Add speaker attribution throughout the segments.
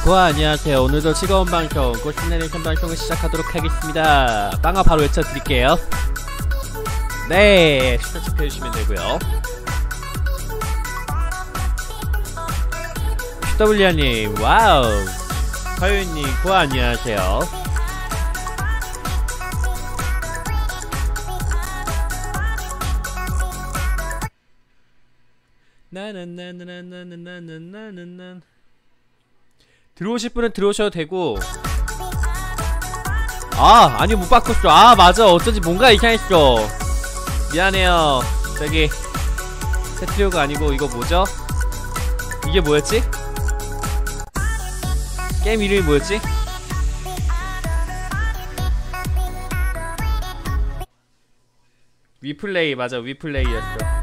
Speaker 1: 고아 안녕하세요. 오늘도 즐거운 방송 고스트내레이션 방송을 시작하도록 하겠습니다. 빵아 바로 외쳐드릴게요. 네, 숫자 체크해주시면 되고요. WR님 와우. 서윤님 고아 안녕하세요. 나나나나나나나나나나나 들어오실 분은 들어오셔도 되고. 아니 못 바꿨어. 맞아, 어쩐지 뭔가 이상했어. 미안해요. 저기 세트리오가 아니고 이거 뭐죠? 이게 뭐였지? 게임 이름이 뭐였지? 위플레이. 맞아, 위플레이였어.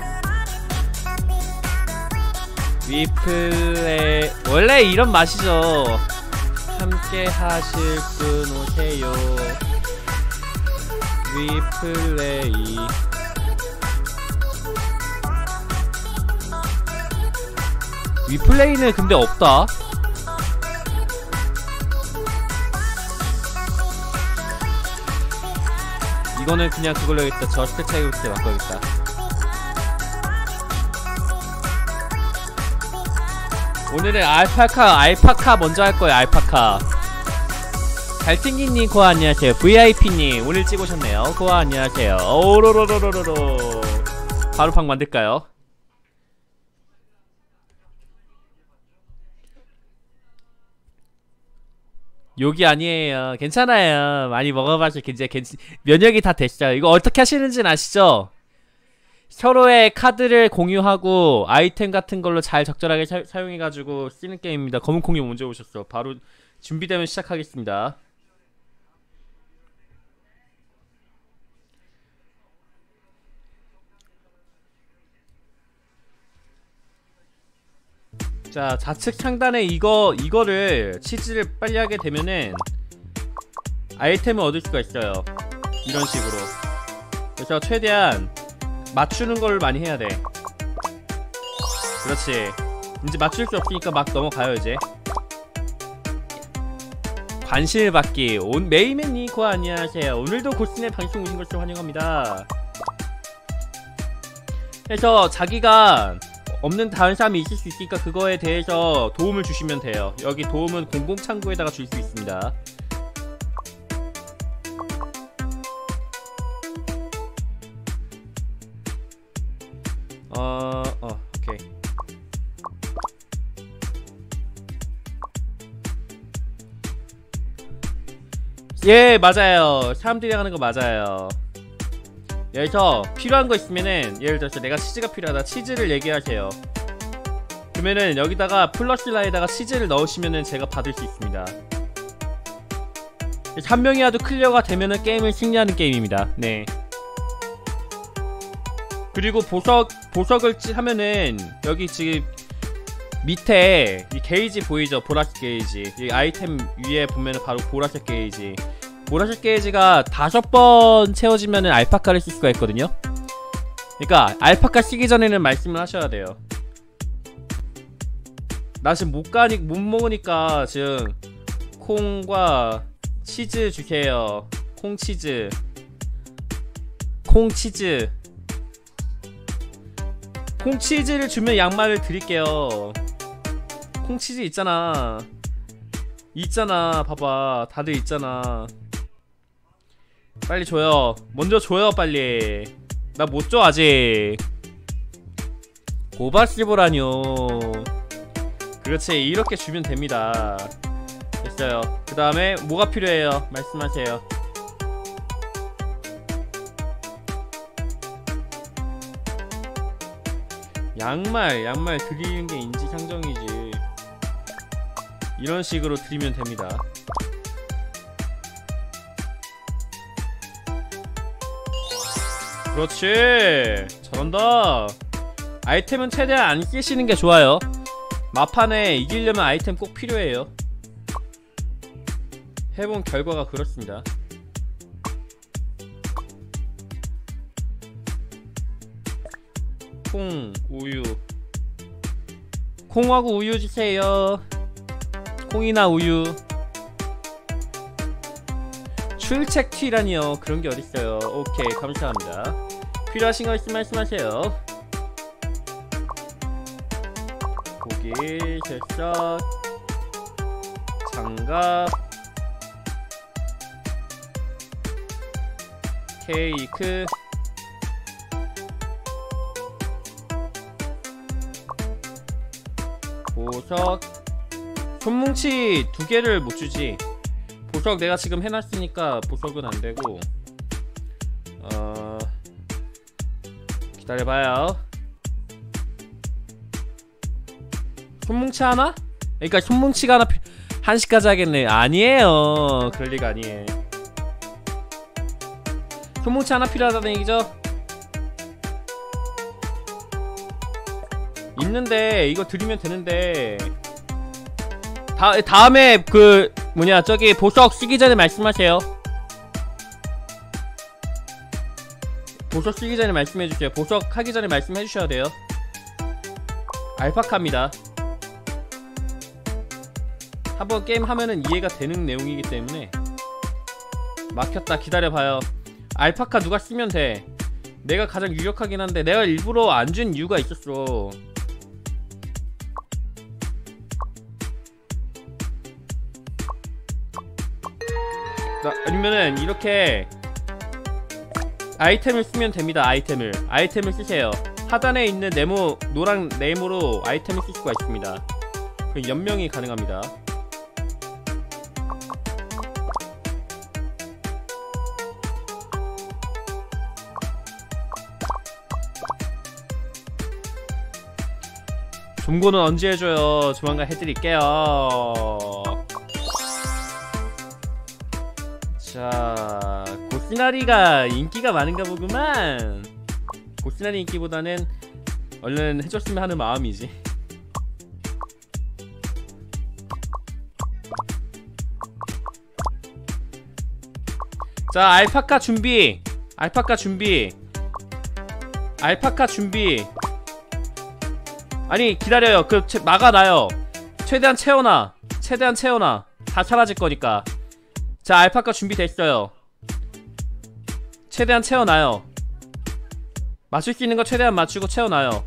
Speaker 1: 위플레이 원래 이런 맛이죠. 함께 하실 분 오세요. 위플레이. 위플레이는 근데 없다. 이거는 그냥 그걸로 해야겠다. 저스트 차이브 때 바꿔야겠다. 오늘은 알파카 먼저 할거예요. 알파카. 잘생긴님 고아 안녕하세요. VIP님 오늘 찍으셨네요. 고아 안녕하세요. 오로로로로로로. 바로 방 만들까요? 욕이 아니에요. 괜찮아요. 많이 먹어봐서 면역이 다 됐어요. 이거 어떻게 하시는지는 아시죠? 서로의 카드를 공유하고 아이템 같은 걸로 잘 적절하게 사용해가지고 쓰는 게임입니다. 검은콩이 먼저 오셨어. 바로 준비되면 시작하겠습니다. 자, 좌측 상단에 이거를 치즈를 빨리 하게 되면은 아이템을 얻을 수가 있어요. 이런 식으로. 그래서 최대한 맞추는 걸 많이 해야 돼. 그렇지. 이제 맞출 수 없으니까 막 넘어가요. 이제 관심을 받기. 메이맨님 고아 안녕하세요. 오늘도 고스네 방송 오신 것을 환영합니다. 그래서 자기가 없는 다른 사람이 있을 수 있으니까 그거에 대해서 도움을 주시면 돼요. 여기 도움은 공공창구에다가 줄 수 있습니다. 오케이. 예, 맞아요. 사람들이 하는 거 맞아요. 여기서 필요한 거 있으면은, 예를 들어서 내가 치즈가 필요하다. 치즈를 얘기하세요. 그러면은 여기다가 플러스 라인에다가 치즈를 넣으시면은 제가 받을 수 있습니다. 한 명이라도 클리어가 되면은 게임을 승리하는 게임입니다. 네. 그리고 보석을 하면은 여기 지금 밑에 이 게이지 보이죠? 보라색 게이지. 이 아이템 위에 보면은 바로 보라색 게이지. 보라색 게이지가 5번 채워지면은 알파카를 쓸 수가 있거든요. 그러니까 알파카 쓰기 전에는 말씀을 하셔야 돼요. 나 지금 못 먹으니까 지금 콩과 치즈 주세요. 콩치즈. 콩치즈를 주면 양말을 드릴게요. 콩치즈 있잖아. 봐봐. 다들 있잖아. 빨리 줘요. 먼저 줘요, 빨리. 나 못 줘, 아직. 고바실버라뇨. 그렇지, 이렇게 주면 됩니다. 됐어요. 그 다음에 뭐가 필요해요? 말씀하세요. 양말 드리는 게 인지상정이지. 이런 식으로 드리면 됩니다. 그렇지, 잘한다. 아이템은 최대한 안 끼시는 게 좋아요. 마판에 이기려면 아이템 꼭 필요해요. 해본 결과가 그렇습니다. 콩, 우유. 콩하고 우유 주세요. 콩이나 우유. 출첵 튀라니요. 그런 게 어딨어요. 오케이, 감사합니다. 필요하신 거 있으면 말씀하세요. 고기, 새싹, 장갑, 케이크, 보석. 손뭉치 2개를 못 주지. 보석 내가 지금 해놨으니까 보석은 안 되고. 기다려봐요. 손뭉치 하나? 그러니까 손뭉치가 하나 1시까지 하겠네. 아니에요. 그럴 리가 아니에요. 손뭉치 하나 필요하다는 얘기죠? 있는데 이거 드리면 되는데. 다음에 그 뭐냐 저기 보석 쓰기 전에 말씀하세요. 보석 쓰기 전에 말씀해주세요. 보석 하기 전에 말씀해주셔야 돼요. 알파카입니다. 한번 게임 하면은 이해가 되는 내용이기 때문에. 막혔다. 기다려봐요. 알파카 누가 쓰면 돼. 내가 가장 유력하긴 한데 내가 일부러 안 준 이유가 있었어. 아니면은 이렇게 아이템을 쓰면 됩니다. 아이템을 쓰세요. 하단에 있는 네모, 노랑 네모로 아이템을 쓸 수가 있습니다. 그 연명이 가능합니다. 좀고는 언제 해줘요? 조만간 해드릴게요. 자, 고시나리가 인기가 많은가 보구만. 고시나리 인기보다는 얼른 해줬으면 하는 마음이지. 자, 알파카 준비. 아니 기다려요. 그 막아놔요. 최대한 채워놔. 다 사라질 거니까. 자, 알파카 준비됐어요. 최대한 채워놔요. 맞출 수 있는 거 최대한 맞추고 채워놔요.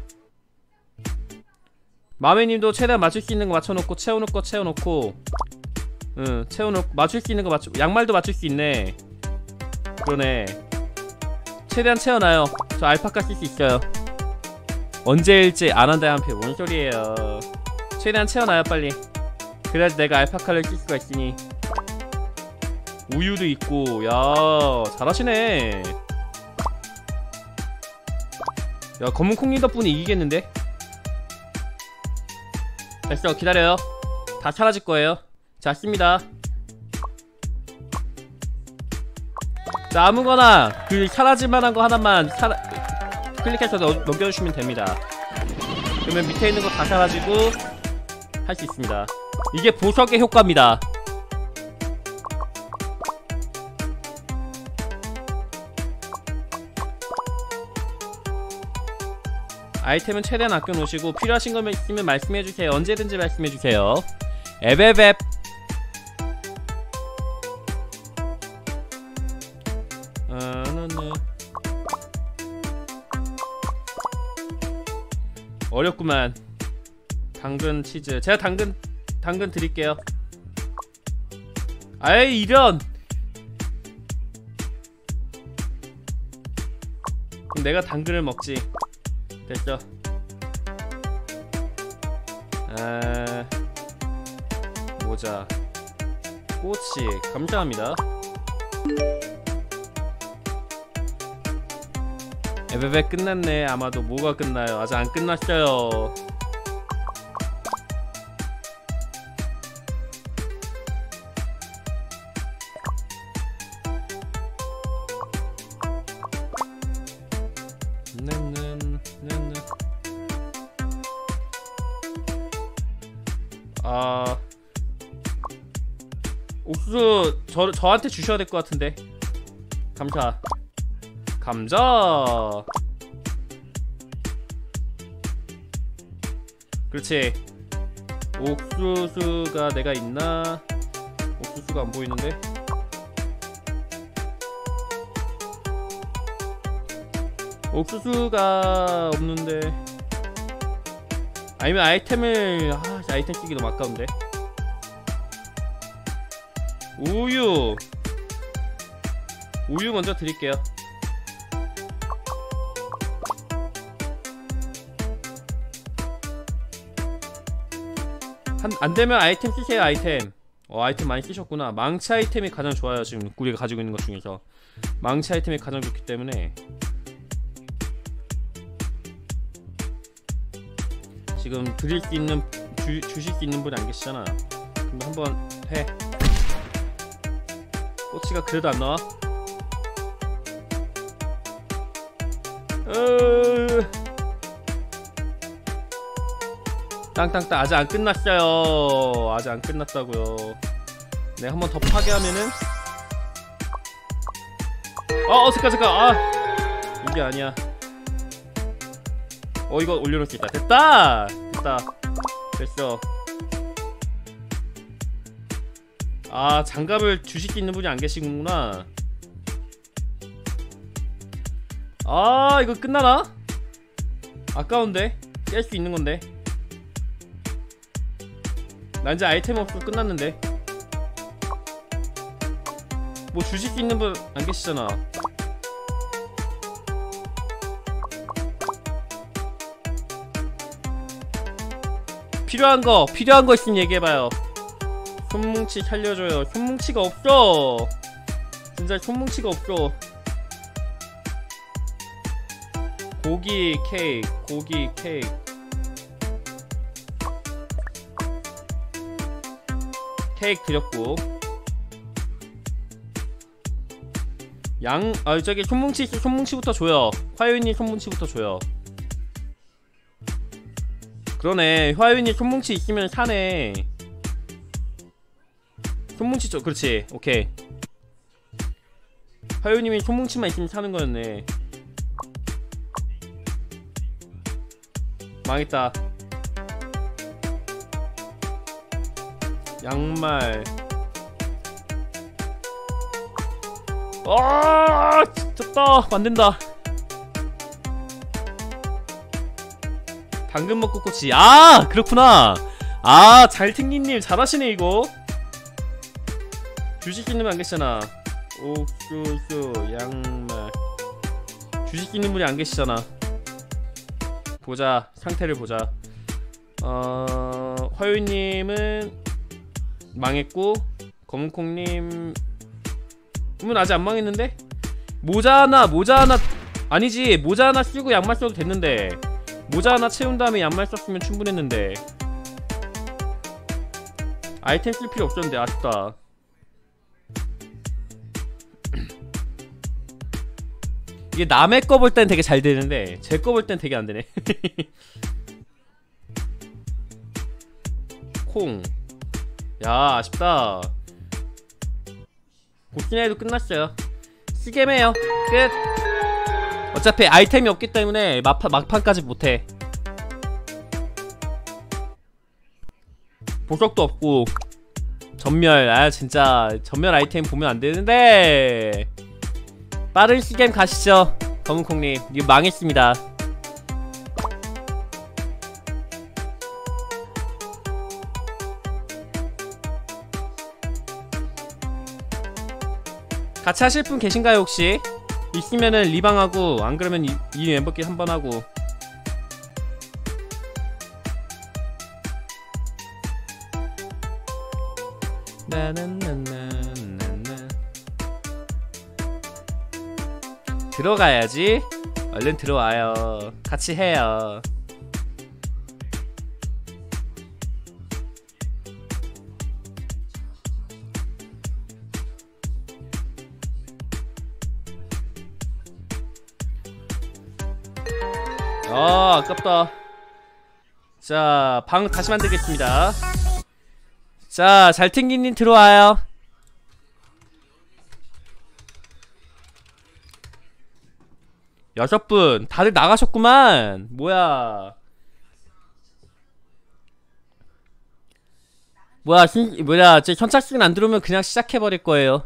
Speaker 1: 마메님도 최대한 맞출 수 있는 거 맞춰놓고 채워놓고 응, 채워놓고 맞출 수 있는 거 양말도 맞출 수 있네. 그러네. 최대한 채워놔요. 저 알파카 쓸 수 있어요. 언제 일지 안 한다 한표. 뭔 소리예요. 최대한 채워놔요 빨리. 그래야지 내가 알파카를 쓸 수가 있으니. 우유도 있고. 야, 잘하시네. 야, 검은콩님 덕분에 이기겠는데? 됐어. 기다려요. 다 사라질 거예요. 자, 씁니다. 자, 아무거나 그 사라질만한 거 하나만 클릭해서 넘겨주시면 됩니다. 그러면 밑에 있는 거 다 사라지고 할 수 있습니다. 이게 보석의 효과입니다. 아이템은 최대한 아껴놓으시고 필요하신 거 있으면 말씀해주세요. 언제든지 말씀해주세요. 에베베. 어렵구만. 당근 치즈. 제가 당근 드릴게요. 아이 이런. 그럼 내가 당근을 먹지. 됐죠. 모자, 꼬치. 감사합니다. 에베베 끝났네. 아마도. 뭐가 끝나요? 아직 안 끝났어요. 옥수수 저한테 주셔야 될 것 같은데. 감자. 그렇지. 옥수수가 내가 있나? 옥수수가 안 보이는데? 옥수수가 없는데. 아니면 아이템을 아이템 쓰기 너무 아까운데. 우유 먼저 드릴게요. 안되면 아이템 쓰세요. 아이템 아이템 많이 쓰셨구나. 망치 아이템이 가장 좋아요. 지금 우리가 가지고 있는 것 중에서 망치 아이템이 가장 좋기 때문에. 지금 드릴 수 있는 주실 수 있는 분이 안 계시잖아. 그럼 한번 해. 꼬치가 그래도 안 나와? 땅땅땅. 아직 안 끝났어요. 아직 안 끝났다고요. 네, 한 번 더 파괴하면은 잠깐. 이게 아니야. 이거 올려놓을 수 있다. 됐다. 됐어. 장갑을 주실 수 있는 분이 안 계시구나. 이거 끝나나? 아까운데? 깰 수 있는 건데. 난 이제 아이템 없어. 끝났는데. 뭐 주실 수 있는 분 안 계시잖아. 필요한 거 있으면 얘기해봐요. 손뭉치 살려줘요. 손뭉치가 없어. 진짜 손뭉치가 없어. 고기 케이크. 케이크 드렸고. 저기 손뭉치부터 줘요. 화요일님 손뭉치부터 줘요. 그러네. 화요일님 손뭉치 있으면 사네. 손뭉치 줘. 그렇지. 오케이. 화요일님이 손뭉치만 있으면 사는 거였네. 망했다. 양말. 졌다. 만든다. 당근 먹고 꼬치. 그렇구나. 잘튕긴님 잘하시네. 이거 주식 있는 분 안 계시잖아. 옥수수 양말. 주식 있는 분이 안 계시잖아. 보자. 상태를 보자. 화요일님은 망했고, 검은콩님은 아직 안 망했는데? 모자 하나 아니지. 모자 하나 쓰고 양말 써도 됐는데. 모자 하나 채운 다음에 양말 썼으면 충분했는데. 아이템 쓸 필요 없었는데. 아쉽다. 이게 남의 거 볼 땐 되게 잘 되는데 제 거 볼 땐 되게 안 되네. 콩. 야, 아쉽다. 보스네도 끝났어요. 시게메요. 끝. 어차피 아이템이 없기 때문에 막판까지 못해. 보석도 없고 전멸. 진짜 전멸 아이템 보면 안 되는데. 빠른 시겜 가시죠. 검은콩님 이거 망했습니다. 같이 하실 분 계신가요 혹시? 있으면은 리방하고, 안 그러면 이 멤버끼리 한번 하고. 들어가야지. 얼른 들어와요. 같이 해요. 아깝다. 자, 방 다시 만들겠습니다. 자, 잘튕긴님 들어와요. 여섯 분 다들 나가셨구만. 뭐야. 뭐야 제 선착순 안 들어오면 그냥 시작해버릴 거예요.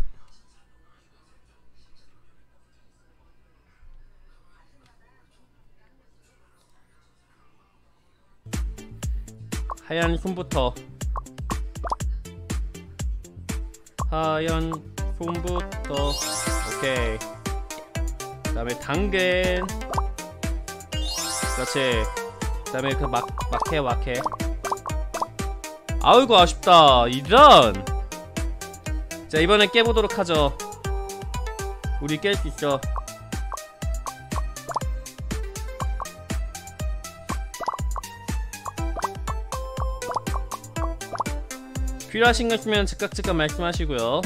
Speaker 1: 하얀 손부터. 하얀 손부터. 오케이. 그 다음에 당근. 그렇지. 그 다음에 그 막해. 아이고 아쉽다. 이런. 자, 이번엔 깨보도록 하죠. 우리 깰 수 있어. 필요하신 거 있으면 즉각 말씀하시고요.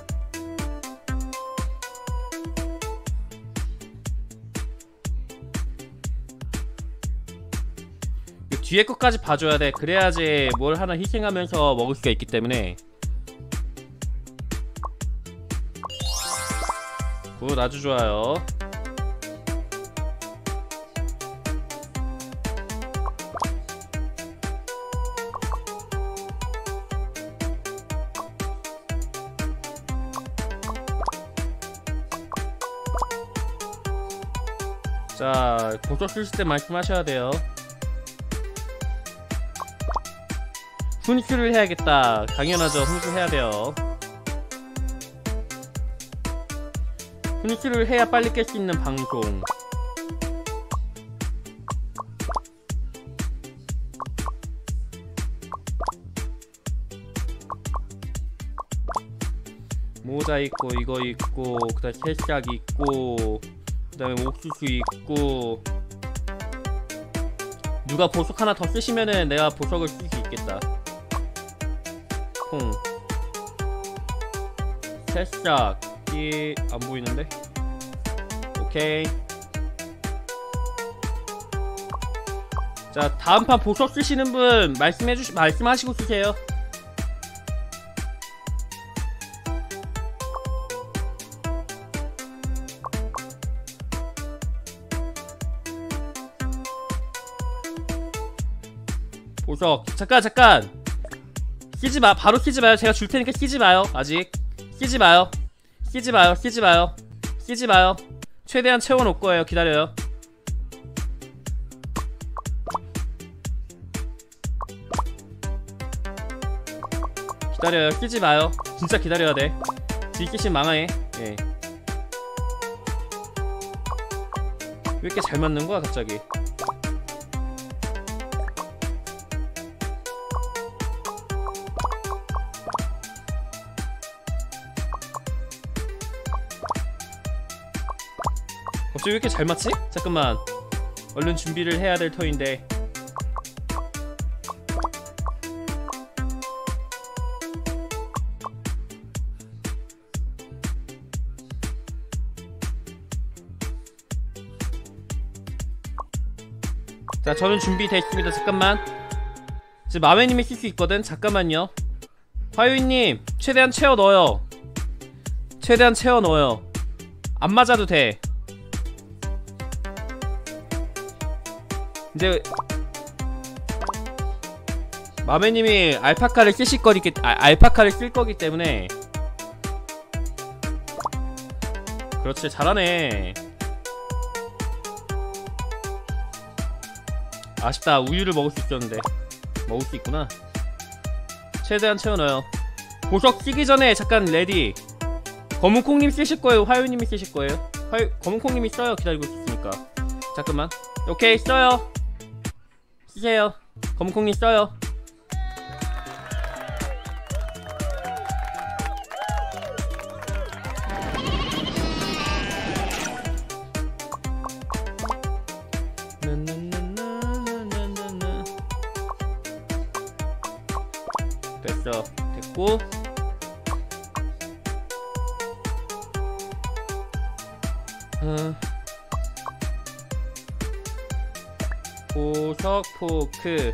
Speaker 1: 뒤에 것까지 봐줘야 돼. 그래야지 뭘 하나 희생하면서 먹을 수가 있기 때문에. 굿, 아주 좋아요. 자, 보석 쓰실 때 말씀하셔야 돼요. 훈수를 해야겠다. 당연하죠. 훈수 해야 돼요. 훈수를 해야 빨리 깰 수 있는 방송. 모자 있고 이거 있고 그다음 새싹 있고 그다음에 옥수수 있고. 누가 보석 하나 더 쓰시면은 내가 보석을 쓸 수 있겠다. 콩 새싹이 안 보이는데? 오케이. 자, 다음 판 보석 쓰시는 분 말씀하시고 쓰세요. 보석. 잠깐 끼지마. 바로 끼지마요. 제가 줄테니까 끼지마요. 아직 끼지마요. 끼지마요. 최대한 채워놓을 거예요. 기다려요. 끼지마요. 진짜 기다려야 돼. 뒤끼시면 망해. 예. 왜 이렇게 잘 맞는 거야 갑자기. 갑자기 왜 이렇게 잘 맞지? 잠깐만. 얼른 준비를 해야 될 터인데. 자, 저는 준비됐습니다. 잠깐만. 지금 마매님이 쓸 수 있거든. 잠깐만요. 화요일님 최대한 채워 넣어요. 안 맞아도 돼. 이제 마매님이 알파카를 알파카를 쓸 거기 때문에. 그렇지, 잘하네. 아쉽다. 우유를 먹을 수 있었는데. 먹을 수 있구나. 최대한 채워 넣어요. 보석 쓰기 전에 잠깐 레디. 검은콩님 쓰실 거예요? 화요님이 쓰실 거예요? 검은콩님이 써요. 기다리고 있으니까. 잠깐만. 오케이, 써요. 쓰세요. 검은콩님 써요. 됐어. 됐고. 보석 포크.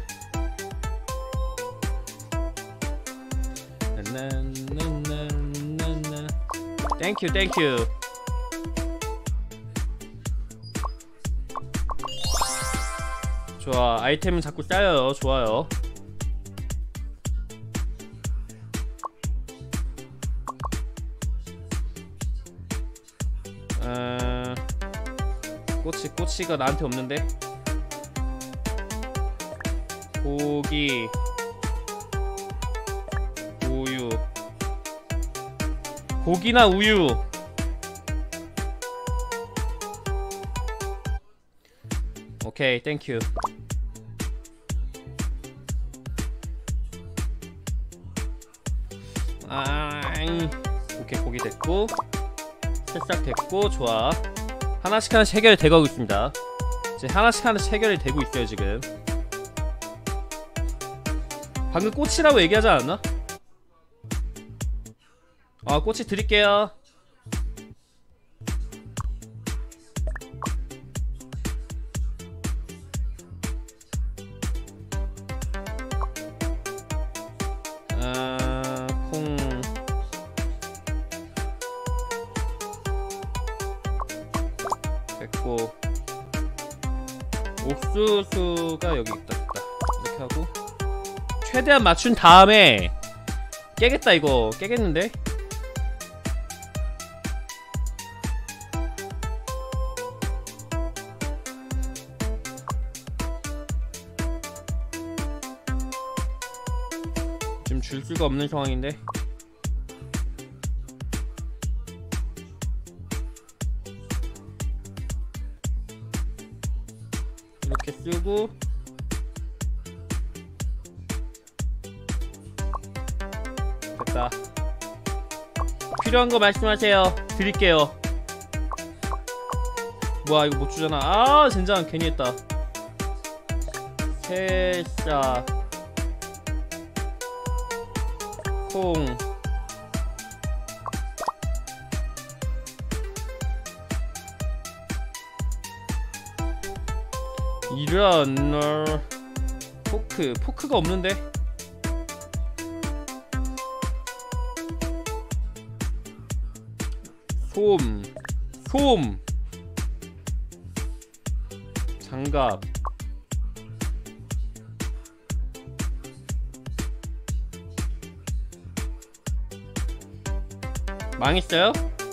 Speaker 1: 땡큐. 좋아. 아이템은 자꾸 쌓여요. 좋아요. 꼬치가 나한테 없는데. 고기, 우유, 고기나 우유. 오케이, 땡큐. 오케이, 고기 됐고 새싹 됐고. 좋아. 하나씩 해결이 돼가고 있습니다. 이제 하나씩 해결이 되고 있어요 지금. 방금 꼬치라고 얘기하지 않았나? 아, 꼬치 드릴게요. 콩 됐고, 옥수수가 여기 있다. 이렇게 하고 최대한 맞춘 다음에 깨겠다. 이거 깨겠는데? 지금 줄 수가 없는 상황인데. 이렇게 쓰고 됐다. 필요한 거 말씀하세요. 드릴게요. 뭐야, 이거 못 주잖아. 아, 젠장 괜히 했다. 새싹, 콩, 이런. 포크가 없는데. 솜, 장갑, 망했어요?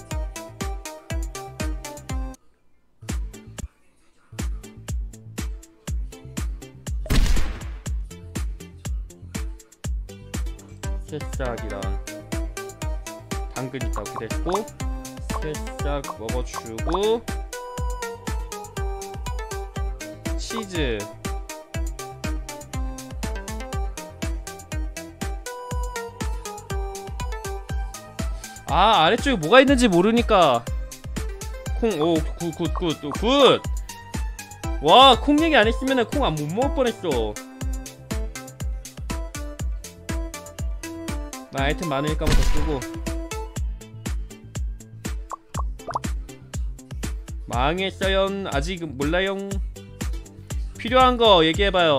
Speaker 1: 새싹이랑 당근 있다. 이렇게 됐고, 새싹 먹어주고, 치즈, 아, 아래쪽에 뭐가 있는지 모르니까. 콩, 오, 굿. 와, 콩 얘기 안 했으면은 콩 못 먹을 뻔했어. 나 아이템 많으니까 한번 더 쓰고. 망했어요. 아직 몰라요. 필요한 거 얘기해봐요.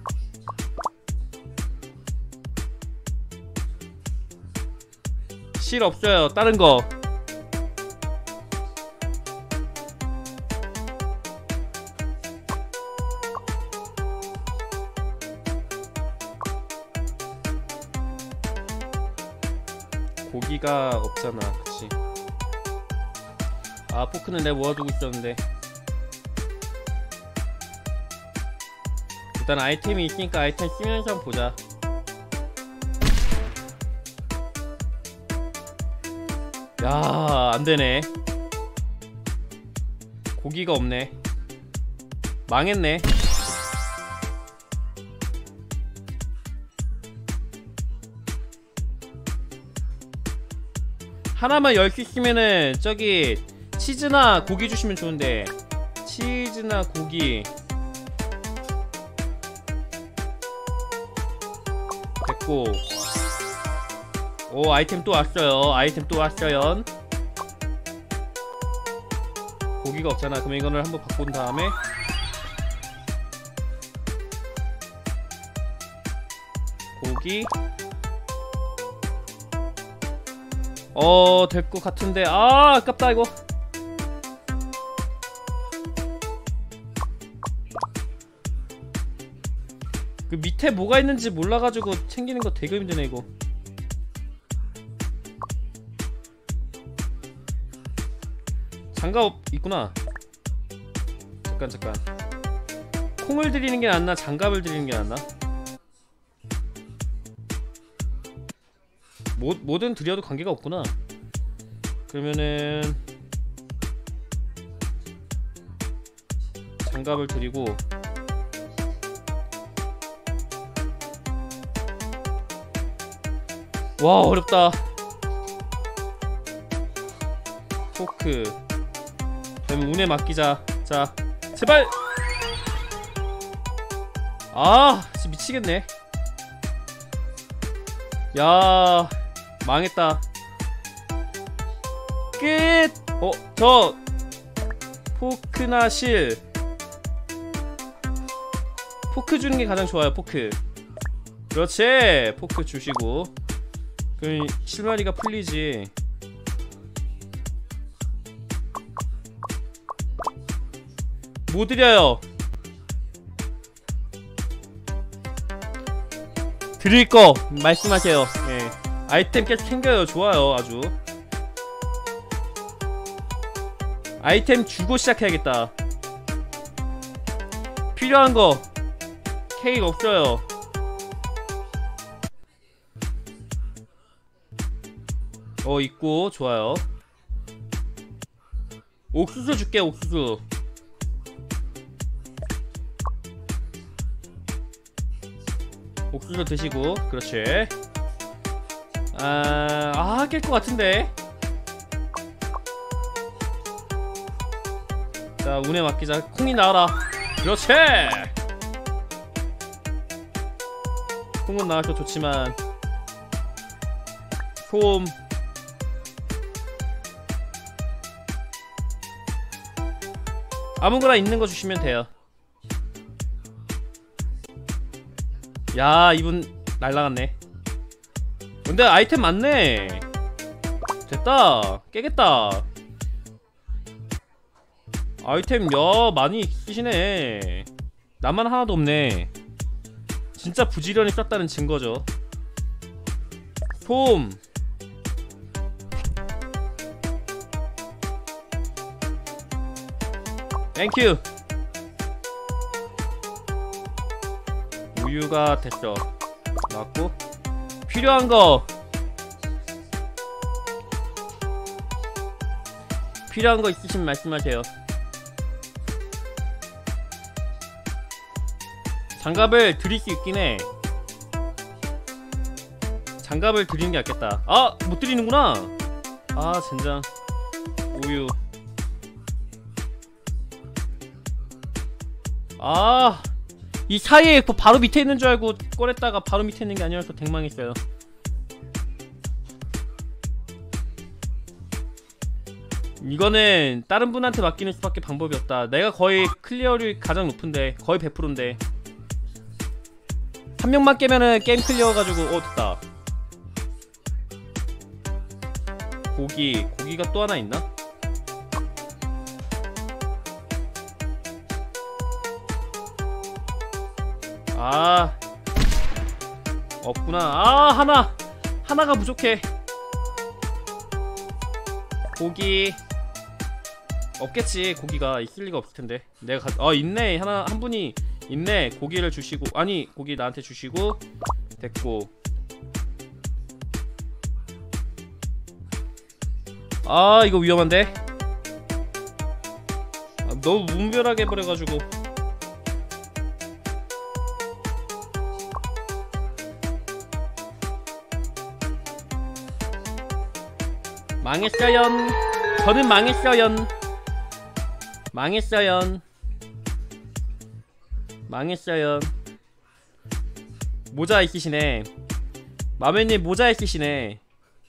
Speaker 1: 실 없어요. 다른 거. 고기가 없잖아. 그치? 아, 포크는 내가 모아두고 있었는데. 일단 아이템이 있으니까 아이템 쓰면서 한번 보자. 야, 안되네. 고기가 없네. 망했네. 하나만 열 수 있으면은 저기 치즈나 고기 주시면 좋은데. 치즈나 고기 됐고. 오, 아이템 또 왔어요. 아이템 또 왔어요. 고기가 없잖아. 그럼 이거를 한번 바꾼 다음에 고기. 될 것 같은데. 아, 아깝다 이거. 그 밑에 뭐가 있는지 몰라가지고 챙기는 거 되게 힘드네 이거. 장갑 있구나. 잠깐. 콩을 드리는 게 낫나 장갑을 드리는 게 낫나? 뭐든 드려도 관계가 없구나. 그러면은 장갑을 드리고 와 어렵다. 포크 그럼 운에 맡기자. 자 제발. 아 진짜 미치겠네. 야 망했다. 끝. 저 포크나 실. 포크 주는 게 가장 좋아요. 포크. 그렇지. 포크 주시고 그럼 실마리가 풀리지. 뭐 드려요? 드릴 거 말씀하세요. 예. 아이템 계속 챙겨요. 좋아요. 아주 아이템 주고 시작해야겠다. 필요한 거 케이크 없어요. 있고 좋아요. 옥수수 줄게. 옥수수 옥수수 드시고. 그렇지. 깰 것 같은데. 자 운에 맡기자. 콩이 나와라. 그렇지. 콩은 나와서 좋지만 소음 아무거나 있는 거 주시면 돼요. 야 이분 날라갔네. 근데 아이템 많네. 됐다. 깨겠다. 아이템 야 많이 쓰시네. 나만 하나도 없네. 진짜 부지런히 썼다는 증거죠. 소음 땡큐. 우유가 됐죠. 맞고 필요한 거 있으시면 말씀하세요. 장갑을 드릴 수 있긴 해. 장갑을 드리는 게 낫겠다. 못 드리는구나. 젠장. 우유. 이 사이에 바로 밑에 있는 줄 알고 꺼냈다가 바로 밑에 있는 게 아니라서 댕망했어요. 이거는 다른 분한테 맡기는 수밖에 방법이 없다. 내가 거의 클리어率가장 높은데 거의 100%인데 한 명만 깨면은 게임 클리어가지고 됐다. 고기가 또 하나 있나? 없구나. 하나가 부족해. 고기 없겠지. 고기가 있을 리가 없을 텐데. 내가 있네. 한 분이 있네. 고기를 주시고 고기 나한테 주시고 됐고. 이거 위험한데. 너무 무분별하게 해버려가지고. 망했어요. 저는 망했어요. 모자 있으시네. 마매님 모자 있으시네.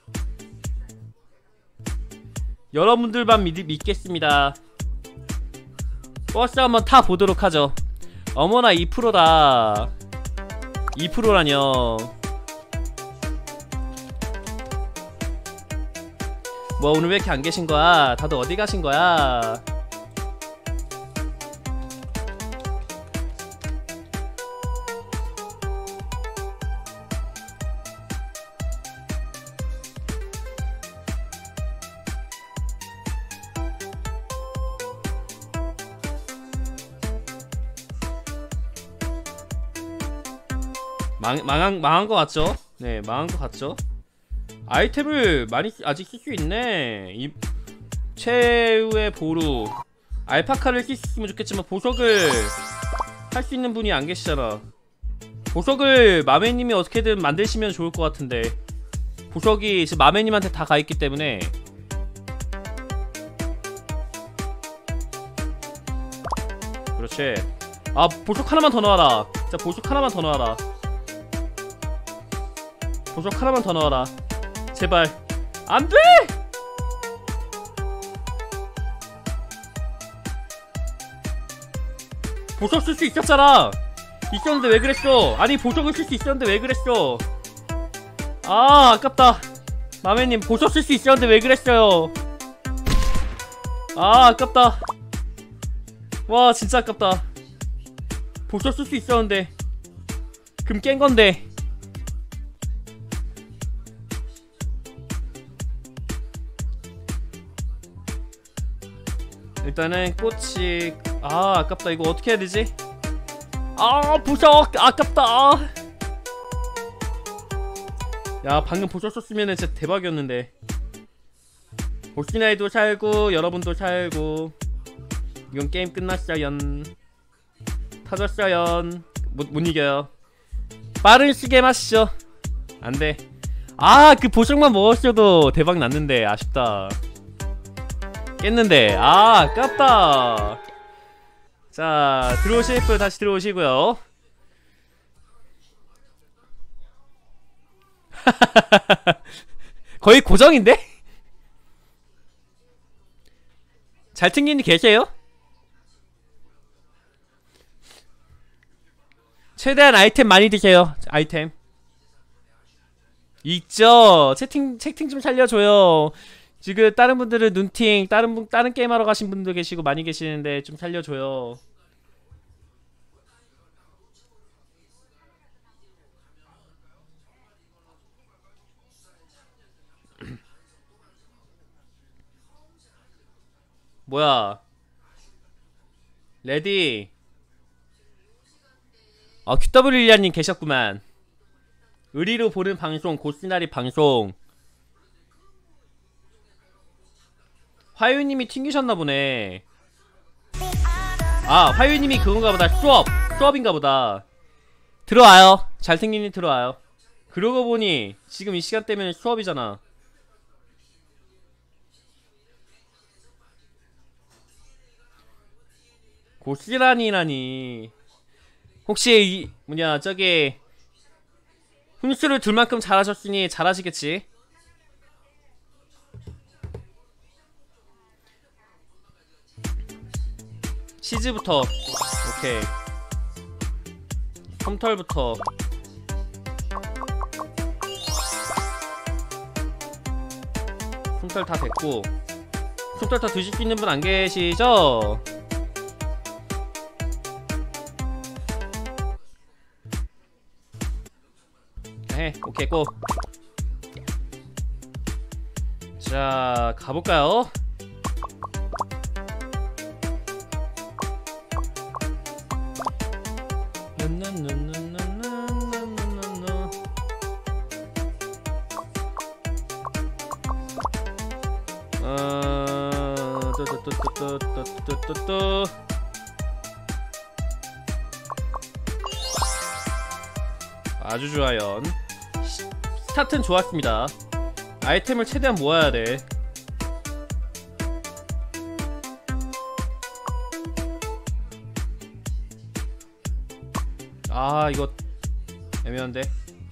Speaker 1: 여러분들만 믿겠습니다. 버스 한번 타보도록 하죠. 어머나 2%다. 2%라뇨. 뭐 오늘 왜 이렇게 안 계신 거야? 다들 어디 가신 거야? 망한 거 같죠? 네, 망한 거 같죠? 아이템을 많이 아직 쓸 수 있네. 이 최후의 보루 알파카를 쓸 수 있으면 좋겠지만 보석을 할 수 있는 분이 안 계시잖아. 보석을 마메님이 어떻게든 만드시면 좋을 것 같은데 보석이 지금 마메님한테 다 가있기 때문에. 그렇지. 아, 보석 하나만 더 넣어라. 자, 보석 하나만 더 넣어라. 보석 하나만 더 넣어라. 제발. 안돼! 보석 쓸 수 있었잖아. 있었는데 왜 그랬어? 아니, 보석을 쓸 수 있었는데 왜 그랬어? 아, 아깝다. 마메님, 보석 쓸 수 있었는데 왜 그랬어요? 아, 아깝다. 와, 진짜 아깝다. 보석 쓸 수 있었는데. 금 깬 건데. 일단은 꽃이. 아, 아깝다. 이거 어떻게 해야 되지? 아, 보석 아깝다. 야, 방금 보석 썼으면 진짜 대박이었는데. 보시나이도 살고 여러분도 살고. 이건 게임 끝났어요. 터졌어요. 못 이겨요. 빠른 시계 마시죠. 안돼. 아, 그 보석만 먹었어도 대박 났는데 아쉽다. 깼는데. 아, 아깝다. 자, 들어오실 분 다시 들어오시고요. 거의 고정인데? 잘튕기는 계세요? 최대한 아이템 많이 드세요. 아이템 있죠? 채팅 좀 살려줘요. 지금 다른 분들은 눈팅 다른 게임 하러 가신 분도 계시고 많이 계시는데 좀 살려줘요. 뭐야? 레디. 아, QW 릴리아님 계셨구만. 의리로 보는 방송, 고시나리 방송. 화요님이 튕기셨나 보네. 아, 화요님이 그건가 보다. 수업인가 보다. 들어와요. 잘생긴님 들어와요. 그러고 보니 지금 이 시간대면 수업이잖아. 고시라니라니. 혹시 뭐냐, 저기 훈수를 둘 만큼 잘하셨으니 잘하시겠지. 시즈부터. 오케이. 솜털부터. 솜털 다 됐고. 솜털 다 드실 수 있는 분 안 계시죠? 해. 오케이, 고. 자, 가볼까요? 또 아주 좋아요. 스타트는 좋았습니다. 아이템을 최대한 모아야 돼. 아, 이거 애매한데.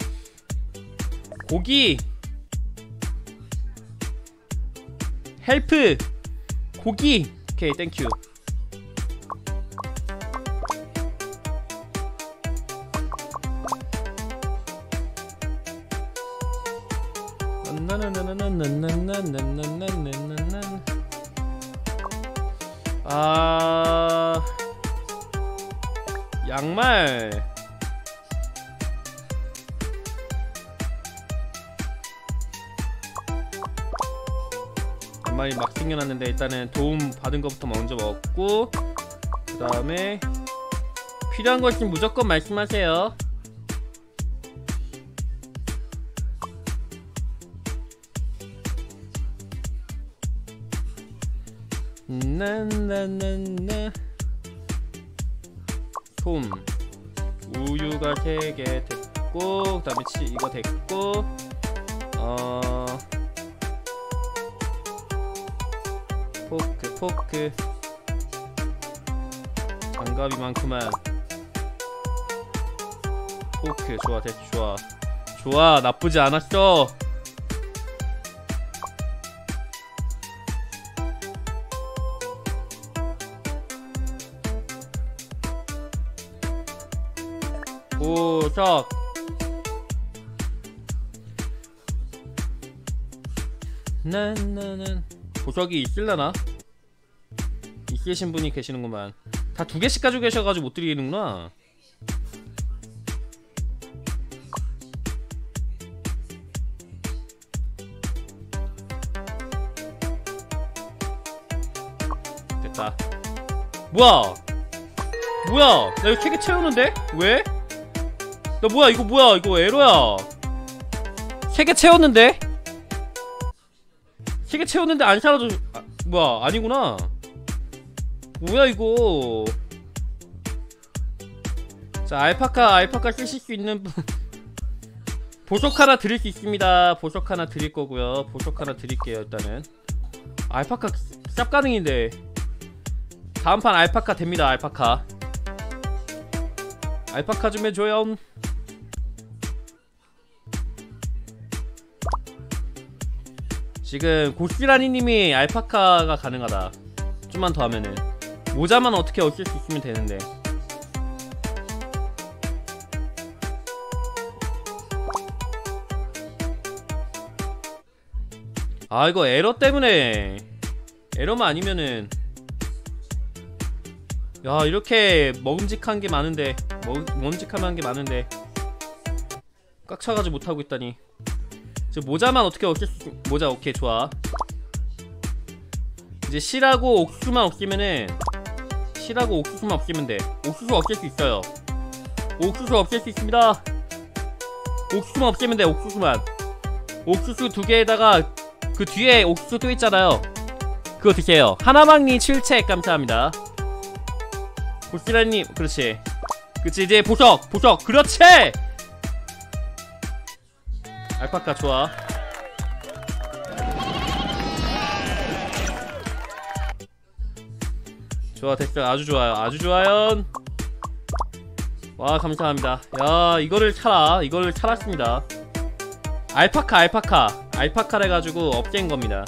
Speaker 1: 고기 헬프 고기. 오케이, 땡큐. 아, 양말. 양말이 막 생겨났는데 일단은 도움 받은 것부터 먼저 먹고, 그 다음에 필요한 거 있으면 무조건 말씀하세요. 나나나나. 솜 우유가 3개 됐고, 그 다음에 이거 됐고, 포크 장갑이 많구만. 포크 좋아, 됐어. 좋아, 나쁘지 않았어. 보석. 나나는 보석이 있을라나? 있으신 분이 계시는구만. 다 2개씩 가지고 계셔가지고 못 드리는구나. 됐다. 뭐야 나 이거 3개 채우는데? 왜? 나 뭐야 이거 에러야. 3개 채웠는데? 3개 채웠는데 안 사라져. 뭐야, 아니구나. 뭐야 이거. 자, 알파카 쓰실 수 있는 분 보석 하나 드릴 수 있습니다. 보석 하나 드릴 거고요. 보석 하나 드릴게요. 일단은 알파카 쌉 가능인데 다음 판 알파카 됩니다. 알파카 좀 해줘요. 지금 고시라니님이 알파카가 가능하다. 좀만 더 하면은 모자만 어떻게 얻을 수 있으면 되는데. 아, 이거 에러 때문에. 에러만 아니면은. 야, 이렇게 먹음직한 게 많은데, 먹음직한 게 많은데 꽉 차가지고 못하고 있다니. 저 모자만 어떻게 얻을 수. 모자 오케이, 좋아. 이제 실하고 옥수수만 없으면은, 실하고 옥수수만 없으면 돼. 옥수수 없앨 수 있어요. 옥수수 없앨 수 있습니다. 옥수수만 없애면 돼. 옥수수만. 옥수수 2개에다가 그 뒤에 옥수수 또 있잖아요. 그거 드세요. 하나망니 7채 감사합니다. 고시라님, 그렇지. 이제 보석. 그렇지. 알파카 좋아. 좋아, 됐어. 아주 좋아요. 와, 감사합니다. 야, 이거를 찾았습니다. 알파카를 해가지고 업된 겁니다.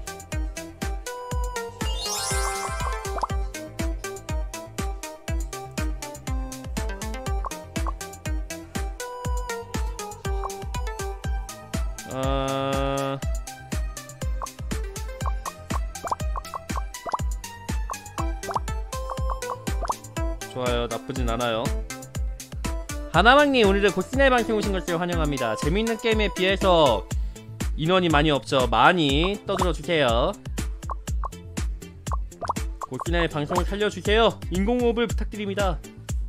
Speaker 1: 좋아요. 나쁘진 않아요. 하나망님, 오늘도 고시나이 방송 오신 것을 환영합니다. 재밌는 게임에 비해서 인원이 많이 없죠. 많이 떠들어주세요. 고시나이 방송을 살려주세요. 인공호흡을 부탁드립니다.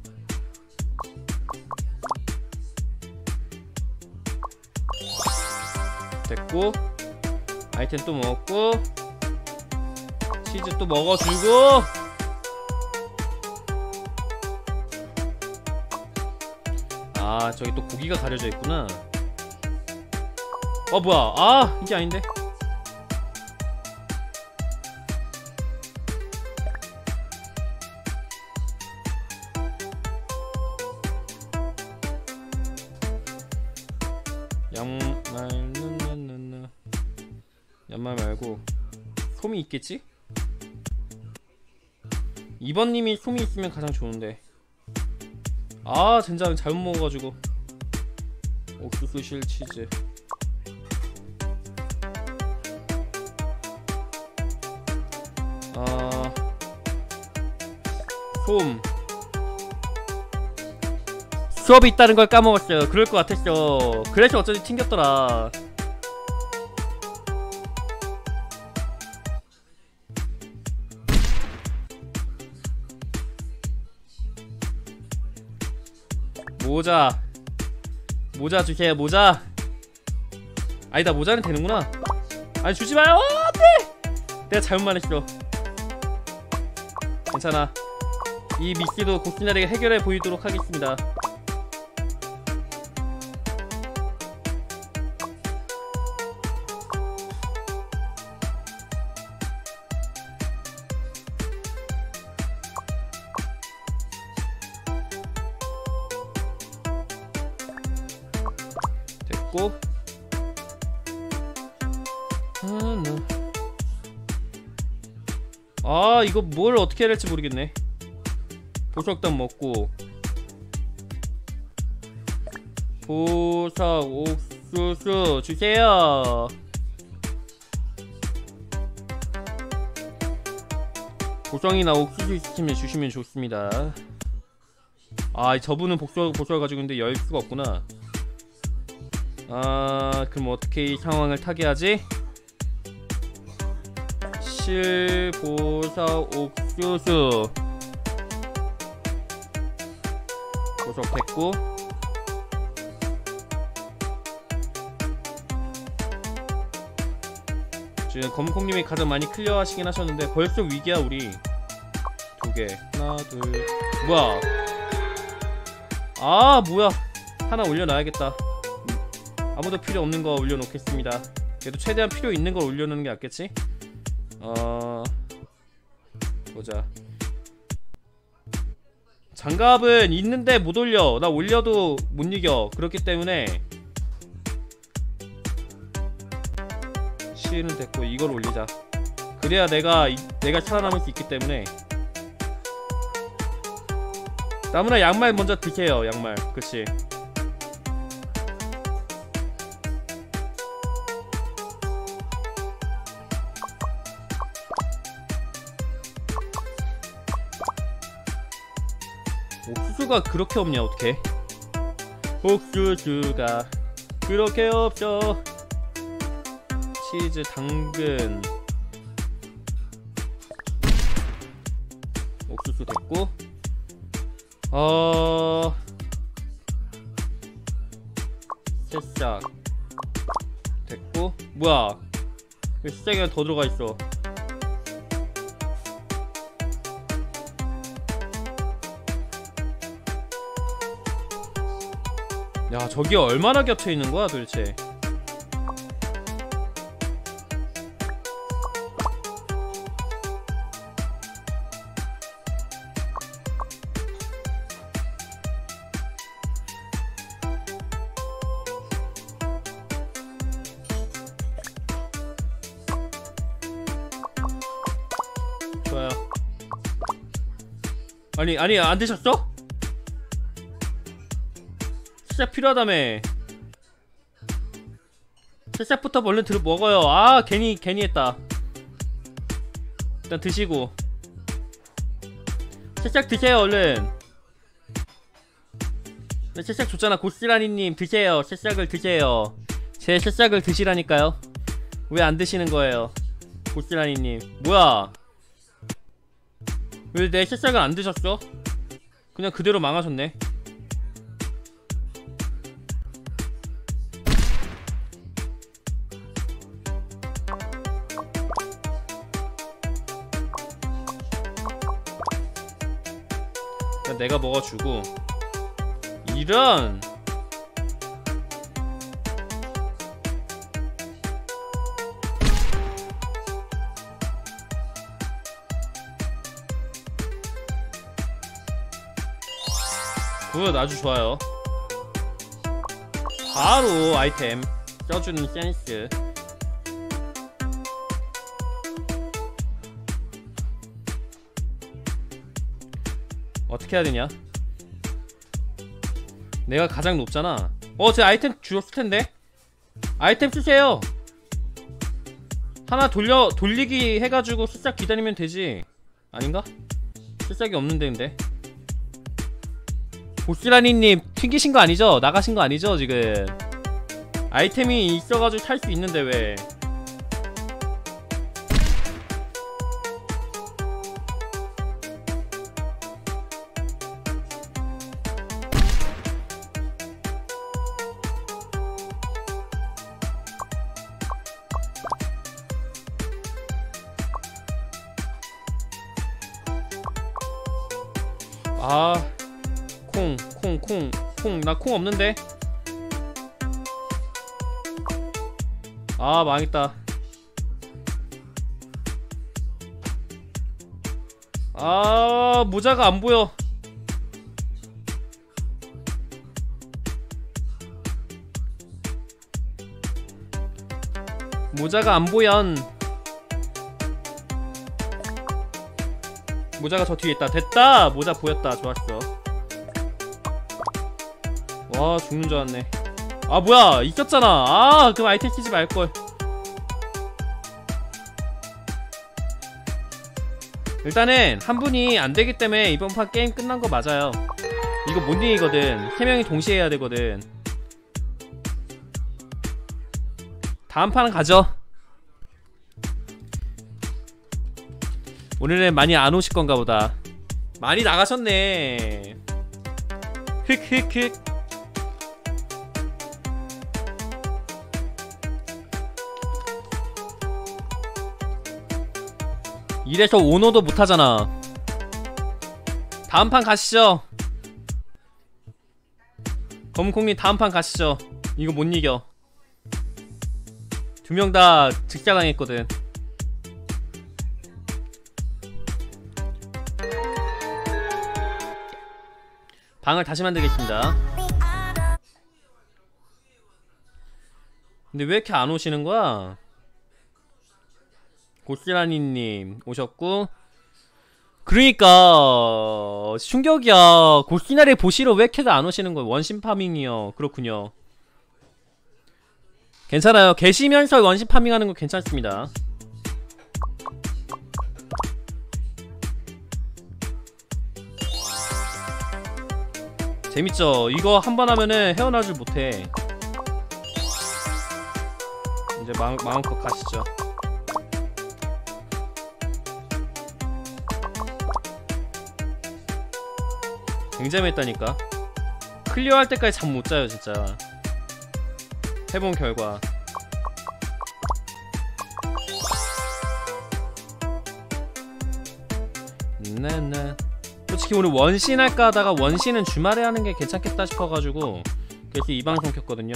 Speaker 1: 됐고, 아이템 또 먹었고, 치즈 또 먹어주고. 아, 저기 또 고기가 가려져 있구나. 뭐야. 아, 이게 아닌데. 양말 말고 솜이 있겠지? 2번님이 솜이 있으면 가장 좋은데. 아, 젠장 잘못 먹어가지고. 옥수수 실 치즈. 솜. 수업이 있다는 걸 까먹었어요. 그럴 것 같았어. 그래서 어쩐지 튕겼더라. 모자 주세요. 모자. 아니다, 모자는 되는구나. 아니, 주지마요. 안돼. 내가 잘못 말했어. 괜찮아. 이 미끼도 고스나리가 해결해 보이도록 하겠습니다. 됐고. 아, 이거 뭘 어떻게 해야 될지 모르겠네. 보석단 먹고 보석 옥수수 주세요. 보석이나 옥수수 있으면 주시면 좋습니다. 아, 저분은 보석을 가지고 있는데 열 수가 없구나. 아, 그럼 어떻게 이 상황을 타개하지? 실, 보석, 옥수수. 보석 됐고. 지금 검콩님이 가장 많이 클리어 하시긴 하셨는데 벌써 위기야 우리. 2개. 하나, 둘. 뭐야? 아, 뭐야? 하나 올려놔야겠다. 아무도 필요 없는 거 올려놓겠습니다. 그래도 최대한 필요 있는 걸 올려놓는 게 낫겠지? 보자. 장갑은 있는데 못 올려. 나 올려도 못 이겨. 그렇기 때문에 실은 됐고 이걸 올리자. 그래야 내가 살아남을 수 있기 때문에. 나무나 양말 먼저 드세요. 양말. 그치. 옥수수가 그렇게 없냐 어떡해. 옥수수가 그렇게 없죠. 치즈, 당근. 옥수수 됐고. 새싹 됐고. 뭐야, 왜 새싹이 하나 더 들어가 있어. 야, 저기 얼마나 겹쳐 있는 거야 도대체. 좋아요. 아니 안 드셨어? 새싹 필요하다며. 새싹부터 얼른 먹어요. 아, 괜히 했다. 일단 드시고. 새싹 드세요 얼른. 새싹 줬잖아. 고스라니님 드세요. 새싹을 드세요. 제 새싹을 드시라니까요. 왜 안 드시는 거예요, 고스라니님. 뭐야, 왜 내 새싹을 안 드셨어? 그냥 그대로 망하셨네. 내가 먹어주고. 이런. 굿, 아주 좋아요. 바로 아이템 써주는 센스. 어떻게 해야 되냐? 내가 가장 높잖아. 제 아이템 주었을텐데? 아이템 쓰세요. 하나 돌리기 해가지고 새싹 기다리면 되지. 아닌가? 새싹이 없는데. 근데 보스라니님 튕기신 거 아니죠? 나가신 거 아니죠 지금? 아이템이 있어가지고 살 수 있는데 왜? 아, 나 콩 없는데? 아, 망했다. 아, 모자가 안 보여. 모자가 안 보연. 모자가 저 뒤에 있다. 됐다! 모자 보였다. 좋았어. 와, 죽는 줄 알았네. 아, 뭐야! 이겼잖아. 아, 그럼 아이템 끼지 말걸. 일단은 한 분이 안 되기 때문에 이번 판 게임 끝난 거 맞아요. 이거 못 이기거든. 3명이 동시에 해야 되거든. 다음 판은 가죠. 오늘은 많이 안 오실 건가 보다. 많이 나가셨네. 흑흑흑. 이래서 오너도 못하잖아. 다음 판 가시죠. 검콩님 다음 판 가시죠. 이거 못 이겨. 2명 다 직자당했거든. 방을 다시 만들겠습니다. 근데 왜 이렇게 안 오시는 거야? 고시라니님 오셨고, 그러니까 충격이야. 고시나리 보시러 왜 이렇게 안 오시는 거야? 원신 파밍이요. 그렇군요. 괜찮아요. 계시면서 원신 파밍하는 거 괜찮습니다. 재밌죠? 이거 한 번 하면은 헤어나질 못해. 이제 마음껏 가시죠. 굉장했다니까. 클리어할 때까지 잠 못 자요 진짜. 해본 결과. 네네. 솔직히 오늘 원신 할까 하다가 원신은 주말에 하는 게 괜찮겠다 싶어가지고 그래서 이 방송 켰거든요.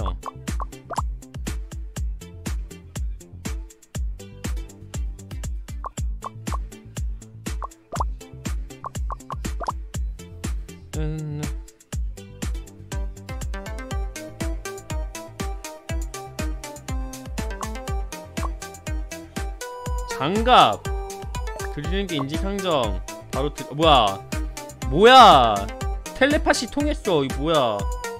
Speaker 1: 장갑 드리는 게 인지 상정 바로 뭐야 텔레파시 통했어. 이거 뭐야.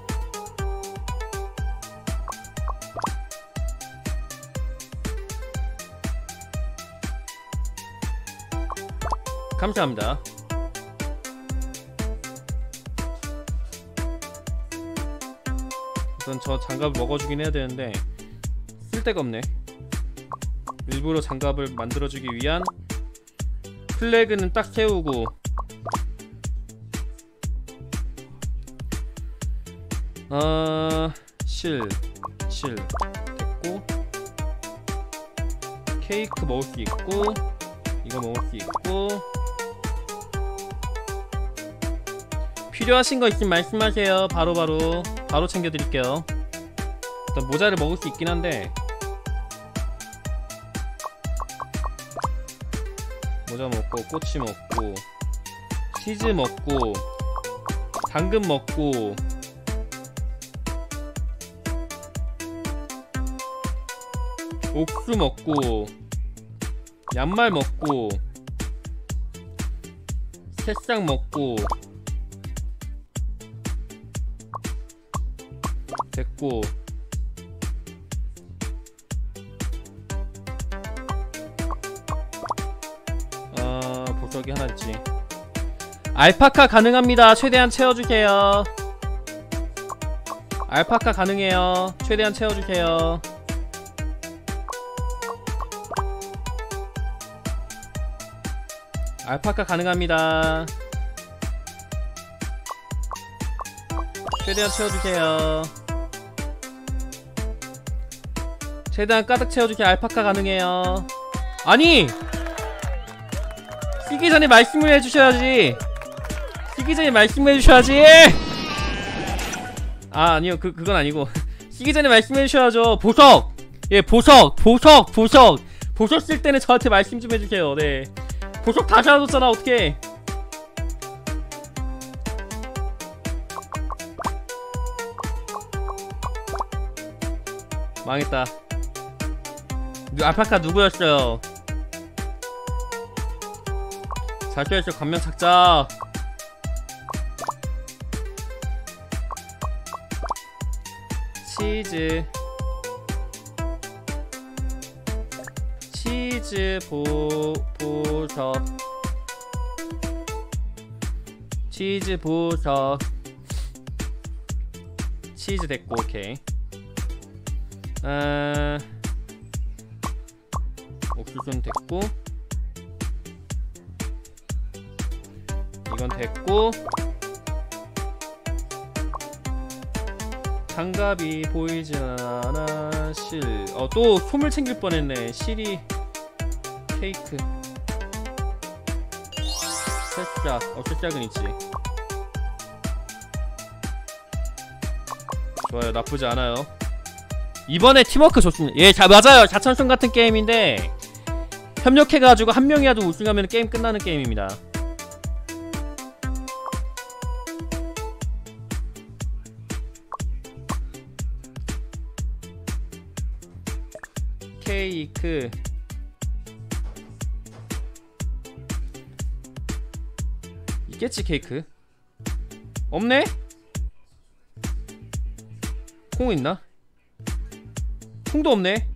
Speaker 1: 감사합니다. 우선 저 장갑을 먹어주긴 해야 되는데 쓸데가 없네. 일부러 장갑을 만들어주기 위한 플래그는 딱 세우고, 실 됐고, 케이크 먹을 수 있고, 이거 먹을 수 있고. 필요하신 거 있으면 말씀하세요. 바로 챙겨드릴게요. 일단 모자를 먹을 수 있긴 한데, 모자 먹고, 꼬치 먹고, 치즈 먹고, 당근 먹고, 옥수 먹고, 양말 먹고, 새싹 먹고, 됐고, 보석이 하나 있지. 알파카 가능합니다. 최대한 채워주세요. 알파카 가능해요. 최대한 채워주세요. 알파카 가능합니다. 최대한 채워주세요. 최대한 가득 채워주세요. 알파카 가능해요. 아니! 쓰기 전에 말씀을 해주셔야지. 쓰기 전에 말씀해 주셔야지. 아 아니요 그건 아니고 쓰기 전에 말씀해 주셔야죠. 보석! 예 보석 쓸 때는 저한테 말씀 좀 해주세요. 네 보석 다 사라졌잖아 어떡해. 망했다. 알파카 누구였어요? 잘 껴있어. 관명 착자. 치즈 보석 치즈 보석 치즈 됐고 오케이. 옥수수는 됐고 이건 됐고 장갑이 보이진 않아. 실. 또 소물 챙길 뻔했네. 실이 케이크. 새싹. 새싹은 있지. 좋아요. 나쁘지 않아요. 이번에 팀워크 좋습니다. 예, 맞아요. 자천승 같은 게임인데 협력해가지고 한 명이라도 우승하면 게임 끝나는 게임입니다. 케이크 있겠지. 케이크 없네? 콩 있나? 콩도 없네.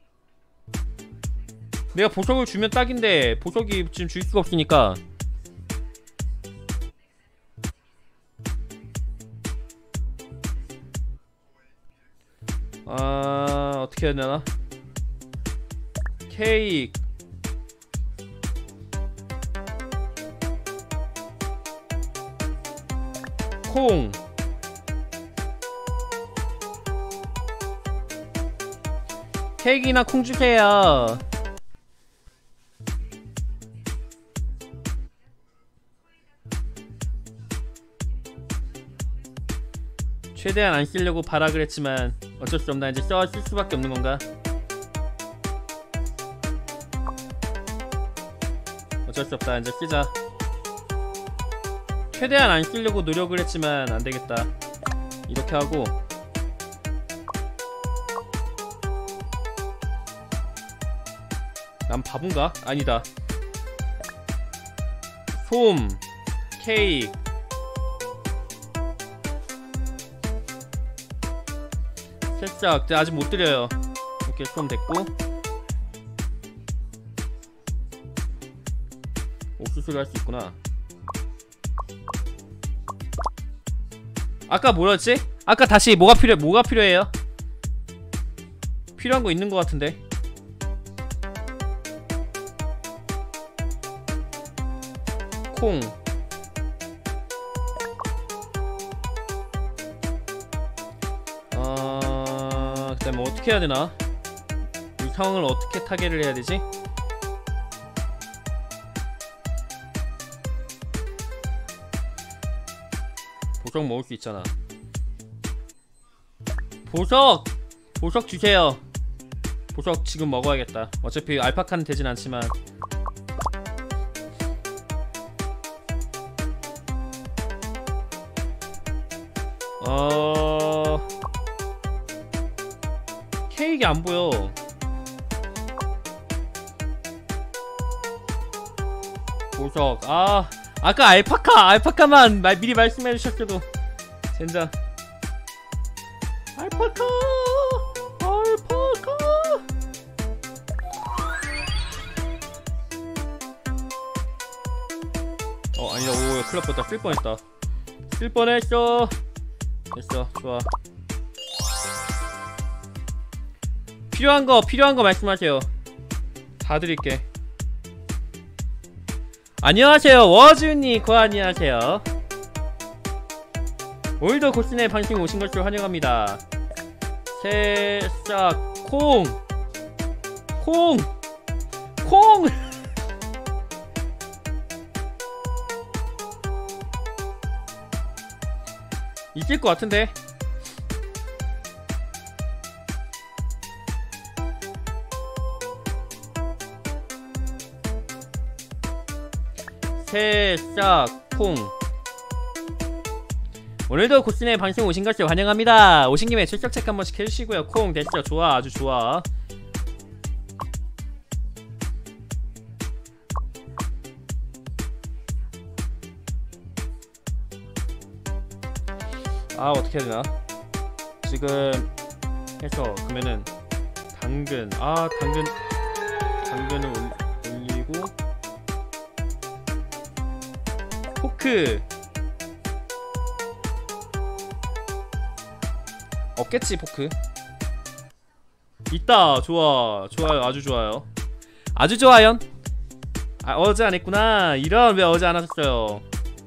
Speaker 1: 내가 보석을 주면 딱인데 보석이 지금 줄 수가 없으니까 어떻게 해야 되나? 케이크 콩 케이크나 콩 주세요. 최대한 안 쓰려고 바라 그랬지만 어쩔 수 없나. 이제 쓸 수밖에 없는 건가? 어쩔 수 없다. 이제 쓰자. 최대한 안 쓰려고 노력을 했지만 안 되겠다. 이렇게 하고 난 바본가? 아니다. 솜 케이크 살짝 아직 못 드려요. 이렇게 솜 됐고 옥수수를 할 수 있구나. 아까 뭐였지? 아까 다시 뭐가 필요해요? 필요한 거 있는 거 같은데. 콩 그다음에 어떻게 해야 되나? 이 상황을 어떻게 타개를 해야 되지? 보석 먹을 수 있잖아. 보석 주세요. 보석 지금 먹어야겠다. 어차피 알파카는 되진 않지만. 케이크 안 보여. 보석. 아까 알파카만 미리 말씀해 주셨어도 젠장. 알파카. 아니다. 오, 큰일 났다. 쓸 뻔했다. 쓸 뻔했어. 됐어. 좋아. 필요한 거 말씀하세요. 다 드릴게. 안녕하세요. 워즈니 안녕하세요. 오늘도 고스네 방송에 오신 것을 환영합니다. 새싹 콩 이길 것 같은데. 새싹콩. 오늘도 고스네 방송 오신 것을 환영합니다. 오신 김에 출석 체크 한 번씩 해주시고요. 콩 됐죠? 좋아, 아주 좋아. 아, 어떻게 해야 되나? 지금 해서 그러면은 당근, 당근을 올리고 포크 없겠지. 포크 있다. 좋아요, 아주 좋아요, 아주 좋아요. 아, 어제 안 했구나. 이런. 왜 어제 안 하셨어요?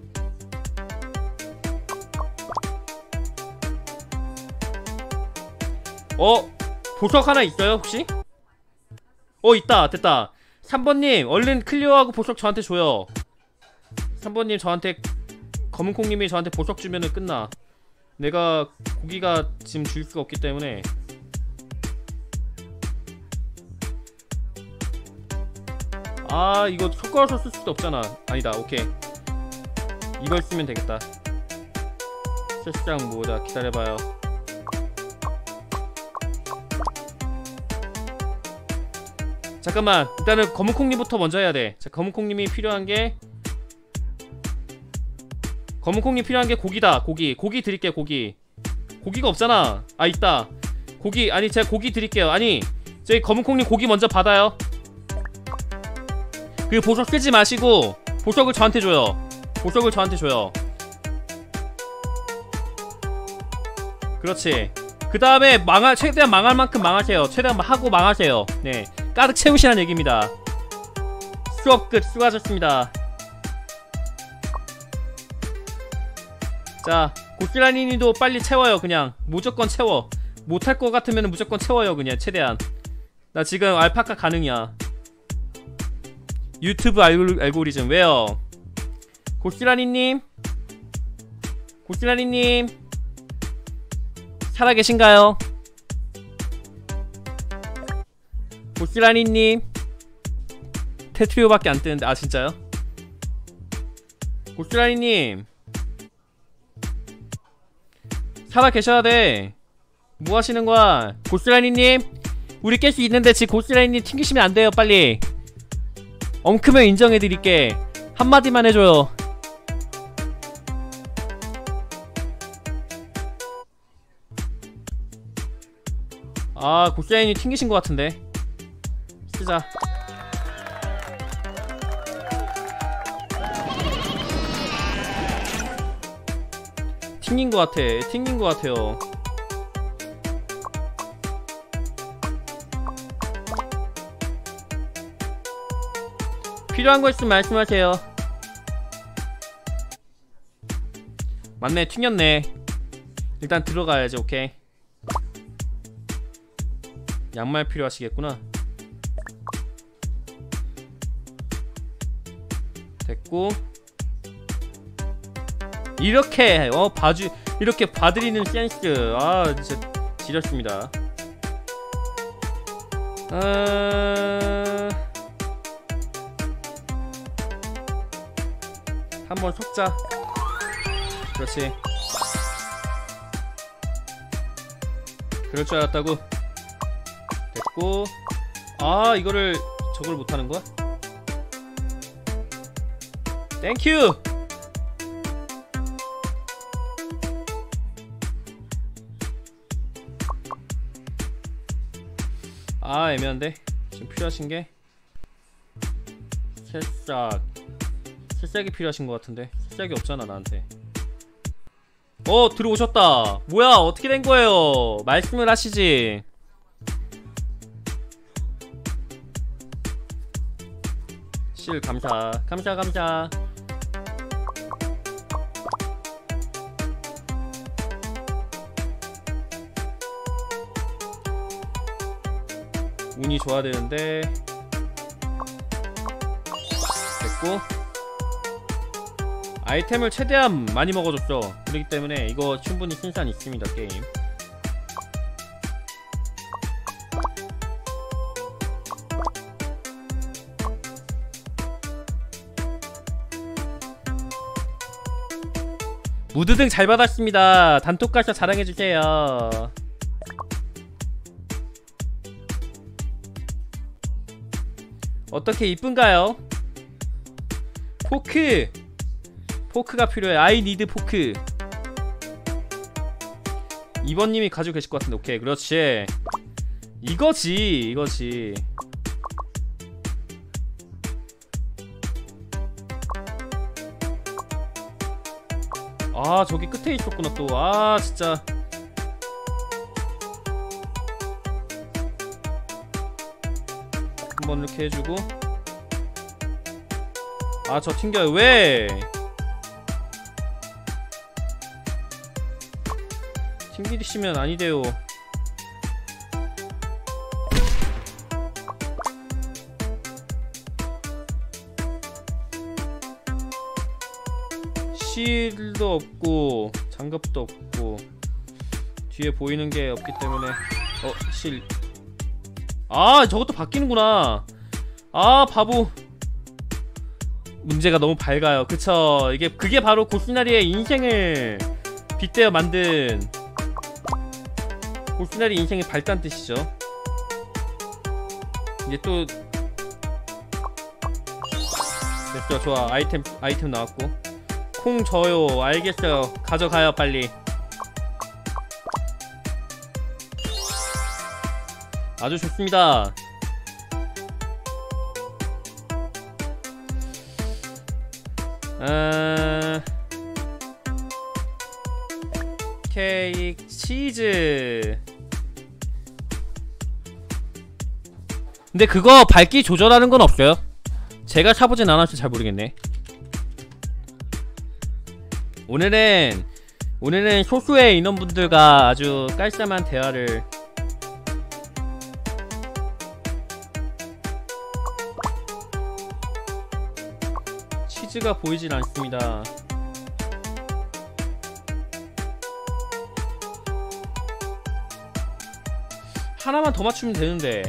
Speaker 1: 보석 하나 있어요 혹시? 있다. 됐다. 3번님 얼른 클리어하고 보석 저한테 줘요. 3번님 저한테, 검은콩님이 저한테 보석 주면은 끝나. 내가 고기가 지금 줄 수가 없기 때문에. 아, 이거 섞어서 쓸 수도 없잖아. 아니다. 오케이, 이걸 쓰면 되겠다. 새싹 모자 기다려봐요. 잠깐만, 일단은 검은콩님부터 먼저 해야돼. 자, 검은콩님이 필요한게, 검은콩님 필요한게 고기다. 고기 드릴게요. 고기가 없잖아. 아, 있다. 고기, 아니 제가 고기 드릴게요. 아니 저희 검은콩님 고기 먼저 받아요. 그 보석 쓰지 마시고 보석을 저한테 줘요. 그렇지. 그 다음에 최대한 망할 만큼 망하세요. 최대한 하고 망하세요. 네, 가득 채우시라는 얘기입니다. 수업 끝. 수고하셨습니다. 자, 고키라니님도 빨리 채워요. 그냥 무조건 채워. 못할 것 같으면 무조건 채워요. 그냥 최대한. 나 지금 알파카 가능이야. 유튜브 알고리즘. 왜요? 고키라니님 살아계신가요? 고키라니님 테트리오밖에 안 뜨는데. 아, 진짜요? 고키라니님 살아계셔야돼. 뭐하시는거야? 고스라니님 우리 깰 수 있는데 지금 고스라니님 튕기시면 안돼요. 빨리 엉크면 인정해드릴게. 한마디만 해줘요. 아, 고스라니님 튕기신것 같은데. 쓰자. 튕긴것 같아요. 필요한 거 있으면 말씀하세요. 맞네, 튕겼네. 일단 들어가야지. 오케이. 양말 필요하시겠구나. 됐고, 이렇게 이렇게 봐드리는 센스. 아, 진짜 지렸습니다. 한번 섞자. 그렇지. 그럴 줄 알았다고. 됐고. 아, 이거를 저걸 못하는 거야? 땡큐. 아, 애매한데. 지금 필요하신게 새싹이 필요하신 것 같은데. 새싹이 없잖아 나한테. 들어오셨다. 뭐야, 어떻게 된 거예요? 말씀을 하시지. 실 감사. 운이 좋아야 되는데. 됐고. 아이템을 최대한 많이 먹어줬죠. 그렇기 때문에 이거 충분히 승산 있습니다 게임. 무드등 잘 받았습니다. 단톡 가서 자랑해주세요. 어떻게 이쁜가요? 포크가 필요해. I need 포크. 2번님이 가지고 계실 것 같은데. 오케이, 그렇지. 이거지. 아, 저기 끝에 있었구나 또. 아, 진짜. 한번 이렇게 해주고. 아, 저 튕겨요. 왜? 튕기시면 아니돼요. 실도 없고 장갑도 없고 뒤에 보이는 게 없기 때문에 실. 아, 저것도 바뀌는구나. 아, 바보. 문제가 너무 밝아요. 그쵸. 그게 바로 고스나리의 인생을 빗대어 만든 고스나리 인생의 밝다는 뜻이죠. 이제 또 됐어. 좋아. 아이템 나왔고. 콩 줘요. 알겠어요. 가져가요 빨리. 아주 좋습니다. 케이크, 치즈. 근데 그거 밝기 조절하는 건 없어요. 제가 사보진 않아서 잘 모르겠네. 오늘은 소수의 인원분들과 아주 깔쌈한 대화를. 치즈가 보이질 않습니다. 하나만 더 맞추면 되는데.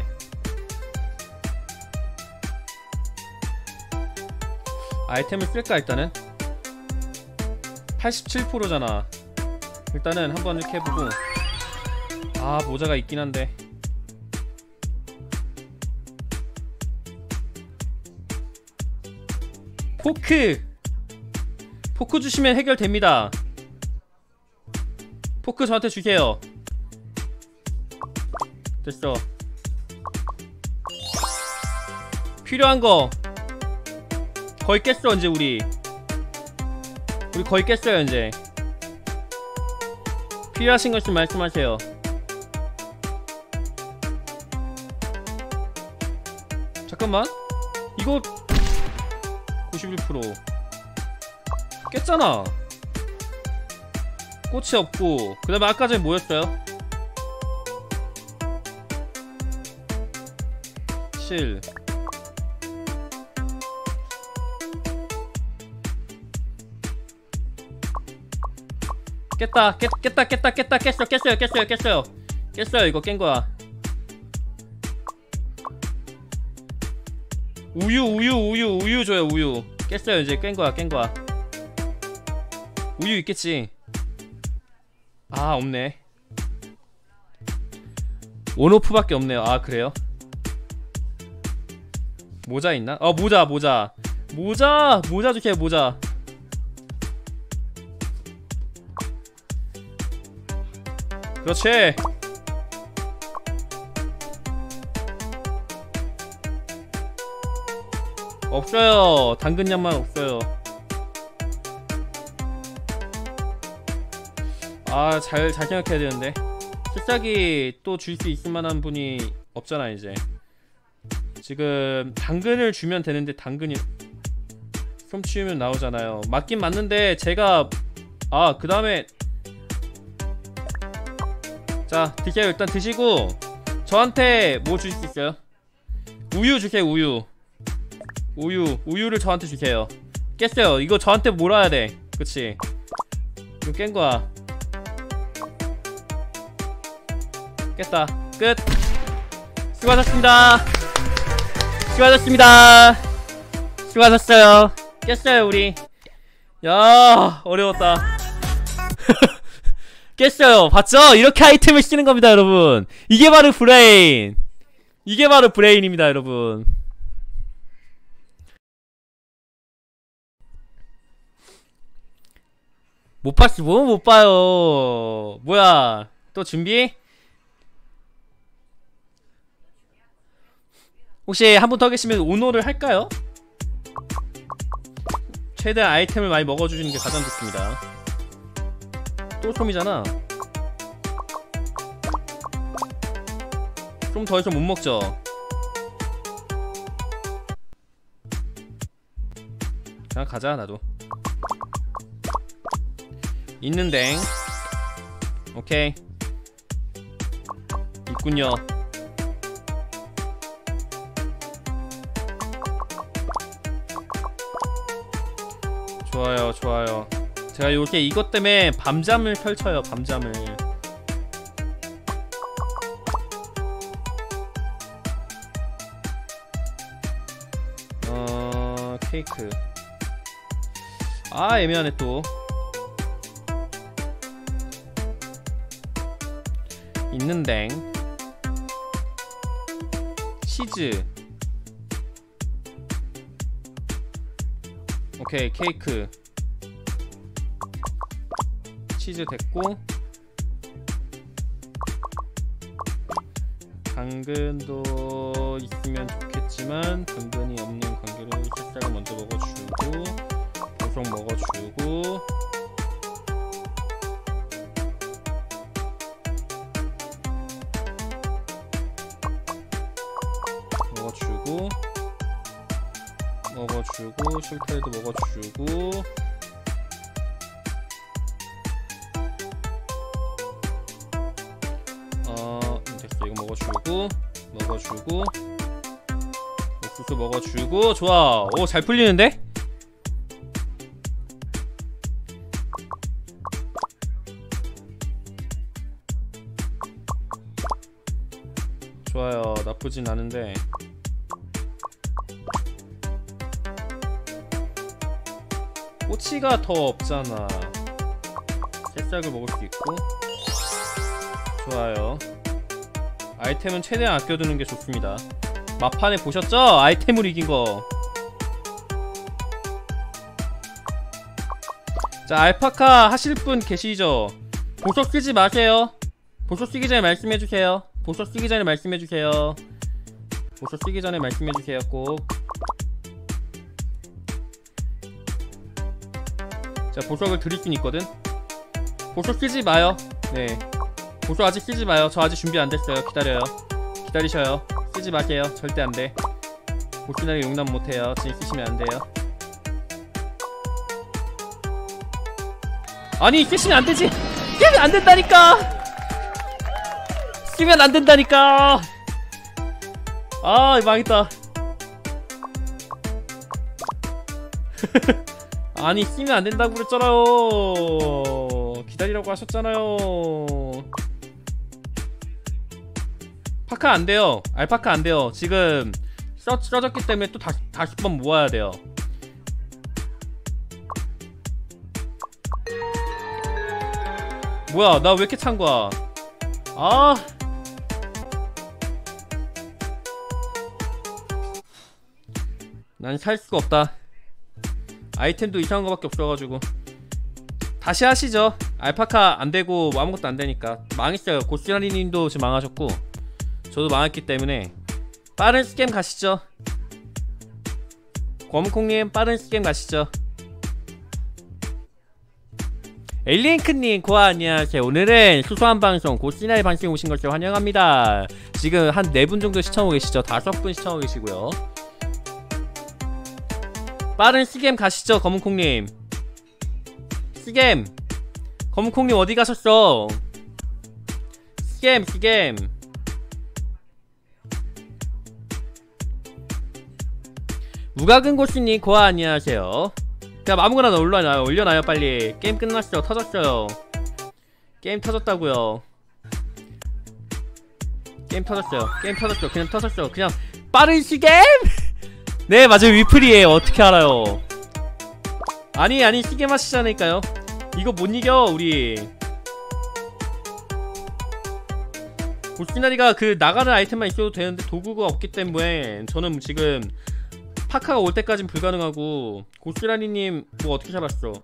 Speaker 1: 아이템을 쓸까 일단은? 87%잖아. 일단은 한번 이렇게 해보고. 아, 모자가 있긴 한데. 포크 주시면 해결됩니다. 포크 저한테 주세요. 됐어. 필요한 거 거의 깼어. 이제 우리 거의 깼어요. 이제 필요하신 것 좀 말씀하세요. 잠깐만, 이거 91% 깼잖아. 꽃이 없고. 그 다음에 아까 전에 뭐였어요? 실. 깼다. 깼어요. 이거 깬거야. 우유 줘요. 우유 깼어요. 이제 깬거야. 우유 있겠지. 아, 없네. 온오프밖에 없네요. 아, 그래요? 모자 있나? 모자 주세요. 모자. 그렇지. 없어요. 당근약만 없어요. 아, 잘 생각해야 되는데. 새싹이 또 줄 수 있을 만한 분이 없잖아. 이제 지금 당근을 주면 되는데 당근이 좀 치우면 나오잖아요. 맞긴 맞는데 제가 그 다음에 자, 드세요. 일단 드시고 저한테 뭐 줄 수 있어요? 우유 주세요. 우유를 저한테 주세요. 깼어요. 이거 저한테 몰아야 돼. 그치? 이거 깬 거야. 깼다. 끝. 수고하셨습니다. 수고하셨습니다. 수고하셨어요. 깼어요 우리. 야 어려웠다. 깼어요. 봤죠? 이렇게 아이템을 쓰는 겁니다 여러분. 이게 바로 브레인. 이게 바로 브레인입니다 여러분. 못 봤어. 뭐 못 봐요. 뭐야 또 준비? 혹시 한 번 더 계시면 오노를 할까요? 최대한 아이템을 많이 먹어주시는 게 가장 좋습니다. 또 솜이잖아. 좀 더 이상 못 먹죠. 그냥 가자 나도. 있는데. 오케이. 있군요. 좋아요 좋아요. 제가 요새 이것 때문에 밤잠을 펼쳐요. 밤잠을. 케이크. 아 애매하네 또. 있는데. 치즈. 오케이 케이크. 치즈 됐고. 당근도 있으면 좋겠지만 당근이 없는 관계로 색깔을 먼저 먹어주고 보석 먹어주고 먹어주고 실타래도 먹어주고 됐어. 이거 먹어주고 옥수수 먹어주고. 좋아. 오 잘 풀리는데? 좋아요. 나쁘진 않은데 꼬치가 더 없잖아. 새싹을 먹을 수 있고. 좋아요. 아이템은 최대한 아껴두는 게 좋습니다. 막판에 보셨죠? 아이템으로 이긴거. 자 알파카 하실분 계시죠? 보석 쓰지 마세요. 보석 쓰기 전에 말씀해주세요. 보석 쓰기 전에 말씀해주세요. 보석 쓰기 전에 말씀해주세요 꼭. 자 보석을 드릴 순 있거든. 보석 쓰지 마요. 네 보석 아직 쓰지 마요. 저 아직 준비 안 됐어요. 기다려요. 기다리셔요. 쓰지 마세요. 절대 안 돼. 보스나게 용납 못해요. 지금 쓰시면 안 돼요. 아니 쓰시면 안 되지. 쓰면 안 된다니까. 쓰면 안 된다니까. 아 망했다. 아니 쓰면 안 된다고 그랬잖아요. 기다리라고 하셨잖아요. 파카 안 돼요. 알파카 안 돼요. 지금 써졌기 때문에 또 다시 번 모아야 돼요. 뭐야 나 왜 이렇게 찬 거야. 아 난 살 수가 없다. 아이템도 이상한 거밖에 없어가지고. 다시 하시죠. 알파카 안되고 뭐 아무것도 안되니까. 망했어요. 고스라리님도 지금 망하셨고 저도 망했기 때문에 빠른 스캠 가시죠. 검콩님 빠른 스캠 가시죠. 엘리잉크님 고아 안녕하세요. 오늘은 소소한 방송 고스나리 방송에 오신 것을 환영합니다. 지금 한 4분 정도 시청하고 계시죠. 5분 시청하고 계시고요. 빠른 스겜 가시죠. 검은콩님 스겜. 검은콩님 어디 가셨어. 스겜. 무가근고씨님 고아 안녕하세요. 그냥 아무거나 올려놔요 빨리. 게임 끝났어. 터졌어요. 게임 터졌다고요. 게임 터졌어요. 게임 터졌어. 그냥 터졌어. 그냥 빠른 시겜? 네 맞아요. 위플이에요. 어떻게 알아요? 아니 시겜 하시자니까요. 이거 못 이겨 우리. 고시나리가 그 나가는 아이템만 있어도 되는데 도구가 없기 때문에 저는 지금 파카가 올 때까진 불가능하고. 고시나리님 뭐 어떻게 잡았어?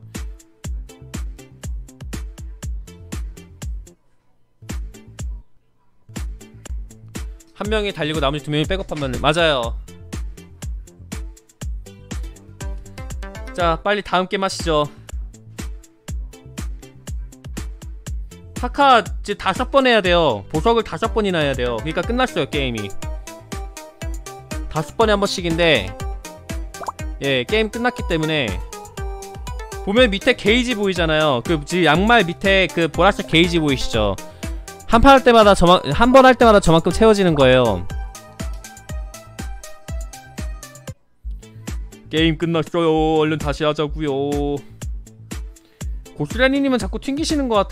Speaker 1: 한 명이 달리고 나머지 두 명이 백업하면 맞아요. 자 빨리 다음 게임 하시죠. 파카 이제 5번 해야 돼요. 보석을 5번이나 해야 돼요. 그러니까 끝났어요 게임이. 5번에 한 번씩인데 예 게임 끝났기 때문에. 보면 밑에 게이지 보이잖아요. 그 양말 밑에 그 보라색 게이지 보이시죠? 한 판 할 때마다 한 번 할 때마다 저만큼 채워지는 거예요. 게임 끝났어요. 얼른 다시 하자구요. 고스라니님은 자꾸 튕기시는 것 같아.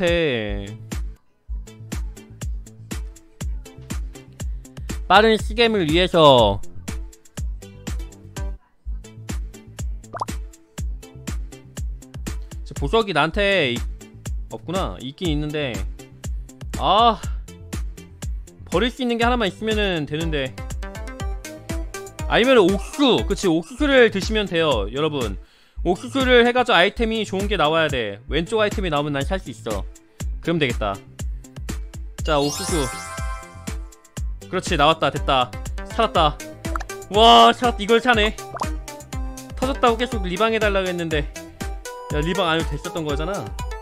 Speaker 1: 빠른 시겜을 위해서 보석이 나한테 없구나. 있긴 있는데 아 버릴 수 있는 게 하나만 있으면은 되는데. 아니면 옥수수. 그치 옥수수를 드시면 돼요 여러분. 옥수수를 해가지고 아이템이 좋은게 나와야 돼. 왼쪽 아이템이 나오면 난 살 수 있어. 그럼 되겠다. 자 옥수수. 그렇지 나왔다. 됐다. 살았다. 와 살았다. 이걸 사네. 터졌다고 계속 리방 해달라고 했는데 야 리방 안 해도 됐었던 거잖아.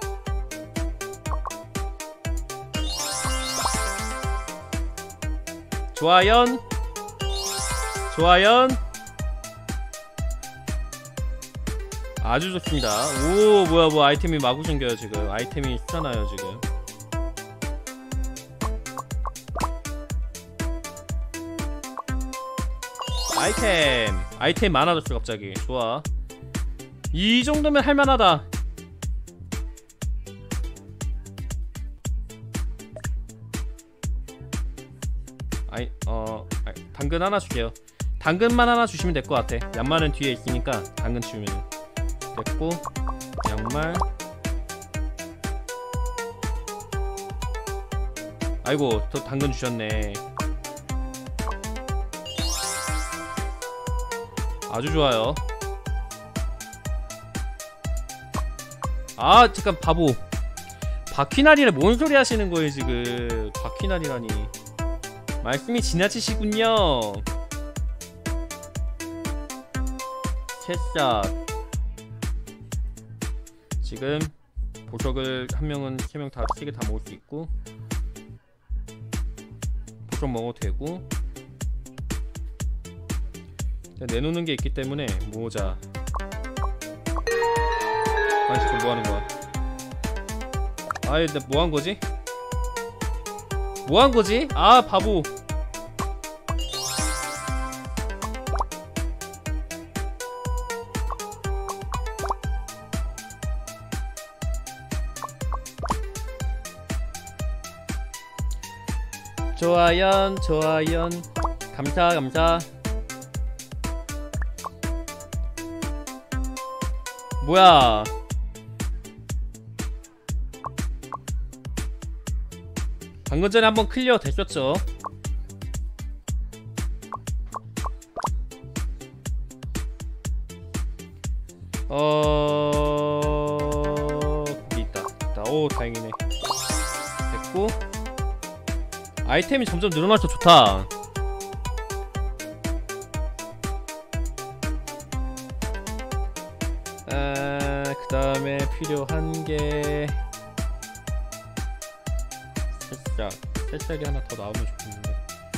Speaker 1: 좋아연 좋아연 아주 좋습니다. 오 뭐야 뭐 아이템이 마구 생겨요 지금. 아이템이 있잖아요 지금. 아이템 많아졌어 갑자기. 좋아. 이 정도면 할만하다. 당근 하나 줄게요. 당근만 하나 주시면 될 것 같아. 양말은 뒤에 있으니까 당근 주면 됐고. 양말. 아이고 또 당근 주셨네. 아주 좋아요. 아 잠깐 바보. 바퀴날이라 뭔 소리 하시는 거예요 지금. 바퀴날이라니. 말씀이 지나치시군요. 채샷. 지금 보석을 한 명은 3명 다 3개 다 먹을 수 있고 보석 먹어도 되고. 내놓는 게 있기 때문에 모으자. 아니 지금 뭐 하는 거야? 아이 나 뭐 한 거지? 뭐 한 거지? 아 바보. 좋아연 좋아연 감사 감사. 뭐야 방금 전에 한번 클리어 됐었죠. 거기 있다. 오 다행이네. 됐고 아이템이 점점 늘어나서 좋다. 그 다음에 필요한 게 새싹이 하나 더 나오면 좋겠는데.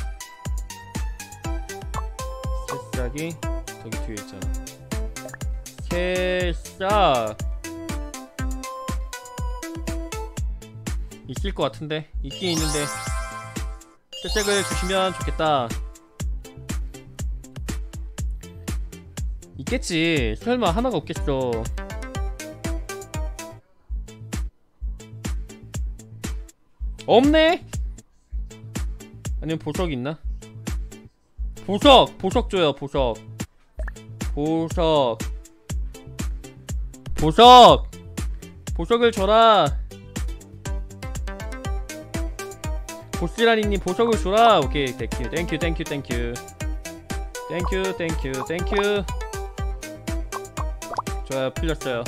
Speaker 1: 새싹이 저기 뒤에 있잖아. 새싹 있을 것 같은데. 있긴 있는데 새싹을 주시면 좋겠다. 있겠지. 설마 하나가 없겠어. 없네? 아니면 보석 있나? 보석 줘요. 보석을 줘라. 보스라니님 보석을 줘라. 오케이, 땡큐. 좋아요, 풀렸어요.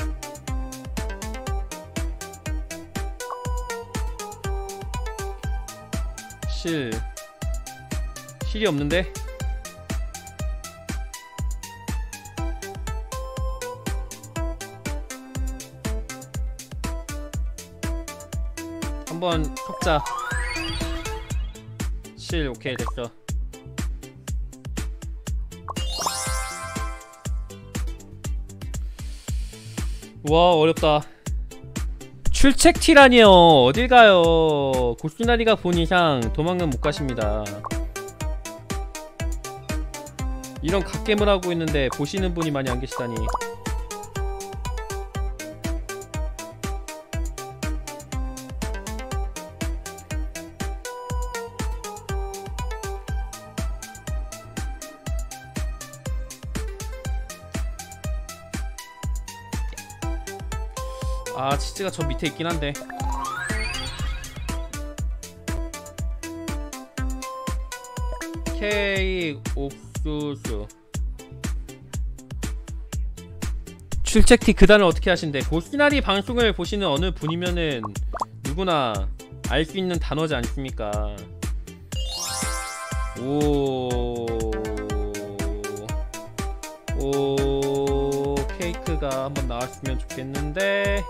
Speaker 1: 실이 없는데? 한번 섞자. 실, 오케이, 됐어. 와, 어렵다. 출첵 티라니요. 어딜 가요. 고스나리가 본 이상 도망은 못 가십니다. 이런 갓겜을 하고 있는데 보시는 분이 많이 안 계시다니. 아, 치즈가 저 밑에 있긴 한데. 케이크 옥수수. 출첵티 그 단을 어떻게 하신대? 고스나리 방송을 보시는 어느 분이면은 누구나 알 수 있는 단어지 않습니까? 케이크가 한번 나왔으면 좋겠는데.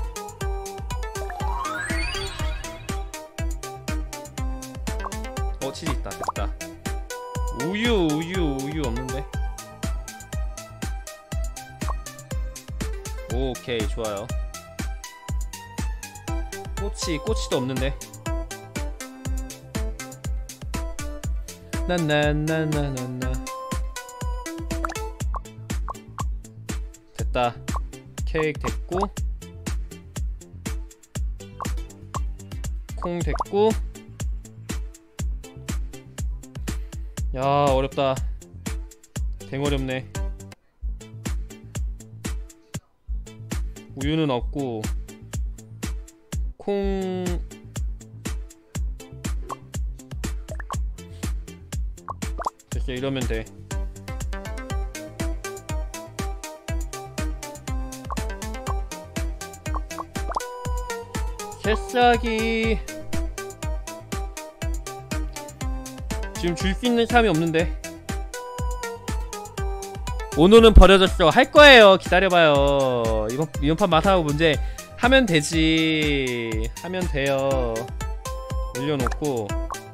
Speaker 1: 치즈 있다. 됐다. 우유 없는데. 오케이, 좋아요. 꼬치도 없는데. 나나나나나나. 됐다. 케이크 됐고, 콩 됐고. 야, 어렵다. 댕어렵네. 우유는 없고, 콩 됐어. 이러면 돼. 새싹이 지금 줄 수 있는 사람이 없는데. 오늘은 버려졌어. 할 거예요. 기다려봐요. 이번 판 마사하고 문제 하면 되지. 하면 돼요. 올려놓고.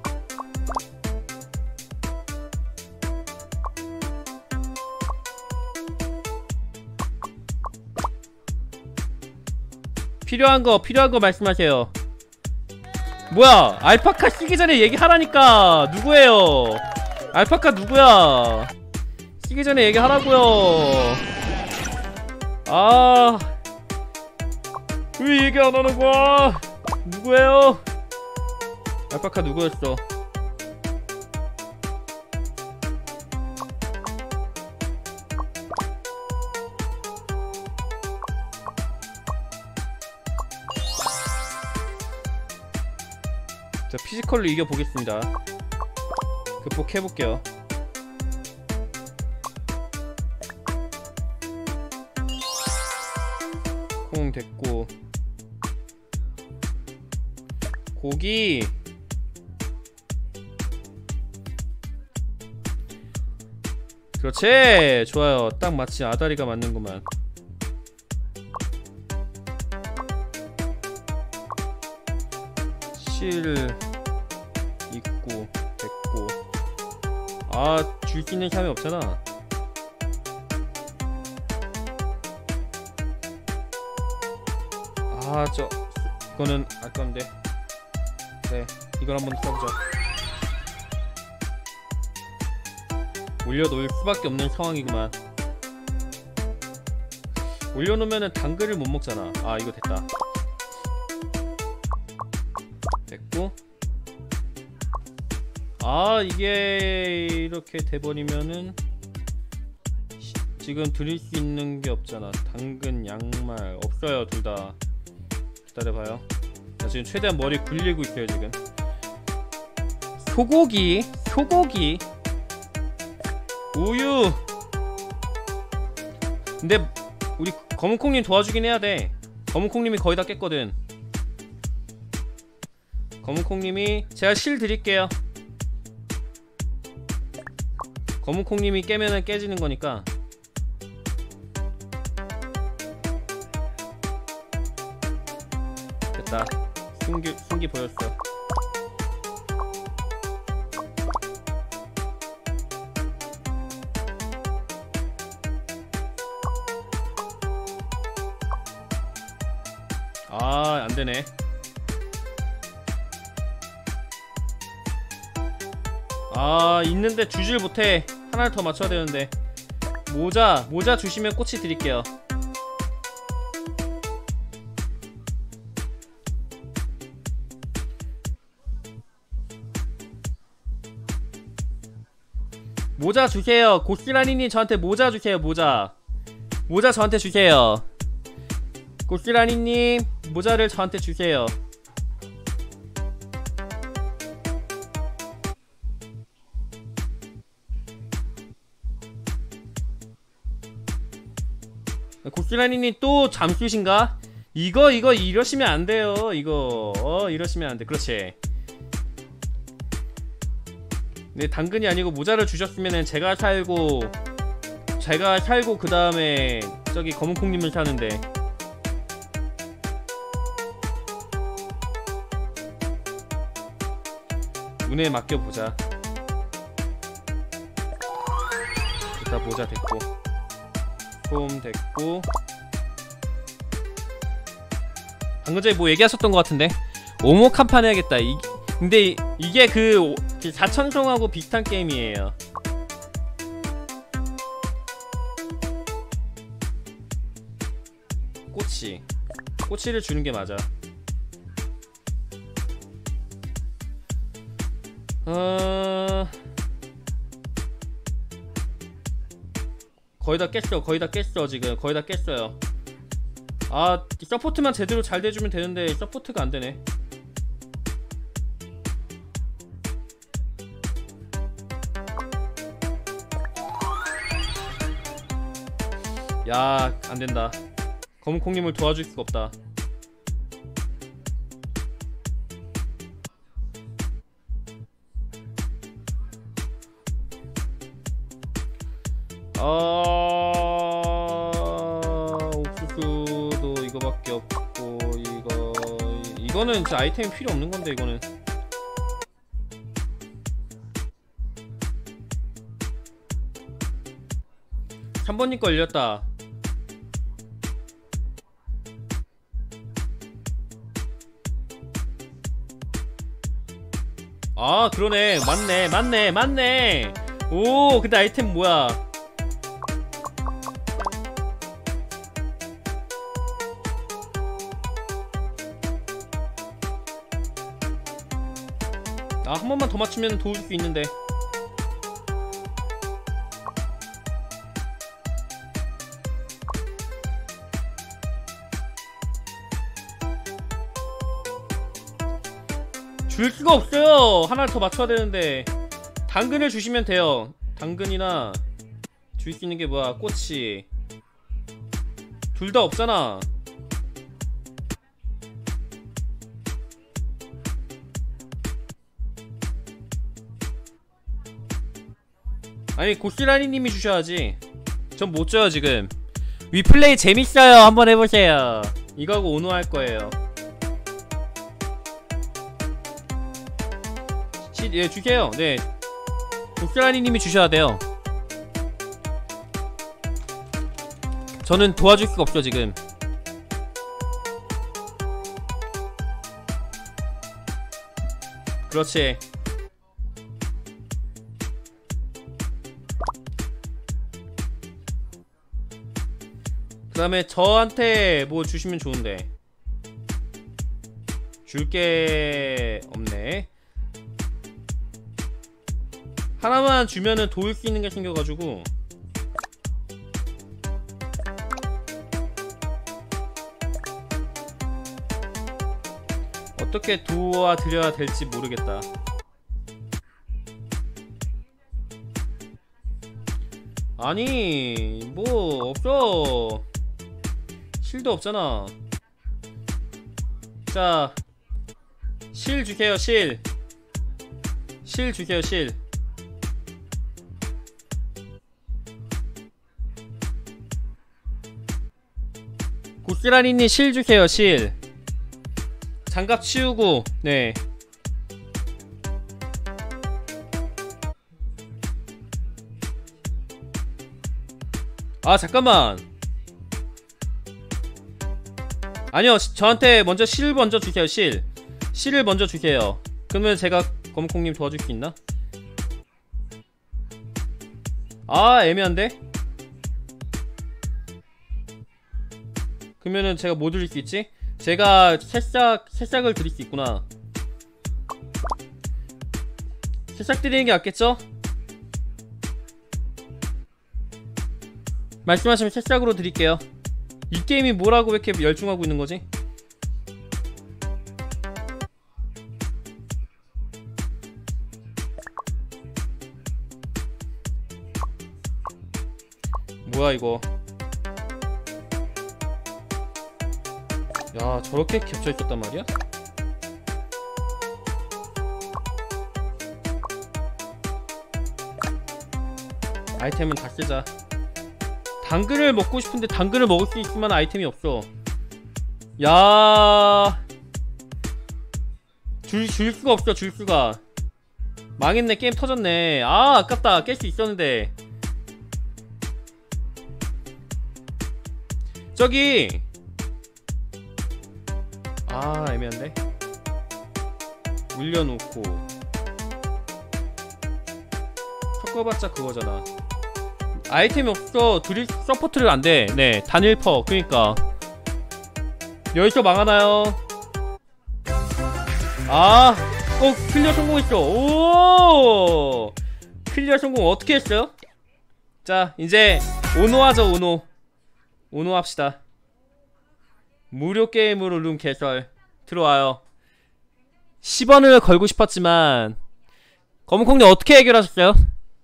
Speaker 1: 필요한 거 말씀하세요. 뭐야, 알파카 쓰기 전에 얘기하라니까. 누구예요? 알파카 누구야? 쓰기 전에 얘기하라고요. 아, 왜 얘기 안 하는 거야? 누구예요? 알파카 누구였어? 자, 피지컬로 이겨보겠습니다. 극복해볼게요. 콩 됐고, 고기 그렇지. 좋아요. 딱 마치 아다리가 맞는구만. 실 있고 됐고. 아, 줄 수 있는 샵이 없잖아. 아, 이거는 아까운데. 네, 이걸 한번 써보자. 올려놓을 수밖에 없는 상황이구만. 올려놓으면은 당근을 못 먹잖아. 아 이거 됐다. 됐고. 아 이게 이렇게 돼버리면은 지금 드릴 수 있는 게 없잖아. 당근, 양말 없어요 둘 다. 기다려봐요. 나 지금 최대한 머리 굴리고 있어요 지금. 소고기, 소고기, 우유. 근데 우리 검은콩님 도와주긴 해야 돼. 검은콩님이 거의 다 깼거든. 검은콩님이 제가 실 드릴게요. 검은콩님이 깨면은 깨지는 거니까. 됐다. 숨기 보였어. 아 안되네. 아 있는데 주질 못해. 하나를 더 맞춰야 되는데. 모자 주시면 꼬치 드릴게요. 모자 주세요. 고스라니님 저한테 모자 주세요. 모자 저한테 주세요. 고스라니님 모자를 저한테 주세요. 고스라니님 또 잠수신가? 이거 이러시면 안 돼요. 이거 이러시면 안 돼. 그렇지. 네, 당근이 아니고 모자를 주셨으면은 제가 살고 그 다음에 저기 검은콩님을 사는데. 운에 맡겨보자. 일단 모자 됐고, 솜 됐고. 방금 전에 뭐 얘기하셨던 것 같은데 오목 한판 해야겠다. 근데 이게 그 사천성하고 비슷한 게임이에요. 꼬치를 주는 게 맞아. 거의 다 깼어 지금. 거의 다 깼어요. 아 서포트만 제대로 잘 돼주면 되는데 서포트가 안 되네. 야 안된다. 검은콩님을 도와줄 수가 없다. 옥수수도 이거밖에 없고, 이거는 진짜 아이템이 필요 없는 건데. 이거는 3번님 거 열렸다. 아 그러네. 맞네. 오 근데 아이템 뭐야. 아 한 번만 더 맞추면 도울 수 있는데. 줄 수가 없어요. 하나를 더 맞춰야 되는데. 당근을 주시면 돼요. 당근이나 줄 수 있는 게 뭐야. 꼬치. 둘 다 없잖아. 아니 고스라니님이 주셔야지. 전 못 줘요 지금. 위플레이 재밌어요. 한번 해보세요. 이거하고 오노 할 거예요. 예 주세요. 네 고스라니님이 주셔야 돼요. 저는 도와줄 수가 없죠 지금. 그렇지. 그 다음에 저한테 뭐 주시면 좋은데. 줄게 없네. 하나만 주면은 도울 수 있는 게 생겨가지고. 어떻게 도와드려야 될지 모르겠다. 아니 뭐 없어. 실도 없잖아. 자, 실 주세요. 실 주세요. 실. 고스라니님 실 주세요. 실. 장갑 치우고. 네. 아 잠깐만. 아니요, 저한테 먼저 실 먼저 주세요. 실을 먼저 주세요. 그러면 제가 검콩님 도와줄 수 있나? 아 애매한데? 그러면은 제가 뭐 드릴 수 있지? 제가 새싹을 드릴 수 있구나. 새싹 드리는 게 낫겠죠? 말씀하시면 새싹으로 드릴게요. 이 게임이 뭐라고 왜 이렇게 열중하고 있는 거지? 뭐야 이거? 야, 저렇게 겹쳐있었단 말이야? 아이템은 다 쓰자. 당근을 먹고 싶은데 당근을 먹을 수 있지만 아이템이 없어. 야, 줄 수가 없어. 줄 수가. 망했네. 게임 터졌네. 아 아깝다. 깰 수 있었는데. 저기. 아 애매한데. 물려놓고 섞어봤자 그거잖아. 아이템이 없어. 둘이 서포트를 안돼. 네, 단일퍼. 그니까 여기서 망하나요? 아, 꼭 클리어 성공했어. 오, 클리어 성공. 어떻게 했어요? 자, 이제 오노하죠. 오노 합시다. 무료 게임으로 룸 개설 들어와요. 10원을 걸고 싶었지만. 검은콩님 어떻게 해결하셨어요?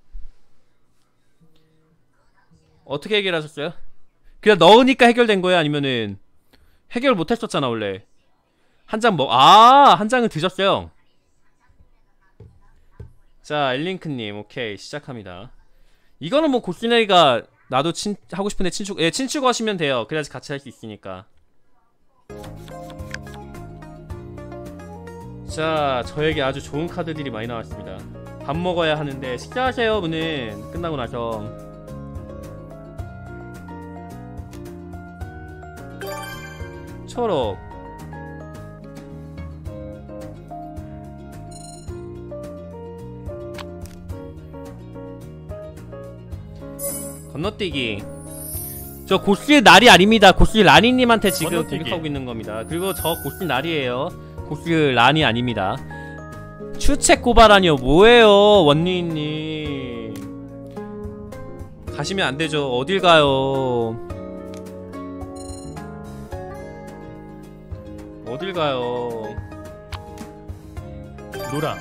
Speaker 1: 어떻게 해결하셨어요? 그냥 넣으니까 해결된 거예요? 아니면은 해결 못했었잖아 원래. 한 장을 드셨어요. 자, 엘링크님 오케이 시작합니다. 이거는 뭐 고스네리가 나도 하고 싶은데 친추하시면 돼요. 그래야지 같이 할 수 있으니까. 자, 저에게 아주 좋은 카드들이 많이 나왔습니다. 밥 먹어야 하는데 식사하세요 분은 끝나고 나서. 초록. 건너뛰기. 저 고스 날이 아닙니다. 고스 라니님한테 지금 공격하고 있는 겁니다. 그리고 저 고스 날이에요. 고스 란이 아닙니다. 추책 고발하니요. 뭐예요 원니님. 가시면 안되죠. 어딜 가요. 어딜 가요.
Speaker 2: 노랑.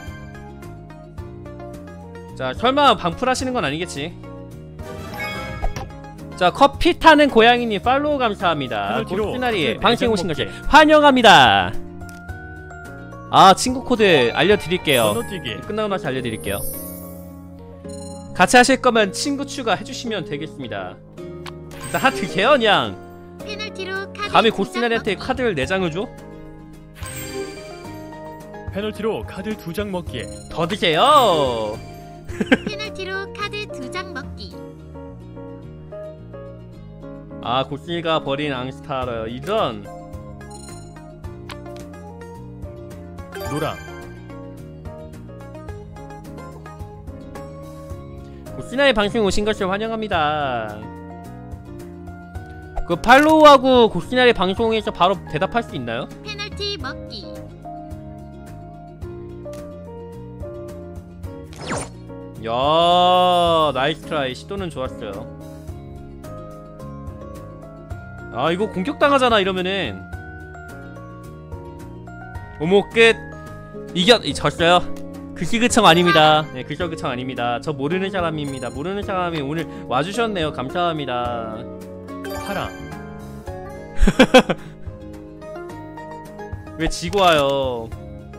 Speaker 1: 자, 설마 방풀하시는 건 아니겠지. 자, 커피 타는 고양이님 팔로우 감사합니다. 고스나리에 방송 오신 것을 환영합니다. 아, 친구 코드 알려드릴게요. 끝나고 나서 알려드릴게요. 같이 하실 거면 친구 추가 해주시면 되겠습니다. 일단 하트 개연양. 감히 고스나리한테 카드를 4장을 줘?
Speaker 2: 페널티로 카드 2장 먹기에
Speaker 1: 더 드세요.
Speaker 3: 페널티로 카드 2장 먹기.
Speaker 1: 아, 고스가 버린 앙스타러 이런.
Speaker 2: 노랑.
Speaker 1: 고스나의 방송 오신 것을 환영합니다. 그 팔로우하고 고시나리 방송에서 바로 대답할 수 있나요?
Speaker 3: 페널티 먹기.
Speaker 1: 야, 나이스 트라이. 시도는 좋았어요. 아, 이거 공격당하잖아 이러면은. 오모 끝. 졌어요. 그시그청 아닙니다. 네, 그시그청 아닙니다. 저 모르는 사람입니다. 모르는 사람이 오늘 와주셨네요. 감사합니다.
Speaker 2: 파랑,
Speaker 1: 왜 지고 와요?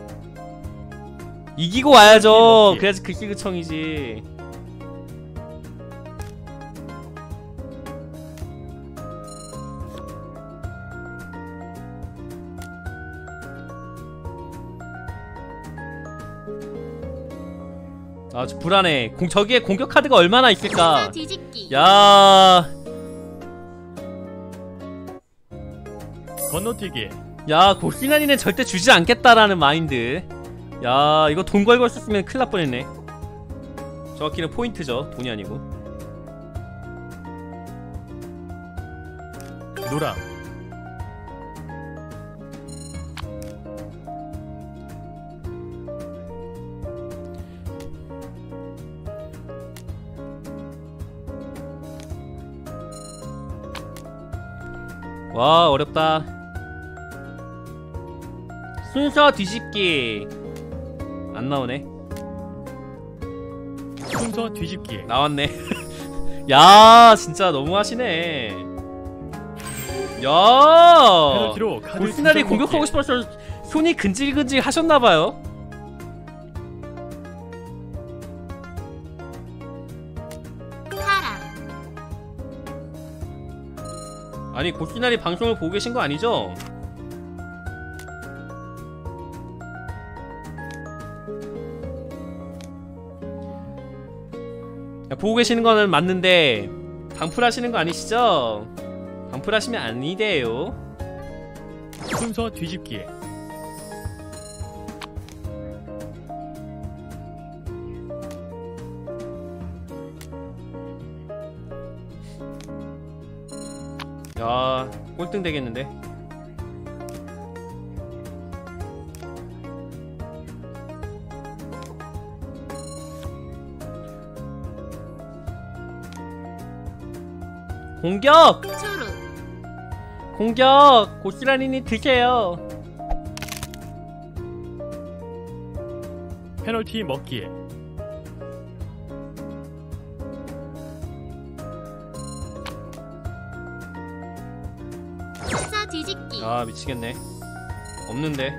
Speaker 1: 이기고 와야죠. 그래야지 그시그청이지. 아주 불안해. 저기에 공격 카드가 얼마나 있을까?
Speaker 3: 순서 뒤집기.
Speaker 1: 야,
Speaker 2: 건너뛰기,
Speaker 1: 야, 고시나리는 절대 주지 않겠다라는 마인드. 야, 이거 돈 걸고 썼으면 큰일 날 뻔했네. 정확히는 포인트죠. 돈이 아니고.
Speaker 2: 노랑,
Speaker 1: 와, 어렵다. 순서 뒤집기. 안 나오네.
Speaker 2: 순서 뒤집기,
Speaker 1: 나왔네. 야, 진짜 너무하시네. 야,
Speaker 2: 페널티로 카드
Speaker 1: 고시나리
Speaker 2: 2장
Speaker 1: 공격하고
Speaker 2: 먹기.
Speaker 1: 싶어서 손이 근질근질 하셨나봐요.
Speaker 3: 파랑.
Speaker 1: 아니, 고시나리 방송을 보고 계신 거 아니죠? 야, 보고 계시는 거는 맞는데 방풀하시는 거 아니시죠? 방풀하시면 아니대요.
Speaker 2: 순서 뒤집기,
Speaker 1: 야, 꼴등 되겠는데? 공격!
Speaker 3: 초록.
Speaker 1: 공격! 고시라니니 드세요.
Speaker 2: 페널티 먹기,
Speaker 3: 순서 뒤집기.
Speaker 1: 아, 미치겠네. 없는데.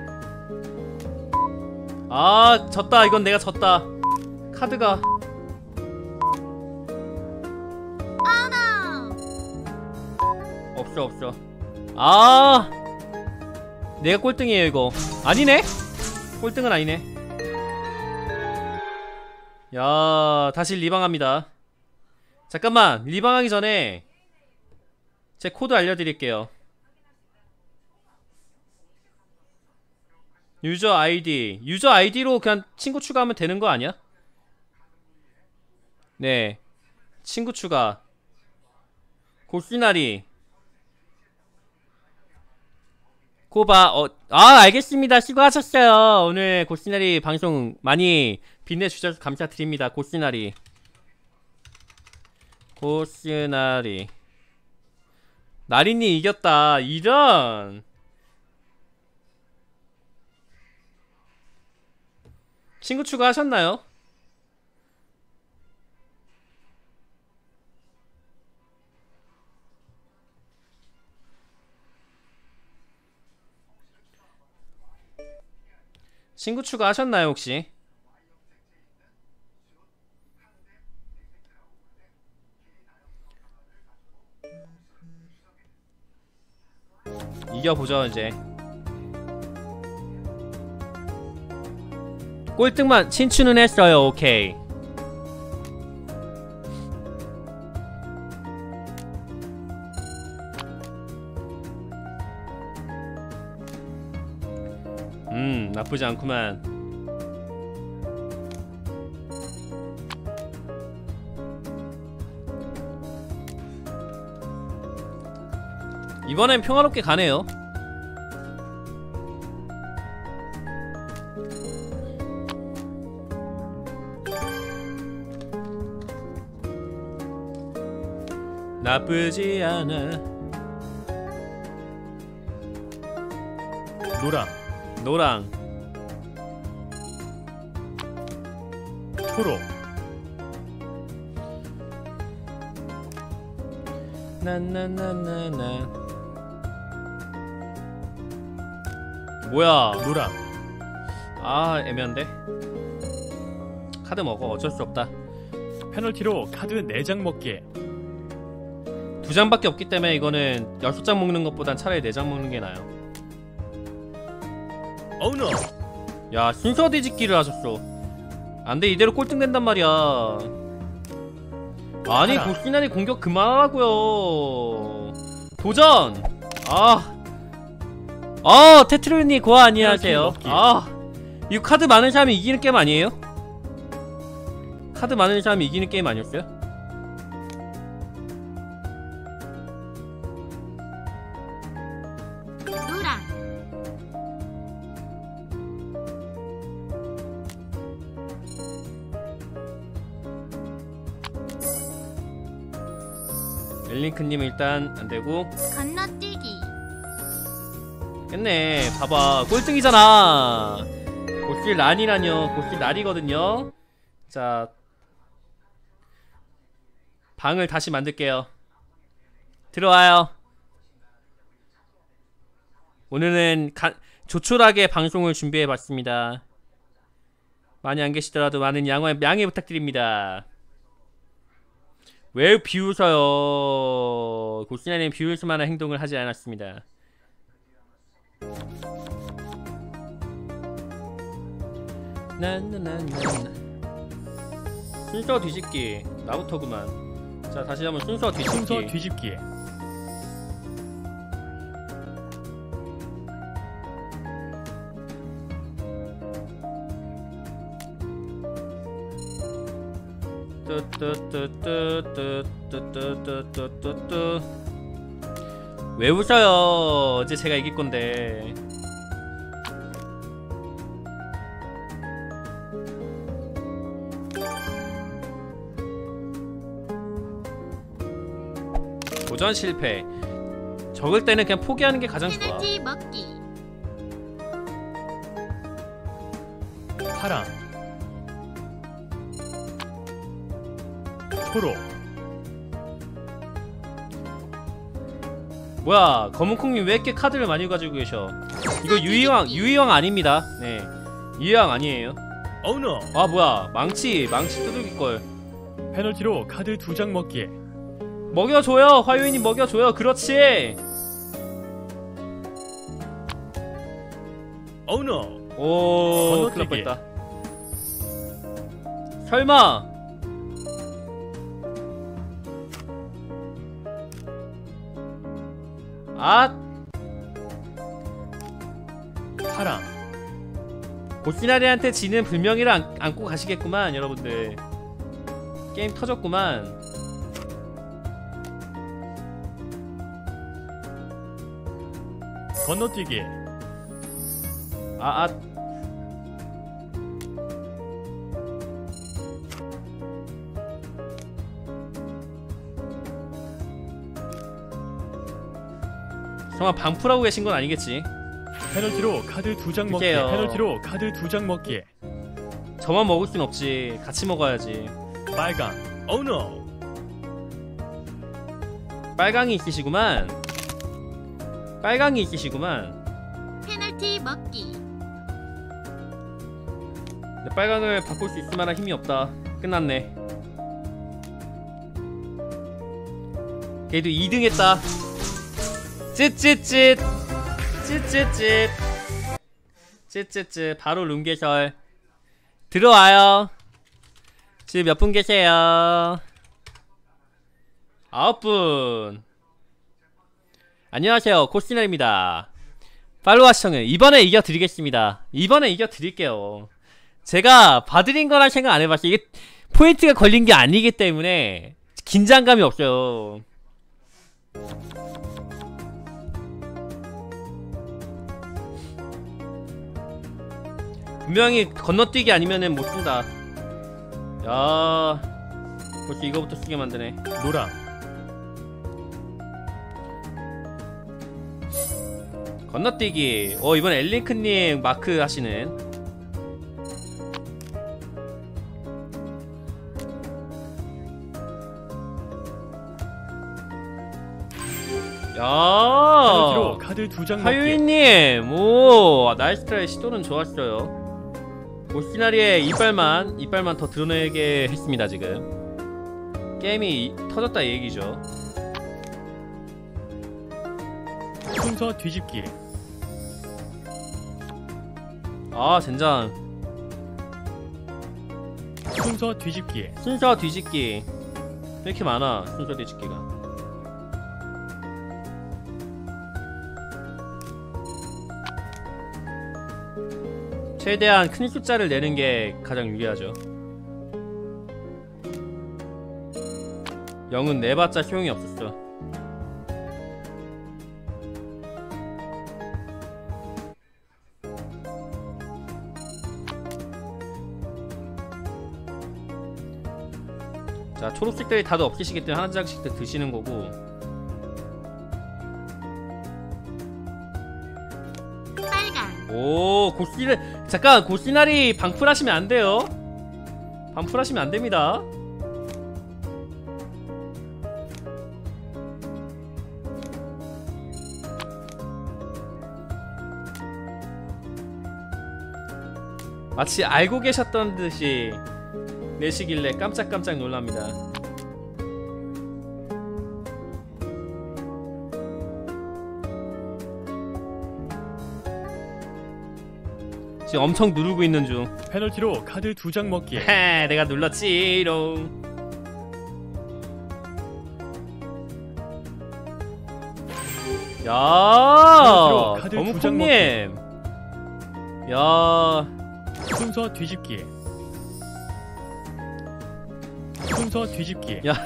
Speaker 1: 아, 졌다. 이건 내가 졌다. 카드가.
Speaker 3: 아나.
Speaker 1: 없어. 아, 내가 꼴등이에요 이거. 아니네? 꼴등은 아니네. 야, 다시 리방합니다. 잠깐만, 리방하기 전에 제 코드 알려드릴게요. 유저 아이디로 그냥 친구 추가하면 되는 거 아니야? 네, 친구 추가. 고시나리 코바. 알겠습니다. 수고하셨어요. 오늘 고시나리 방송 많이 빛내주셔서 감사드립니다. 고시나리 나린이 이겼다. 이런. 친구 추가하셨나요? 친구 추가하셨나요 혹시? 이겨보죠 이제. 꼴등만 친추는 했어요. 오케이. 나쁘지 않구만. 이번엔 평화롭게 가네요. 나쁘지 않아.
Speaker 2: 노랑,
Speaker 1: 노랑,
Speaker 2: 초록,
Speaker 1: 나나나나나. 뭐야?
Speaker 2: 노랑,
Speaker 1: 아, 애매한데. 카드 먹어. 어쩔 수 없다.
Speaker 2: 페널티로 카드 4장 먹기.
Speaker 1: 2장밖에 없기 때문에 이거는 6장 먹는 것보단 차라리 4장 먹는 게 나아요.
Speaker 2: 오너,
Speaker 1: 야, 순서 뒤집기를 하셨어. 안돼, 이대로 꼴등 된단 말이야. 아니,
Speaker 2: 하나.
Speaker 1: 고시나리 공격 그만하라고요. 도전. 테트로니 고아 안녕하세요.
Speaker 2: 먹기.
Speaker 1: 이거 카드 많은 사람이 이기는 게임 아니에요? 카드 많은 사람이 이기는 게임 아니었어요?
Speaker 3: 노랑.
Speaker 1: 엘링크님 일단 안되고.
Speaker 3: 건너뛰기.
Speaker 1: 깼네. 봐봐, 꼴등이잖아. 고실 란이라뇨. 고실 날이거든요. 자, 방을 다시 만들게요. 들어와요. 오늘은 조촐하게 방송을 준비해봤습니다. 많이 안 계시더라도 많은 양해 부탁드립니다. 왜 비웃어요? 고시나님 비웃을 만한 행동을 하지 않았습니다. 순서 뒤집기. 나부터구만. 자, 다시 한번 순서 뒤집기.
Speaker 2: 순서 뒤집기.
Speaker 1: 뚜뚜뚜뚜뚜뚜뚜뚜뚜뚜. 왜 웃어요? 이제 제가 이길 건데. 도전 실패. 적을 때는 그냥 포기하는 게 가장 좋아.
Speaker 3: 페널티 먹기.
Speaker 2: 파랑, 초록,
Speaker 1: 뭐야, 검은콩님 왜 이렇게 카드를 많이 가지고 계셔? 이거 유이왕 아닙니다. 네, 유이왕 아니에요.
Speaker 2: 오너,
Speaker 1: 아, 뭐야, 망치 두들길걸.
Speaker 2: 페널티로 카드 2장 먹기.
Speaker 1: 먹여줘요. 화요인이 먹여줘요. 그렇지.
Speaker 2: 오너,
Speaker 1: 오, 큰일 날 뻔했다. 설마.
Speaker 2: 파랑,
Speaker 1: 고시나리한테 지는 불명예를 안고 가시겠구만, 여러분들. 게임 터졌구만.
Speaker 2: 건너뛰기.
Speaker 1: 설마 방풀하고 계신 건 아니겠지?
Speaker 2: 페널티로 카드 2장 먹기.
Speaker 1: 이게요.
Speaker 2: 페널티로 카드 2장 먹기.
Speaker 1: 저만 먹을 순 없지. 같이 먹어야지.
Speaker 2: 빨강, 오너,
Speaker 1: 빨강이 있으시구만. 빨강이 있으시구만.
Speaker 3: 페널티 먹기.
Speaker 1: 근데 빨강을 바꿀 수 있을 만한 힘이 없다. 끝났네. 걔도 2등 했다. 쯧쯧쯧 쯧쯧쯧 쯧쯧쯧. 바로 룸게설 들어와요. 지금 몇 분 계세요? 9분. 안녕하세요, 코시널입니다. 팔로워 시청을 이번에 이겨드리겠습니다. 이번에 이겨드릴게요. 제가 봐드린 거란 생각 안 해봤어요. 이게 포인트가 걸린 게 아니기 때문에 긴장감이 없어요. 분명히 건너뛰기 아니면은 못 쓴다. 야, 벌써 이거부터 쓰게 만드네.
Speaker 2: 노랑,
Speaker 1: 건너뛰기. 이번 엘링크님 마크 하시는.
Speaker 2: 페널티로
Speaker 1: 야,
Speaker 2: 카드 2장 먹기.
Speaker 1: 하유이님, 오, 나이스 트라이. 시도는 좋았어요. 보시나리의 이빨만 더 드러내게 했습니다. 지금 게임이 터졌다 얘기죠.
Speaker 2: 순서 뒤집기.
Speaker 1: 아, 젠장.
Speaker 2: 순서 뒤집기.
Speaker 1: 순서 뒤집기. 왜 이렇게 많아, 순서 뒤집기가. 최대한 큰 숫자를 내는 게 가장 유리하죠. 0은 내봤자 소용이 없었어. 자, 초록색들이 다들 없으시기 때문에 한 장씩 드시는 거고.
Speaker 3: 빨강.
Speaker 1: 오, 잠깐, 고시나리 방풀하시면 안 돼요. 방풀하시면 안 됩니다. 마치 알고 계셨던 듯이 내시길래 깜짝깜짝 놀랍니다. 지금 엄청 누르고 있는 중.
Speaker 2: 페널티로 카드 2장 먹기.
Speaker 1: 헤, 내가 눌렀지롱. 야,
Speaker 2: 카드
Speaker 1: 거무콩님. 야,
Speaker 2: 순서 뒤집기. 순서 뒤집기.
Speaker 1: 야.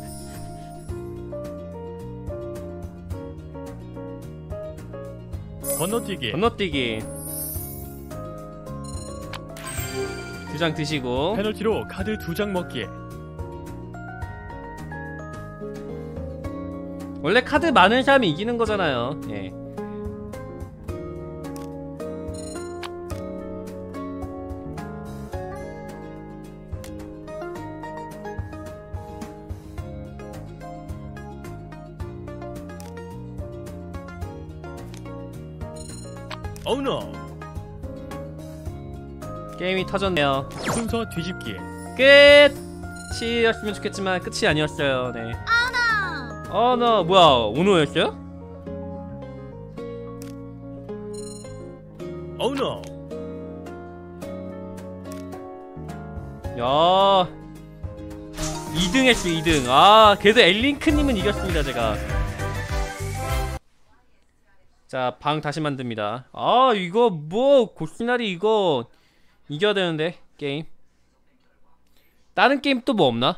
Speaker 2: 건너뛰기.
Speaker 1: 건너뛰기. 2장 드시고.
Speaker 2: 페널티로 카드 2장 먹기.
Speaker 1: 원래 카드 많은 사람이 이기는 거잖아요. 예.
Speaker 2: Oh no.
Speaker 1: 게임이 터졌네요.
Speaker 2: 순서 뒤집기.
Speaker 1: 끝이었으면 좋겠지만 끝이 아니었어요. 네.
Speaker 3: 아나.
Speaker 1: 나 뭐야, 오노였어요?
Speaker 2: Oh no.
Speaker 1: 야, 2등 했어. 2등. 아, 그래도 엘링크님은 이겼습니다. 제가. 자, 방 다시 만듭니다. 아, 이거 뭐 고시나리 이거 이겨야 되는데. 게임 다른 게임 또 뭐 없나?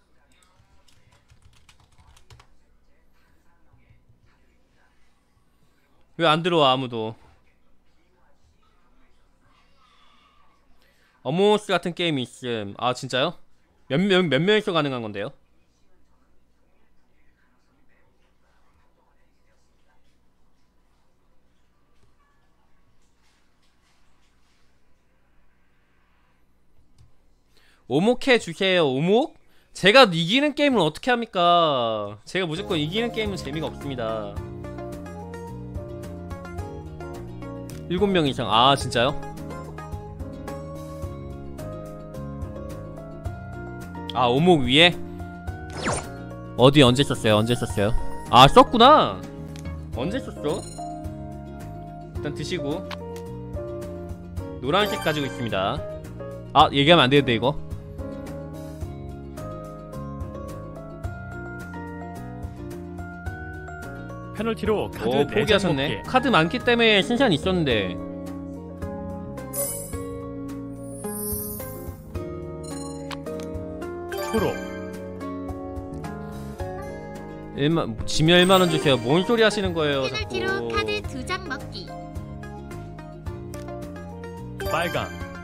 Speaker 1: 왜 안 들어와 아무도? 어몽어스 같은 게임이 있음. 아, 진짜요? 몇 명이서 가능한 건데요? 오목해 주세요. 오목? 제가 이기는 게임을 어떻게 합니까? 제가 무조건 이기는 게임은 재미가 없습니다. 7명 이상. 아, 진짜요? 아, 오목 위에? 어디 언제 썼어요? 언제 썼어요? 아, 썼구나. 언제 썼어? 일단 드시고. 노란색 가지고 있습니다. 아, 얘기하면 안 되는데 이거.
Speaker 2: 페널티로 카드
Speaker 1: 오,
Speaker 2: 4장
Speaker 1: 포기하셨네.
Speaker 2: 먹기.
Speaker 1: 카드 많기 때문에 신선이 있었는데.
Speaker 2: 초록.
Speaker 1: 지면 1만원 주세요. 뭔 소리 하시는 거예요,
Speaker 3: 페널티로
Speaker 1: 자꾸.
Speaker 3: 카드 2장 먹기.
Speaker 2: 빨강.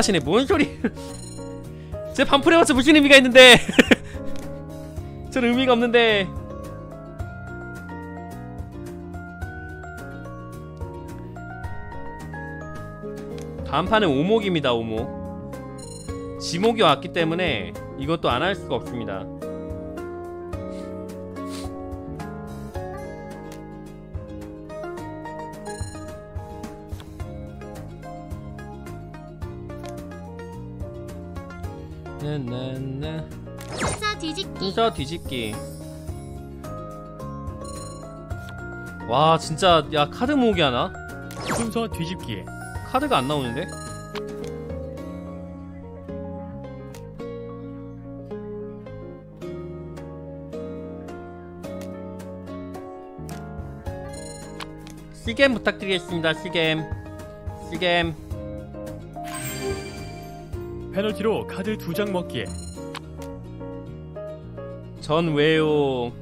Speaker 1: 하시네. 뭔 소리? 제 반풀해봤자 무슨 의미가 있는데? 전 의미가 없는데. 다음 판은 오목입니다. 오목. 지목이 왔기 때문에 이것도 안 할 수가 없습니다.
Speaker 3: 순서 뒤집기.
Speaker 1: 순서 뒤집기. 와 진짜 야 카드 모으기 하나?
Speaker 2: 순서 뒤집기.
Speaker 1: 카드가 안 나오는데? 시겜 부탁드리겠습니다. 시겜.
Speaker 2: 페널티로 카드 2장 먹기.
Speaker 1: 전 왜요?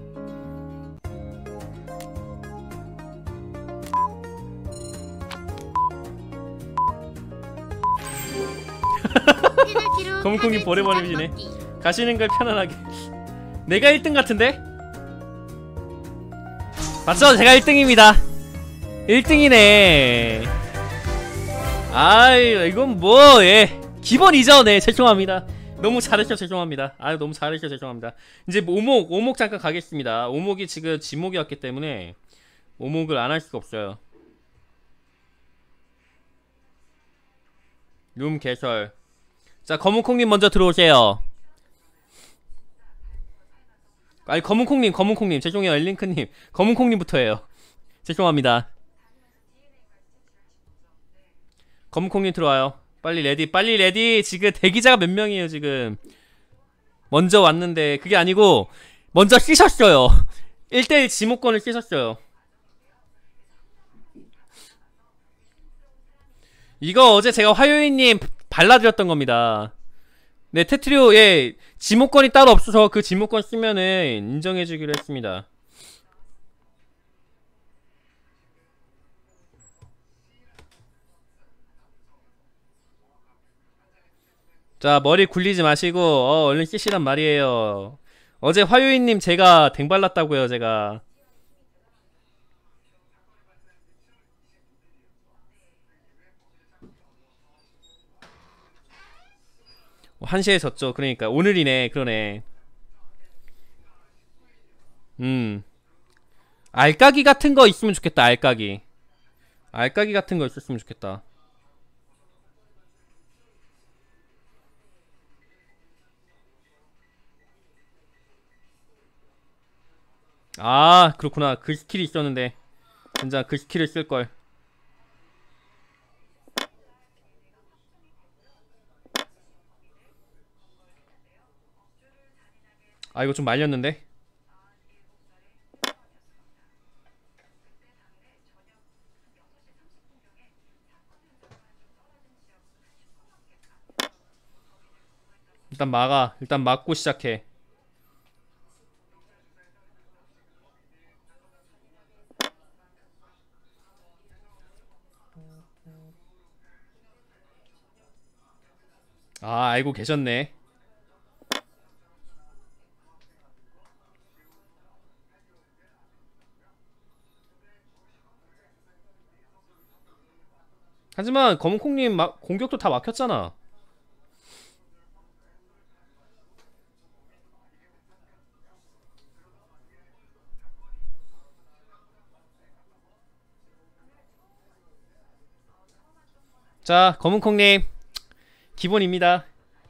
Speaker 3: 페널티로
Speaker 1: 검콩이
Speaker 3: 카드
Speaker 1: 버려버리시네.
Speaker 3: 두 장 먹기.
Speaker 1: 가시는 걸 편안하게. 내가 1등 같은데? 맞죠? 제가 1등입니다. 1등이네. 아이 이건 뭐 예. 기본이죠. 네 죄송합니다. 너무 잘했죠. 죄송합니다. 아유 너무 잘했죠. 죄송합니다. 이제 오목 잠깐 가겠습니다. 오목이 지금 지목이었기 때문에 오목을 안 할 수가 없어요. 룸 개설. 자 검은콩님 먼저 들어오세요. 아니 검은콩님 죄송해요. 엘링크님 검은콩님부터 해요. 죄송합니다. 검은콩님 들어와요. 빨리 레디. 지금 대기자가 몇 명이에요 지금. 먼저 왔는데 그게 아니고 먼저 씻었어요. 1대1 지목권을 씻었어요. 이거 어제 제가 화요일님 발라드렸던 겁니다. 네 테트리오 예 지목권이 따로 없어서 그 지목권 쓰면은 인정해주기로 했습니다. 자, 머리 굴리지 마시고 얼른 끼시란 말이에요. 어제 화요일님 제가 댕발랐다고요. 제가 1시에 졌죠. 그러니까 오늘이네. 그러네. 알까기 같은 거 있으면 좋겠다. 알까기 같은 거 있었으면 좋겠다. 아, 그렇구나. 그 스킬이 있었는데 진짜 그 스킬을 쓸걸. 아, 이거 좀 말렸는데. 일단 막아. 일단 막고 시작해. 아, 알고 계셨네. 하지만 검은콩님 공격도 다 막혔잖아. 자, 검은콩님 기본입니다.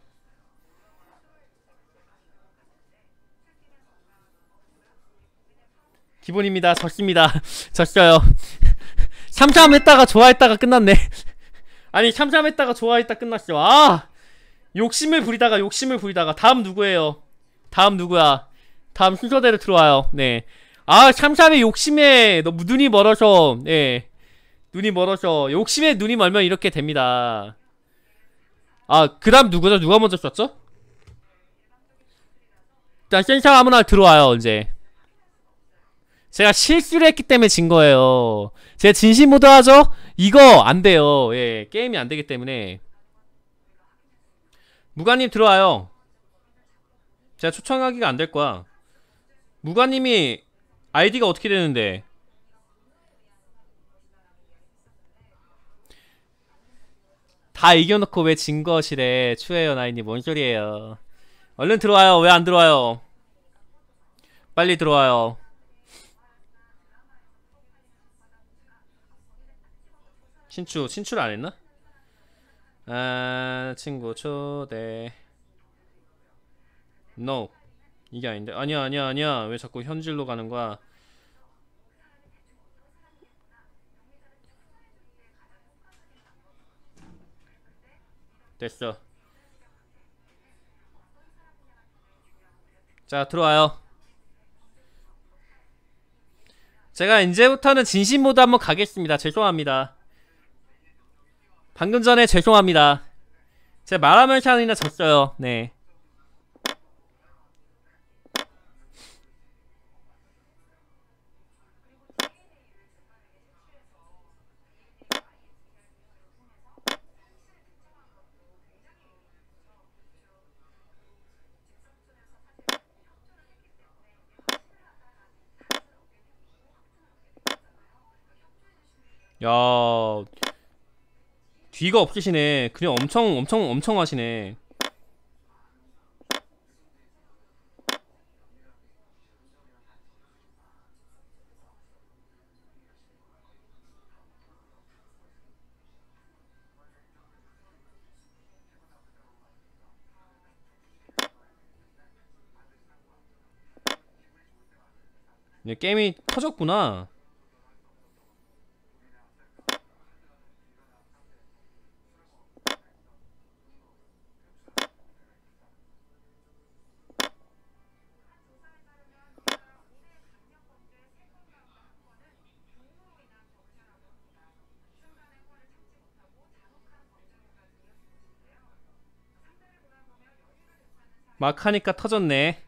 Speaker 1: 기본입니다. 졌습니다. 졌어요. 참참했다가 좋아했다가 끝났네. 아니, 참참했다가 좋아했다 끝났어. 아, 욕심을 부리다가 다음 누구예요? 다음 누구야? 다음 순서대로 들어와요. 네. 아, 참참의 욕심에 너무 눈이 멀어서. 네. 눈이 멀어서 욕심에 눈이 멀면 이렇게 됩니다. 아, 그 다음 누구죠? 누가 먼저 썼죠? 일단 센터 아무나 들어와요. 이제 제가 실수를 했기 때문에 진 거예요. 제가 진심 모드 하죠? 이거 안 돼요. 예, 게임이 안 되기 때문에. 무가님 들어와요. 제가 초청하기가 안 될 거야. 무가님이 아이디가 어떻게 되는데? 다 이겨놓고 왜 진 것이래. 추해요 나이님. 뭔 소리예요. 얼른 들어와요. 왜 안 들어와요? 빨리 들어와요. 친추를 안 했나? 아, 친구 초대. No. 이게 아닌데. 아니야. 왜 자꾸 현질로 가는 거야? 됐어. 자, 들어와요. 제가 이제부터는 진심 모드 한번 가겠습니다. 죄송합니다. 방금 전에 죄송합니다. 제가 말하면서 하느라 졌어요. 네. 야, 뒤가 없으시네. 그냥 엄청 하시네. 게임이 터졌구나. 막 하니까 터졌네.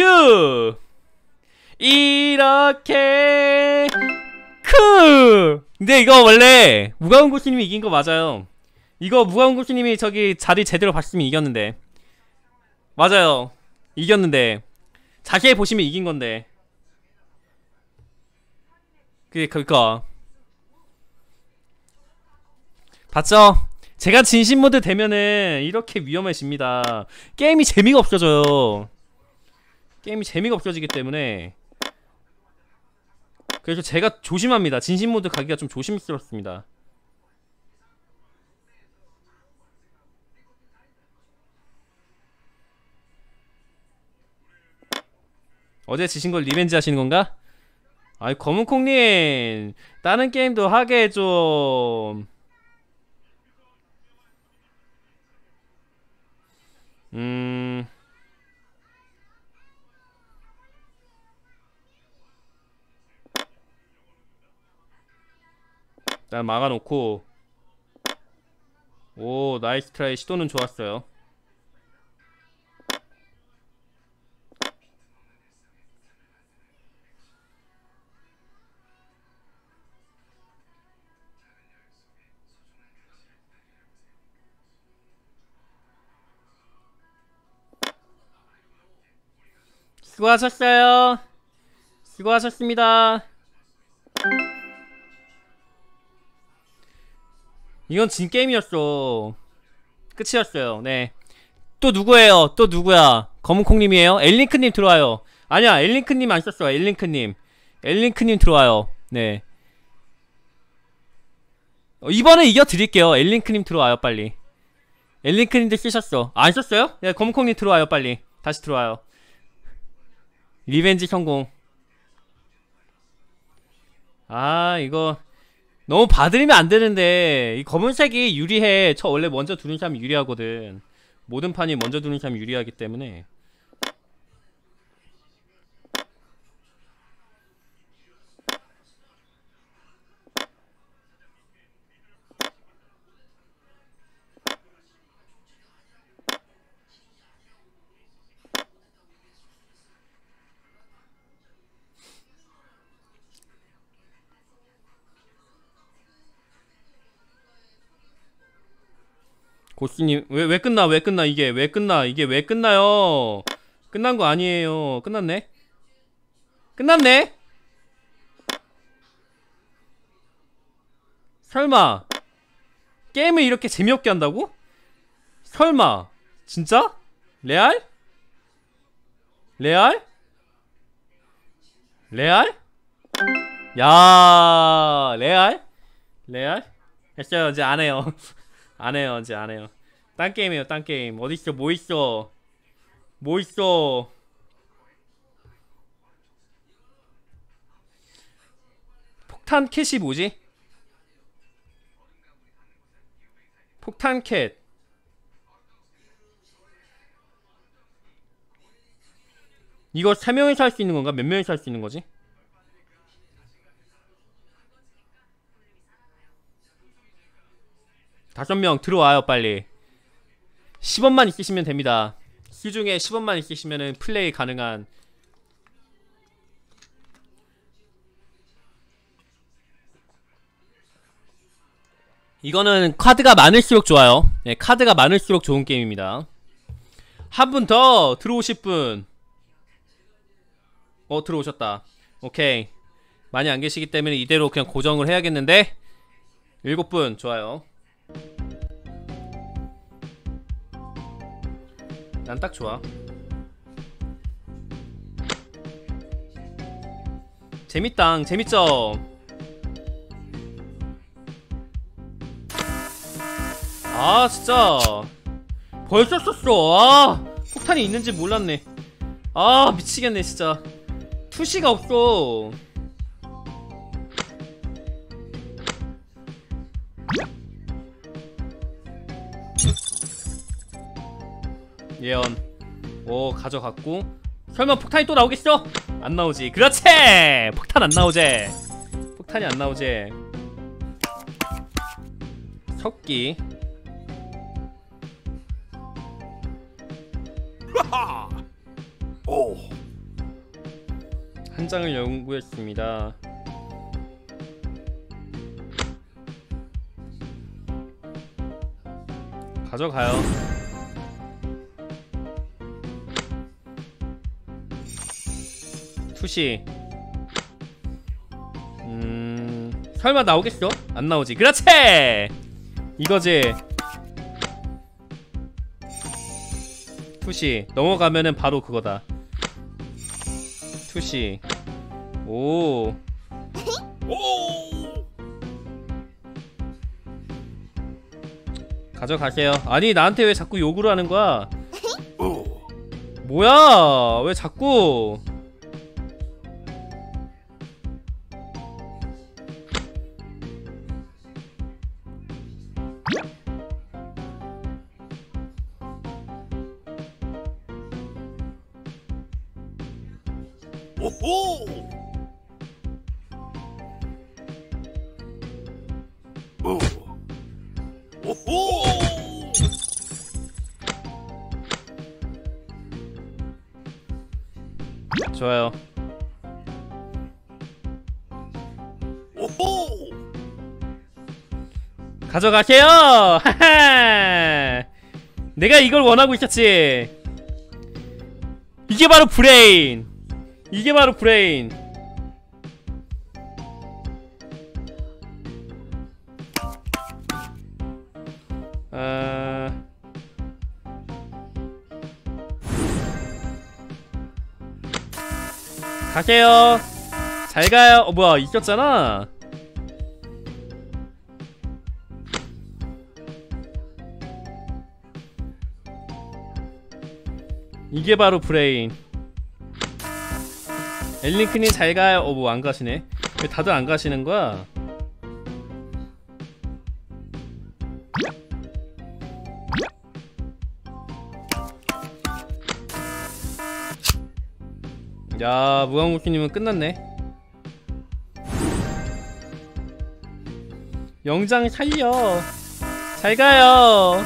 Speaker 1: 휴! 이렇게 근데 이거 원래 무가운고수님이 이긴 거 맞아요. 이거 무가운고수님이 저기 자리 제대로 봤으면 이겼는데. 맞아요. 이겼는데 자세히 보시면 이긴 건데. 그니까 봤죠? 제가 진심 모드 되면은 이렇게 위험해집니다. 게임이 재미가 없어져요. 게임이 재미가 없어지기 때문에. 그래서 제가 조심합니다. 진심 모드 가기가 좀 조심스럽습니다. 어제 지신 걸 리벤지 하시는 건가? 아이 검은콩님 다른 게임도 하게 좀. 일단 막아놓고. 오 나이스 트라이. 시도는 좋았어요. 수고하셨어요. 수고하셨습니다. 이건 진게임이었어. 끝이었어요. 네. 또 누구예요? 또 누구야? 검은콩님이에요? 엘링크님 들어와요. 아니야 엘링크님 안 썼어. 엘링크님 들어와요. 네. 이번에 이겨드릴게요. 엘링크님 들어와요 빨리. 엘링크님도 쓰셨어. 안 썼어요? 네 검은콩님 들어와요 빨리. 다시 들어와요. 리벤지 성공. 아 이거 너무 봐드리면 안되는데. 이 검은색이 유리해. 저 원래 먼저 두는 사람이 유리하거든. 모든 판이 먼저 두는 사람이 유리하기 때문에. 고스님 왜 끝나 이게 왜 끝나요? 끝난 거 아니에요. 끝났네. 설마 게임을 이렇게 재미없게 한다고? 설마 진짜? 레알? 야 레알? 됐어요. 이제 안해요. 안해요. 이제 안해요. 딴 게임이에요. 딴 게임. 어딨어? 뭐 있어? 폭탄 캣이 뭐지? 폭탄 캣. 이거 3명이서 할 수 있는 건가? 몇 명이서 할 수 있는 거지? 다섯 명 들어와요 빨리. 10원만 있으시면 됩니다. 시중에 10원만 있으시면은 플레이 가능한. 이거는 카드가 많을수록 좋아요. 네, 카드가 많을수록 좋은 게임입니다. 한 분 더 들어오실 분. 들어오셨다. 오케이. 많이 안 계시기 때문에 이대로 그냥 고정을 해야겠는데. 7분 좋아요. 난 딱 좋아. 재밌당. 재밌죠? 아 진짜 벌써 썼어. 아 폭탄이 있는지 몰랐네. 아 미치겠네 진짜. 투시가 없어. 예언. 오 가져갔고. 설마 폭탄이 또 나오겠어? 안 나오지. 그렇지. 폭탄 안 나오지. 폭탄이 안 나오지. 석기. 오. 한 장을 연구했습니다. 가져가요. 투시. 설마 나오겠어? 안 나오지. 그렇지! 이거지. 투시. 넘어가면은 바로 그거다. 투시. 오. 가져가세요. 아니 나한테 왜 자꾸 욕을 하는 거야? 뭐야? 왜 자꾸? 좋아요. 가져가세요. 하하. 내가 이걸 원하고 있었지. 이게 바로 브레인. 이게 바로 브레인. 가세요. 잘 가요. 뭐야 이겼잖아. 이게 바로 브레인. 엘링크님 잘 가요. 뭐 안 가시네. 왜 다들 안 가시는 거야? 야, 무광무키님은 끝났네. 영장 살려. 잘 가요.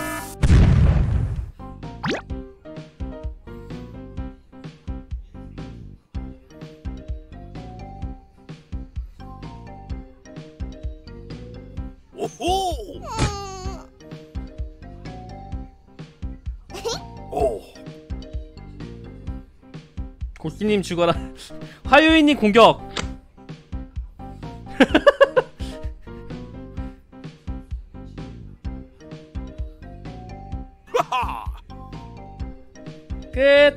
Speaker 1: 고씨님 죽어라. 화요일님 공격. 끝.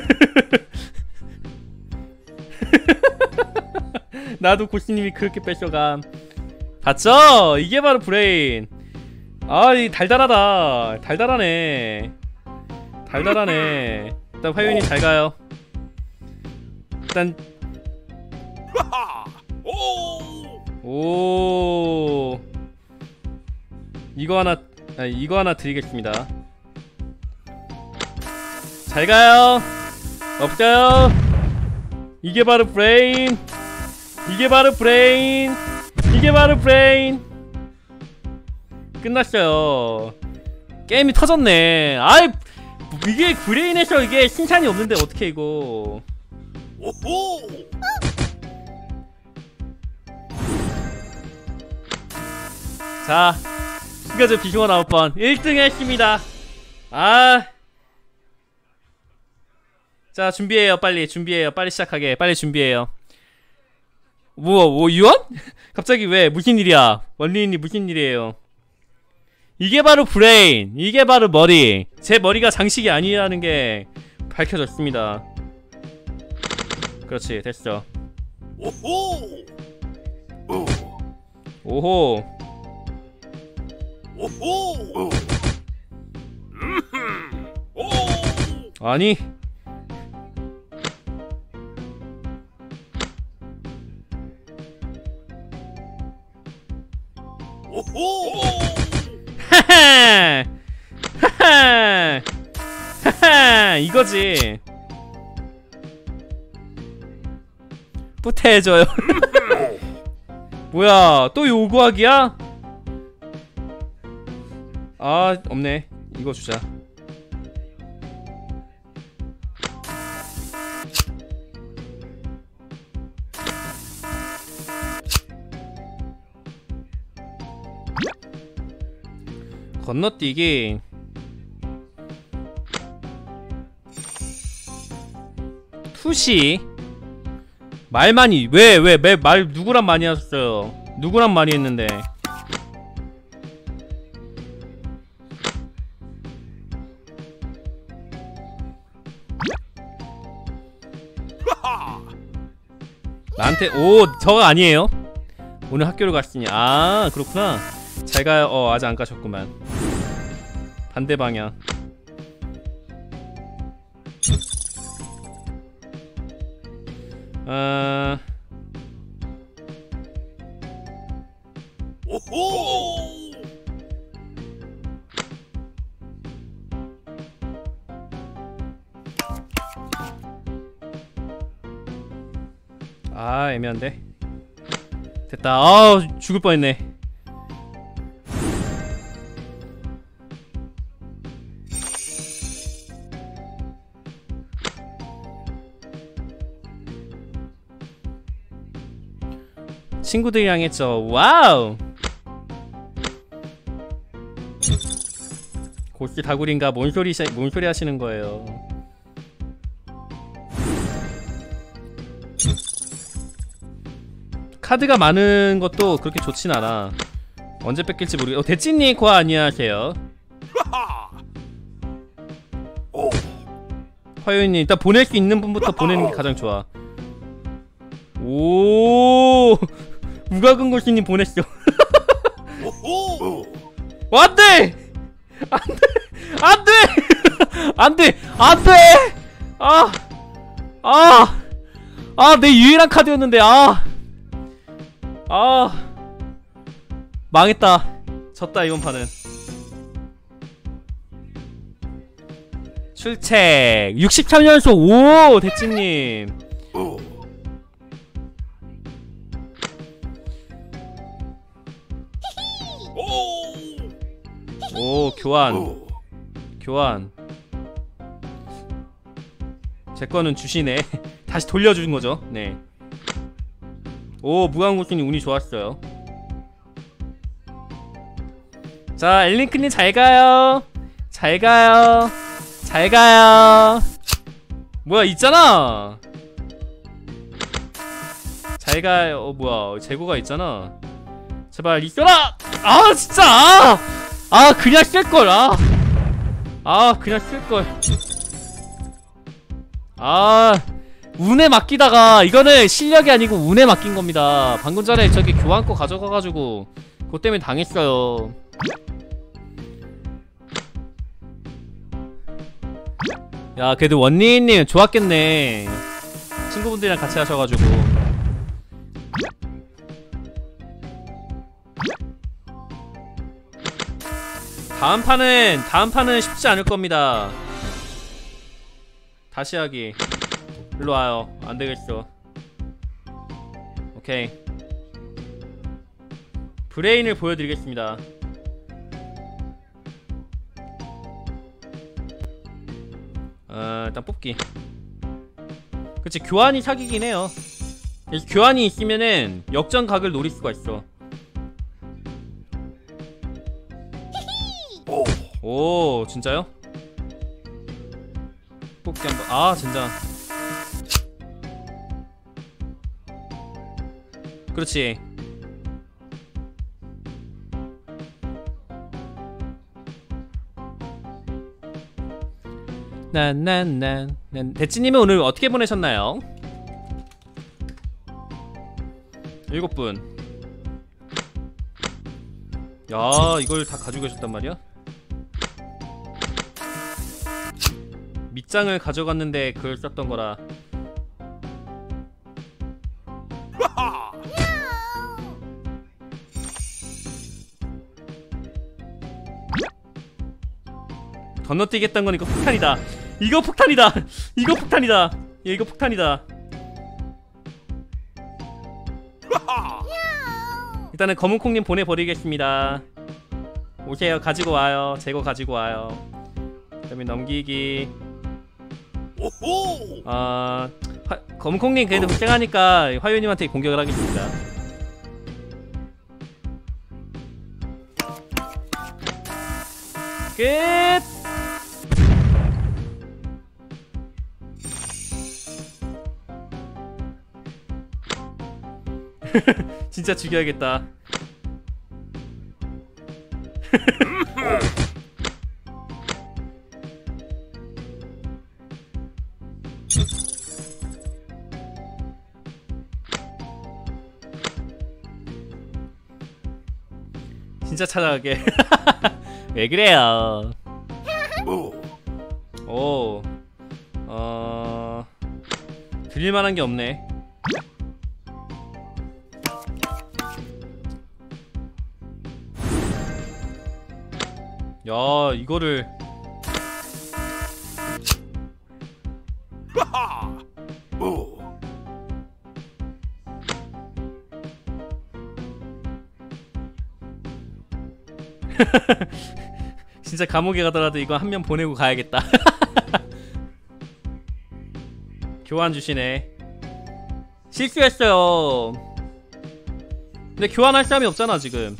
Speaker 1: 나도 고씨님이 그렇게 뺏어감. 봤죠? 이게 바로 브레인. 아, 이 달달하다. 달달하네. 달달하네. 일단 화요일님 잘 가요. 일단 오 이거 하나 드리겠습니다. 잘 가요. 없어요. 이게 바로 브레인. 이게 바로 브레인. 이게 바로 브레인. 끝났어요. 게임이 터졌네. 아이 이게 브레인에서 이게 칭찬이 없는데 어떻게 이거. 자, 이거 비중어 나올 뻔 1등 했습니다. 아, 자 준비해요. 빨리 준비해요. 빨리 시작하게. 빨리 준비해요. 뭐 유언? 갑자기 왜 무슨 일이야? 원리인이 무슨 일이에요? 이게 바로 브레인. 이게 바로 머리. 제 머리가 장식이 아니라는 게 밝혀졌습니다. 그렇지, 됐어. 오호. 아니. 하하. 하하. 하하. 이거지. 뿌태해줘요. 뭐야, 또 요구하기야? 아, 없네. 이거 주자. 건너뛰기. 후시 말 많이 왜 말 누구랑 많이 하셨어요? 누구랑 많이 했는데? 나한테 저가 아니에요? 오늘 학교를 갔으니 아 그렇구나. 잘 가요. 아직 안 가셨구만. 반대 방향. 아 애매한데. 됐다. 죽을 뻔했네. 친구들이랑 했죠. 와우. 고씨 다구리인가 뭔 소리 하시는 거예요. 카드가 많은 것도 그렇게 좋진 않아. 언제 뺏길지 모르겠. 대찐님 고아 안녕하세요. 화요일님 일단 보낼 수 있는 분부터 보내는 게 가장 좋아. 오 무가근고씨님 보냈어. 안돼! 안돼! 안돼! 안돼! 내 유일한 카드였는데. 망했다. 졌다 이번 판은. 출첵 63연속. 오 대찐님. 오 교환. 제 거는 주시네. 다시 돌려주는 거죠. 네. 오 무광고수님 운이 좋았어요. 자 엘링크님 잘 가요. 잘 가요. 잘 가요. 뭐야 있잖아. 잘 가요. 뭐야 재고가 있잖아. 제발 있어라. 진짜. 그냥 쓸걸. 그냥 쓸걸. 운에 맡기다가 이거는 실력이 아니고 운에 맡긴 겁니다. 방금 전에 저기 교환 거 가져가가지고 그것 때문에 당했어요. 야 그래도 원니님 좋았겠네. 친구분들이랑 같이 하셔가지고. 다음 판은 쉽지 않을 겁니다. 다시 하기. 일로 와요. 안 되겠어. 오케이. 브레인을 보여드리겠습니다. 일단 뽑기. 그치 교환이 사기긴 해요. 교환이 있으면은 역전각을 노릴 수가 있어. 오 진짜요? 뽑기 한번. 진짜. 그렇지. 대치님은 오늘 어떻게 보내셨나요? 7분. 야 이걸 다 가지고 계셨단 말이야? 밑장을 가져갔는데 그걸 썼던 거라. 건너뛰겠다는 건 이거 폭탄이다. 이거 폭탄이다. 이거 폭탄이다. 이거 폭탄이다. 일단은 검은콩님 보내버리겠습니다. 오세요. 가지고 와요. 재고 가지고 와요. 그다음에 넘기기. 검은콩님 그래도 흑쟁하니까 화요님한테 공격을 하겠습니다. 끝! 진짜 죽여야겠다. 진짜 찾아가게. 왜 그래요? 오, 들릴만한 게 없네. 야, 이거를. 진짜 감옥에 가더라도 이거 한 명 보내고 가야겠다. 교환 주시네. 실수했어요. 근데 교환할 사람이 없잖아 지금.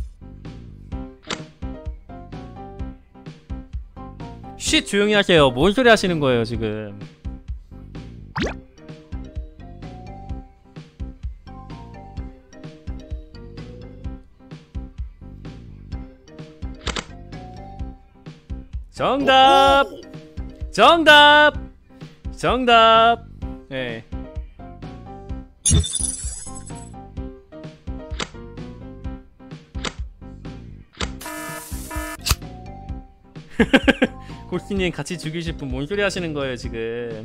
Speaker 1: 쉿, 조용히 하세요. 뭔 소리 하시는 거예요 지금. 정답! 정답! 정답! 네. 골스님 같이 죽이실 분 뭔 소리 하시는 거예요 지금.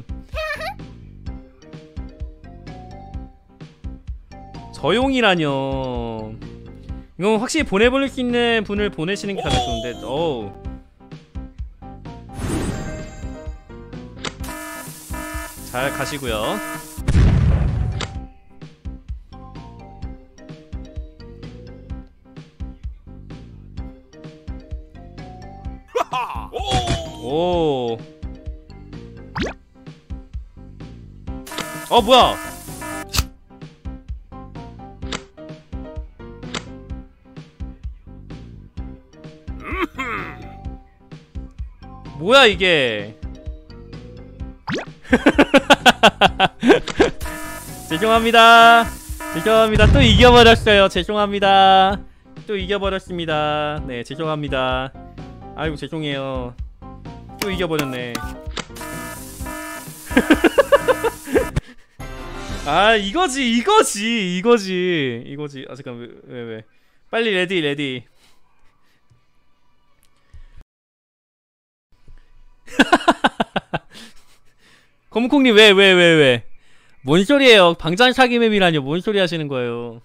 Speaker 1: 저용이라뇨. 이건 확실히 보내버릴 수 있는 분을 보내시는 게 가장 좋은데. 어우. 잘 가시고요. 오. 뭐야? 뭐야 이게? 죄송합니다. 죄송합니다. 또 이겨버렸어요. 죄송합니다. 또 이겨버렸습니다. 네, 죄송합니다. 아이고 죄송해요. 또 이겨버렸네. 아, 이거지. 아, 잠깐, 왜. 빨리 레디. 검콩님 왜? 뭔 소리예요? 방장 사기 맵이라뇨. 뭔 소리 하시는 거예요?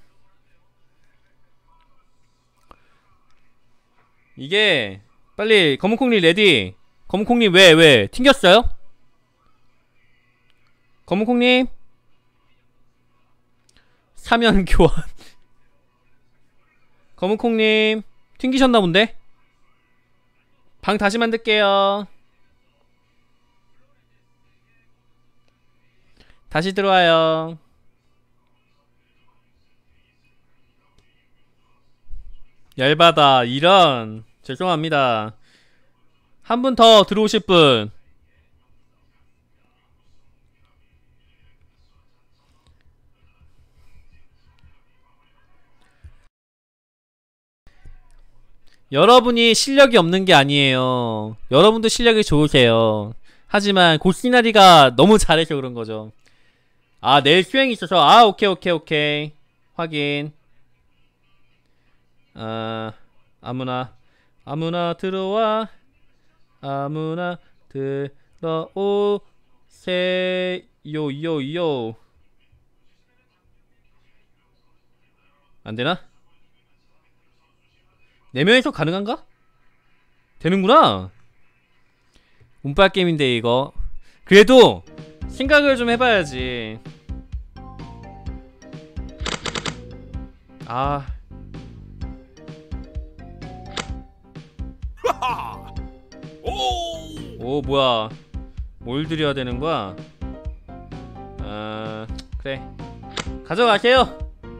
Speaker 1: 이게 빨리 검은콩님 레디. 검은콩님 왜 튕겼어요? 검은콩님 사면 교환. 검은콩님 튕기셨나 본데? 방 다시 만들게요. 다시 들어와요. 열받아. 이런. 죄송합니다. 한 분 더 들어오실 분. 여러분이 실력이 없는 게 아니에요. 여러분도 실력이 좋으세요. 하지만 고시나리가 너무 잘해서 그런 거죠. 아, 내일 수행이 있어서. 아, 오케이. 확인. 아무나 들어와. 아무나 들어오세요. 요요요. 안되나? 4명이서 가능한가? 되는구나. 운빨 게임인데 이거. 그래도 생각을 좀 해봐야지. 아. 오, 뭐야. 뭘 드려야 되는 거야? 그래. 가져가세요.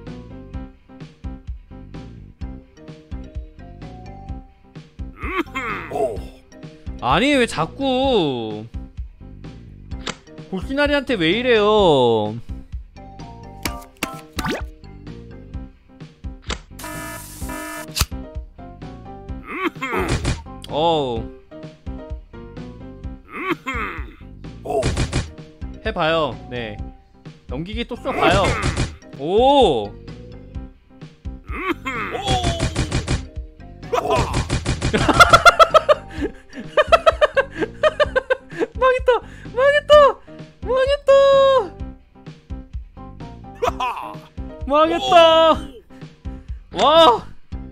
Speaker 1: 아니, 왜 자꾸 골시나리한테 왜 이래요? 해봐요. 네. 넘기기 또 써봐요. 오! 망했다! 망했다! 망했다! 망했다! 와!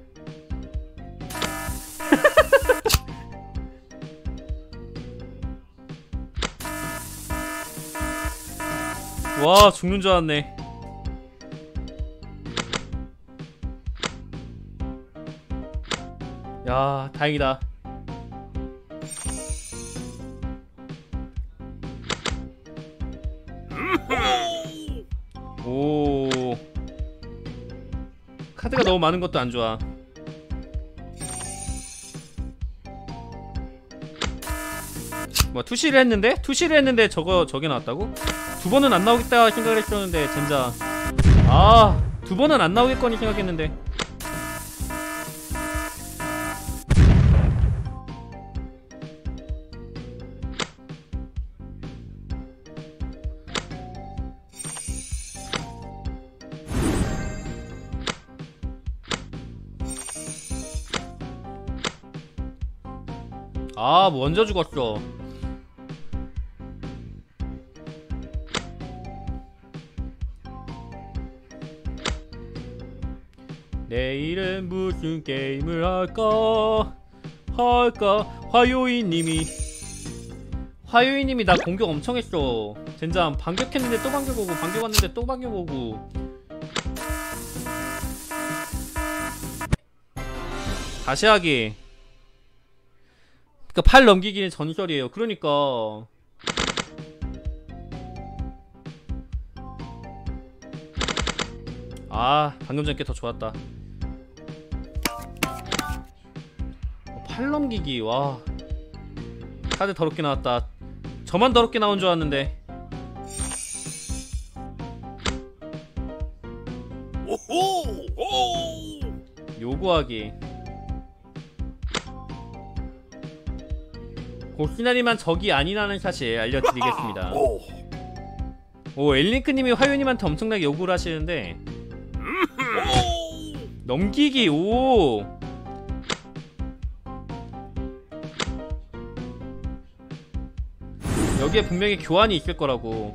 Speaker 1: 와, 죽는 줄 알았네. 야, 다행이다. 오. 카드가 너무 많은 것도 안 좋아. 뭐 투시를 했는데? 투시를 했는데 저게 나왔다고? 두 번은 안 나오겠다 생각을 했었는데 젠장. 아, 두 번은 안 나오겠거니 생각했는데. 아, 먼저 죽었어. 내일은 무슨 게임을 할까? 화요이님이 나 공격 엄청 했어. 젠장 반격했는데 또 반격 오고, 반격 왔는데 또 반격 오고. 다시 하기. 그니까 팔 넘기기는 전설이에요. 그러니까 아, 방금 전게 더 좋았다. 팔 넘기기. 와, 카드 더럽게 나왔다. 저만 더럽게 나온 줄 알았는데. 요구하기. 고시나리만 적이 아니라는 사실 알려드리겠습니다. 오, 엘링크님이 화요님한테 엄청나게 요구를 하시는데. 넘기기. 오, 여기에 분명히 교환이 있을 거라고.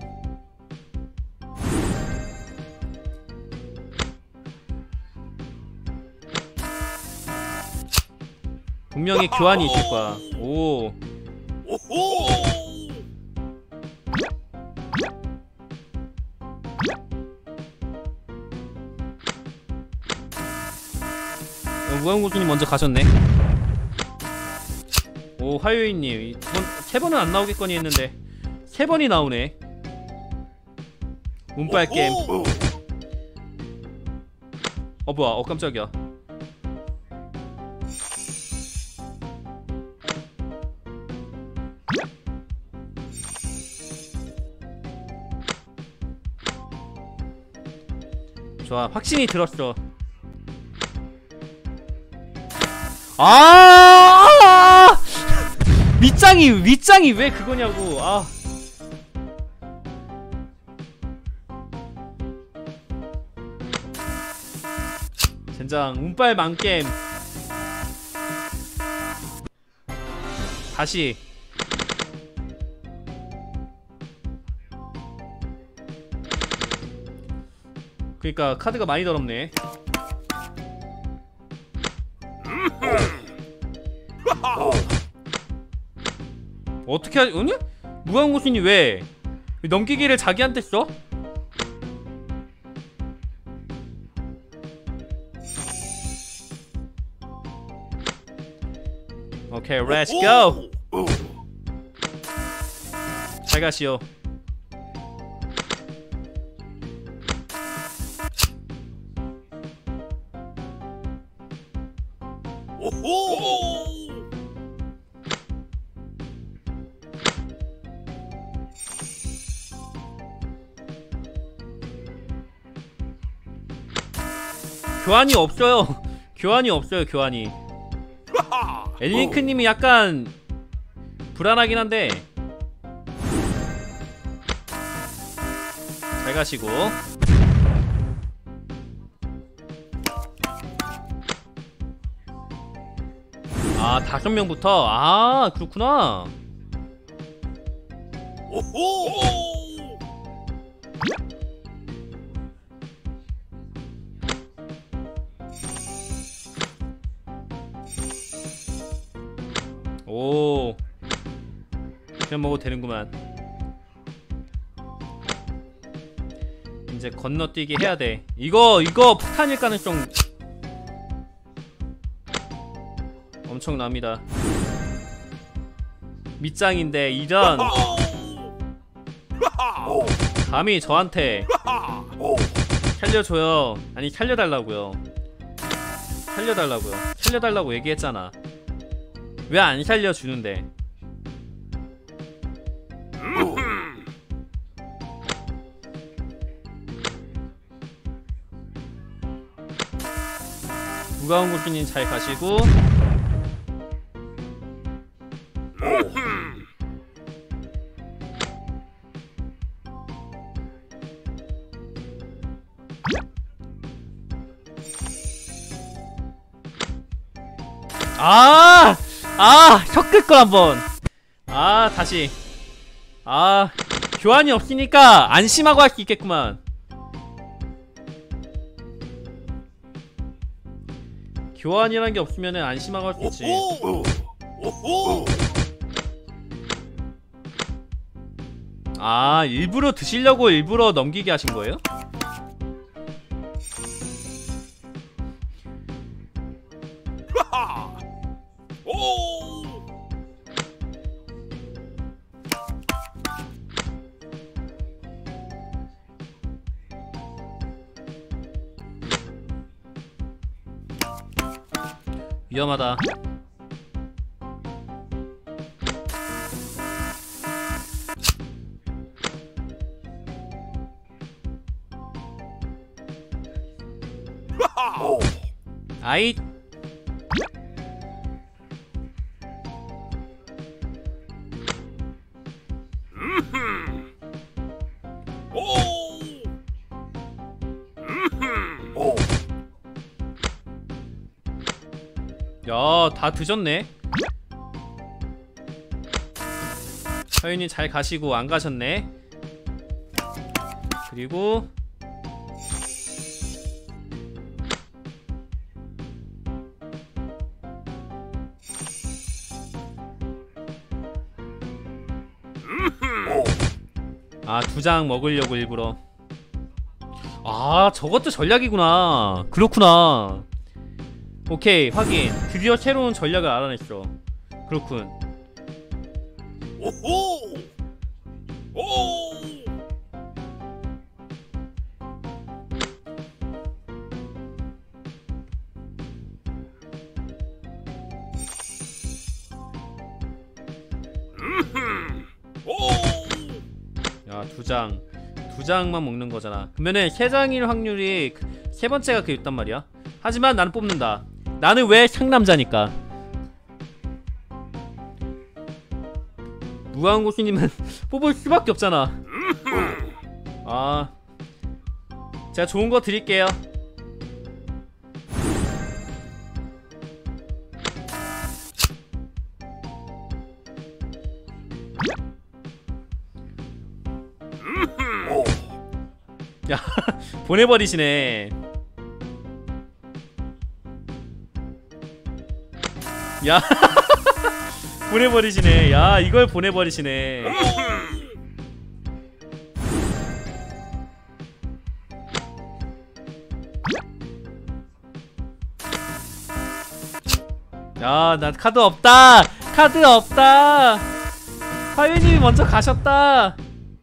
Speaker 1: 분명히 교환이 있을 거야. 오. 무한고수님 먼저 가셨네. 오, 화요일님 세 번은 안 나오겠거니 했는데 세 번이 나오네. 운빨 게임. 뭐야? 깜짝이야. 좋아, 확신이 들었어. 아, 밑장이 왜 그거냐고. 아, 젠장 운빨 망겜. 다시. 그니까 카드가 많이 더럽네. 어떻게 하지? 아니? 무한고신이 왜 넘기기를 자기한테 써? 오케이, 렛츠 고! 잘 가시오. 교환이 없어요. 교환이 없어요. 교환이. 엘링크님이 약간 불안하긴 한데 잘 가시고. 아 5명부터? 아 그렇구나. 오 그냥 먹어도 되는구만. 이제 건너뛰기 해야돼. 이거 폭탄일 가능성 엄청납니다. 밑장인데 이런 감히 저한테 살려줘요. 아니 살려달라고요. 살려달라고 얘기했잖아. 왜 안 살려주는데. 무가온고수님 잘 가시고. 섞을걸 한번. 다시. 교환이 없으니까 안심하고 할 수 있겠구만. 교환이란 게 없으면 안심하고 할 수 있지. 일부러 드시려고 일부러 넘기게 하신 거예요? 위험하다. 아잇. 야, 다 드셨네. 서윤이 잘 가시고 안 가셨네. 그리고 아, 2장 먹으려고 일부러. 아, 저것도 전략이구나. 그렇구나. 오케이, 확인. 드디어 새로운 전략을 알아냈어. 그렇군. 야, 2장. 2장만 먹는 거잖아. 그러면은 3장일 확률이 3번째가 그게 있단 말이야. 하지만 나는 뽑는다. 나는 왜 상남자니까. 무한고수님은 뽑을 수밖에 없잖아. 제가 좋은 거 드릴게요. 야, 보내버리시네. 야, 보내버리시네. 야, 이걸 보내버리시네. 야, 나 카드 없다. 카드 없다. 화요님이 먼저 가셨다.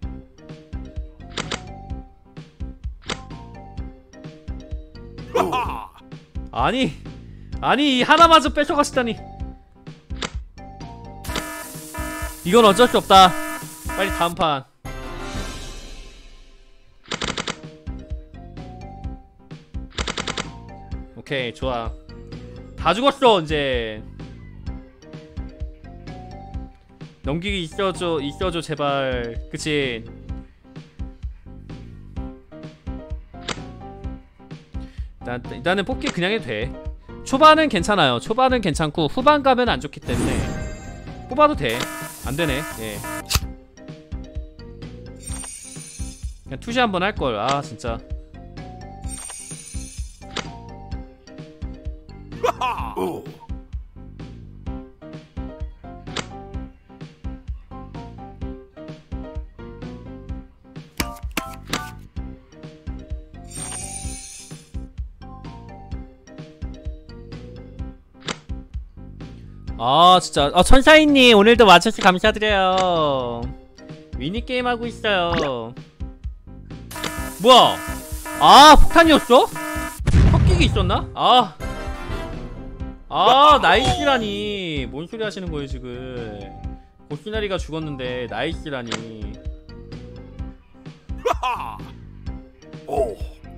Speaker 1: 아니 이 하나마저 뺏어가시다니. 이건 어쩔 수 없다. 빨리 다음 판. 오케이, 좋아. 다 죽었어. 이제 넘기기 있어줘 제발. 그치. 일단은 뽑기 그냥 해도 돼. 초반은 괜찮아요. 초반은 괜찮고 후반 가면 안 좋기 때문에 뽑아도 돼. 안 되네. 예. 그냥 투시 한번 할 걸. 아 진짜. 아 진짜 천사인님 오늘도 와주셔서 감사드려요. 미니게임 하고 있어요. 뭐야? 아 폭탄이었어? 헛기기 있었나? 나이스라니. 뭔 소리 하시는 거예요 지금. 고시나리가 죽었는데 나이스라니. 오.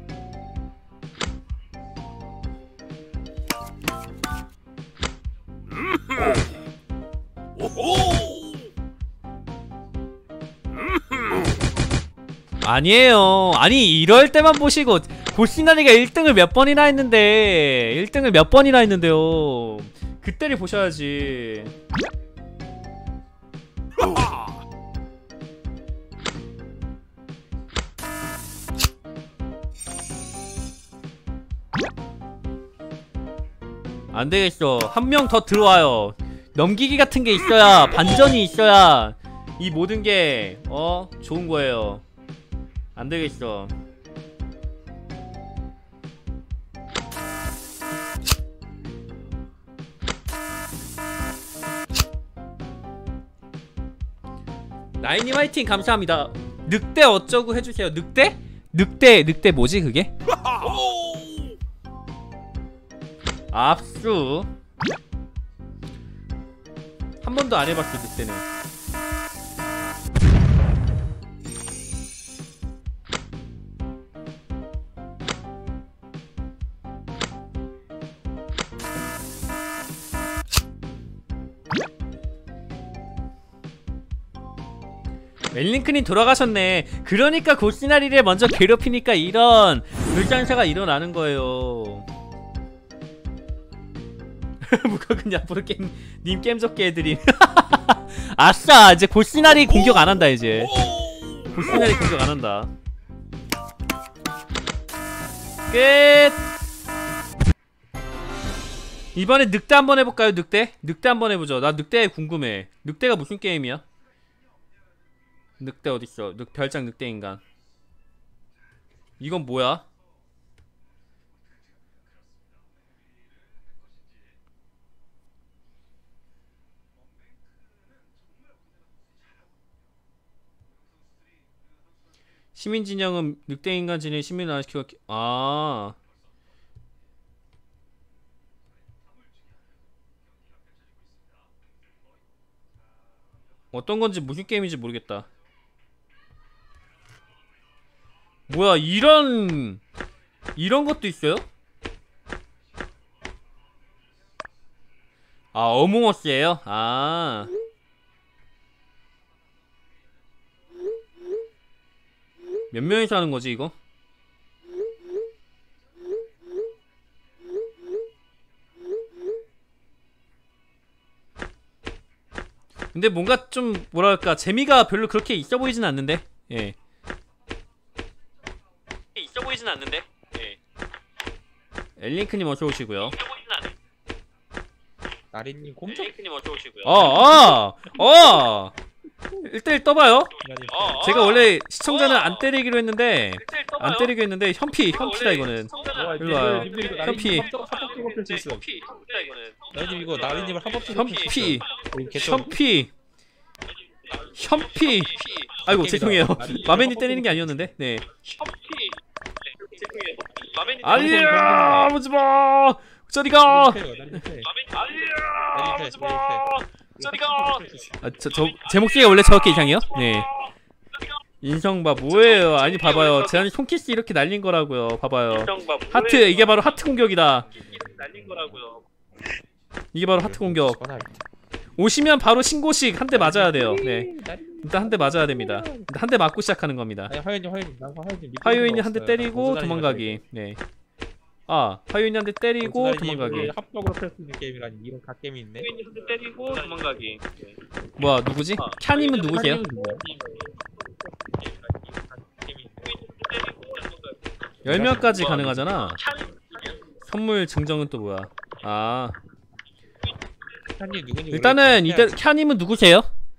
Speaker 1: 아니에요. 아니 이럴 때만 보시고 고시나리가 1등을 몇 번이나 했는데 1등을 몇 번이나 했는데요. 그때를 보셔야지. 안되겠어. 한 명 더 들어와요. 넘기기 같은 게 있어야, 반전이 있어야 이 모든 게 좋은 거예요. 안되겠어. 나인님 화이팅 감사합니다. 늑대 어쩌고 해주세요. 늑대? 늑대 뭐지 그게? 압수. 한 번도 안 해봤어 늑대는. 멜링크님 돌아가셨네. 그러니까 고시나리를 먼저 괴롭히니까 이런 불장사가 일어나는 거예요. 무거군 앞으로 님 게임 적게 해드림. 아싸 이제 고시나리 공격 안한다. 이제 고시나리 공격 안한다. 끝. 이번에 늑대 한번 해볼까요? 늑대 한번 해보죠. 나 늑대 궁금해. 늑대가 무슨 게임이야? 늑대 어딨어? 별장 늑대인간. 이건 뭐야? 시민진영은 늑대인간 진행 시민을 안시키고 어떤 건지 무슨 게임인지 모르겠다. 뭐야 이런 것도 있어요? 어몽어스예요? 몇 명이서 하는 거지 이거? 근데 뭔가 좀 뭐랄까 재미가 별로 그렇게 있어 보이진 않는데. 예. 있어 보이진 않는데. 예. 엘링크님 어서 오시고요.
Speaker 4: 나린님 꼼짝.
Speaker 1: 엘링크님 어서 오시고요. 1대1 떠봐요. 제가 원래 시청자는 안 때리기로 했는데 현피다 이거는. 일로와요. 현피.
Speaker 4: 나린님 이거 나린님을 합법적으로
Speaker 1: 현피. 아이고 죄송해요. 마맨이 때리는 게 아니었는데. 네. 아니야 오지마. 저리가. 제 목소리가 원래 저렇게 이상해요? 네. 인성봐 뭐예요? 아니 봐봐요. 제가 손키스 이렇게 날린 거라고요. 봐봐요. 하트 이게 바로 하트 공격이다. 이게 바로 하트 공격. 오시면 바로 신고식 한 대 맞아야 돼요. 네. 일단 한 대 맞아야 됩니다. 일단 한 대 맞고 시작하는 겁니다. 화요인이 한 대 때리고 도망가기. 네. 아 하윤이한테 때리고 도망가기.
Speaker 4: 합격으로 펼수 있는 게임이라니 이런 갓게임이 있네.
Speaker 5: 하윤이한테 때리고 도망가기.
Speaker 1: 뭐야 누구지? 캬님은 누구세요?
Speaker 4: 누구야?
Speaker 1: 10명까지 가능하잖아. 선물 증정은 또 뭐야? 아
Speaker 4: 칸님 누군지
Speaker 1: 일단은
Speaker 4: 모르겠지만
Speaker 1: 이때 캬님은 누구세요?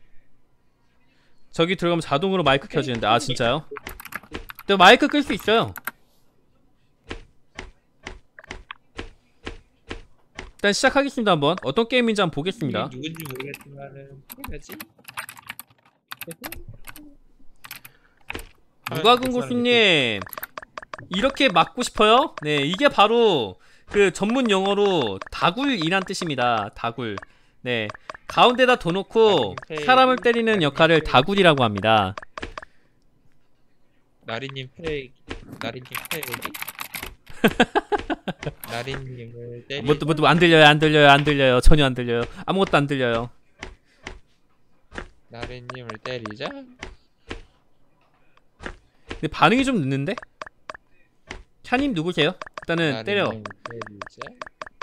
Speaker 1: 저기 들어가면 자동으로 마이크 켜지는데. 아 진짜요? 근데 마이크 끌 수 있어요. 일단 시작하겠습니다. 한번 어떤 게임인지 한번 보겠습니다.
Speaker 4: 누군지 모르겠지만은 해야지.
Speaker 1: 무과금고수님 이렇게 맞고 싶어요? 네 이게 바로 그 전문 용어로 다굴이란 뜻입니다. 다굴. 네 가운데다 둬 놓고 사람을 때리는 역할을 다굴이라고 합니다.
Speaker 4: 나리님 패기. 나리님을 때리.
Speaker 1: 뭐 안 들려요. 안 들려요. 전혀 안 들려요. 아무것도 안 들려요.
Speaker 4: 나리님을 때리자.
Speaker 1: 근데 반응이 좀 늦는데? 캬님 누구세요? 일단은 때려.
Speaker 4: 나리님을 때리자.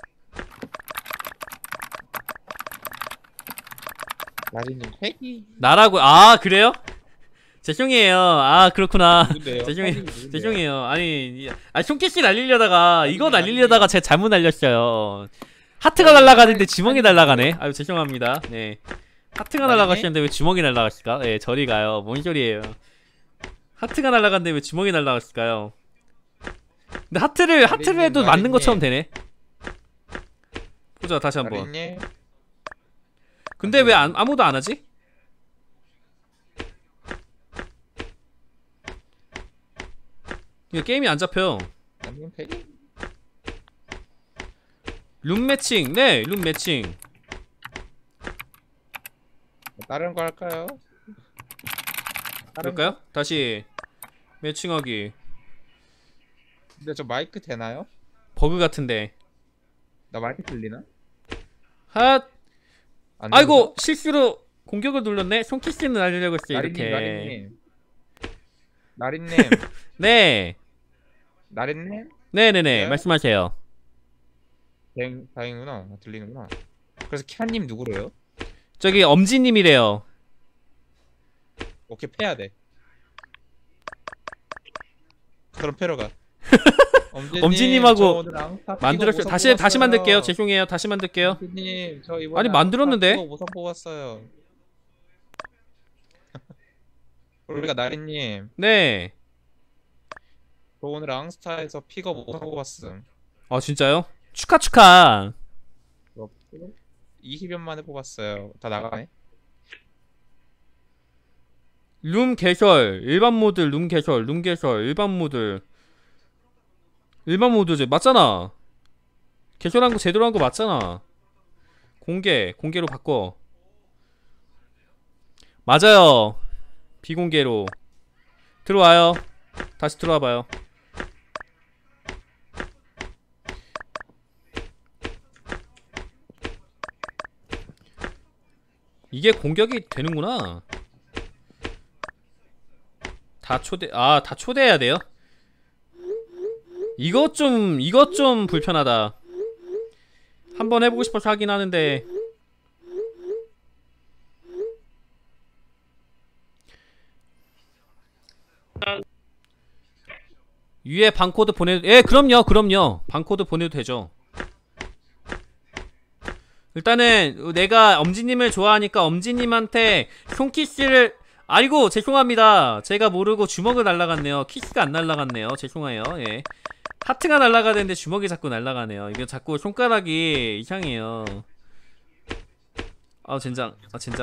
Speaker 4: 나리님 패기.
Speaker 1: 나라고. 아 그래요? 죄송해요. 아 그렇구나.
Speaker 4: 누군데요?
Speaker 1: 죄송해요. 아니 손키씨 날리려다가 이거 날리려다가 제가 잘못 날렸어요. 하트가 날아가는데 주먹이 날아가네. 아유 죄송합니다. 네 하트가 날아가시는데 왜 주먹이 날아갔을까? 네 저리 가요. 뭔 소리예요? 하트가 날아갔는데 왜 주먹이 날아갔을까요? 근데 하트를 해도 맞는 것처럼 되네. 보자 다시 한번.
Speaker 4: 나리님.
Speaker 1: 근데 왜 아무도 안 하지? 이거 게임이 안 잡혀.
Speaker 4: 나리님 패기.
Speaker 1: 룸 매칭. 네, 룸 매칭.
Speaker 4: 다른 거 할까요?
Speaker 1: 그럴까요? 다시 매칭하기.
Speaker 4: 근데 저 마이크 되나요?
Speaker 1: 버그 같은데.
Speaker 4: 나 마이크 들리나?
Speaker 1: 핫.
Speaker 4: 안
Speaker 1: 아이고 실수로 공격을 눌렀네. 손키스는 날리려고 했어
Speaker 4: 나리님,
Speaker 1: 이렇게.
Speaker 4: 나리님.
Speaker 1: 네.
Speaker 4: 나리님?
Speaker 1: 네네네.
Speaker 4: 네?
Speaker 1: 말씀하세요.
Speaker 4: 다행이구나. 들리는구나. 그래서 캬님 누구래요?
Speaker 1: 저기 엄지님이래요.
Speaker 4: 오케이 패야 돼. 그럼 패러 가.
Speaker 1: 엄지님하고 만들었어요. 다시 만들게요. 죄송해요. 다시 만들게요.
Speaker 4: 엄지님 저 이번에
Speaker 1: 아니 만들었는데.
Speaker 4: 우선 뽑았어요. 우리가 나리님
Speaker 1: 네.
Speaker 4: 저 오늘 앙스타에서 픽업 우선 뽑았음.
Speaker 1: 아 진짜요? 축하.
Speaker 4: 20년 만에 뽑았어요. 다 나가네.
Speaker 1: 룸 개설 일반 모드 룸 개설 일반 모드지 맞잖아. 개설한 거 제대로 한 거 맞잖아. 공개로 바꿔. 맞아요. 비공개로 들어와요. 다시 들어와봐요. 이게 공격이 되는구나. 다 초대해야 돼요? 이것 좀 불편하다. 한번 해보고 싶어서 하긴 하는데. 위에 방코드 보내도, 예, 그럼요. 방코드 보내도 되죠. 일단은 내가 엄지님을 좋아하니까 엄지님한테 손키스를, 아이고 죄송합니다. 제가 모르고 주먹을 날라갔네요. 키스가 안 날라갔네요. 죄송해요. 예. 하트가 날라가는데 주먹이 자꾸 날라가네요. 이게 자꾸 손가락이 이상해요. 젠장.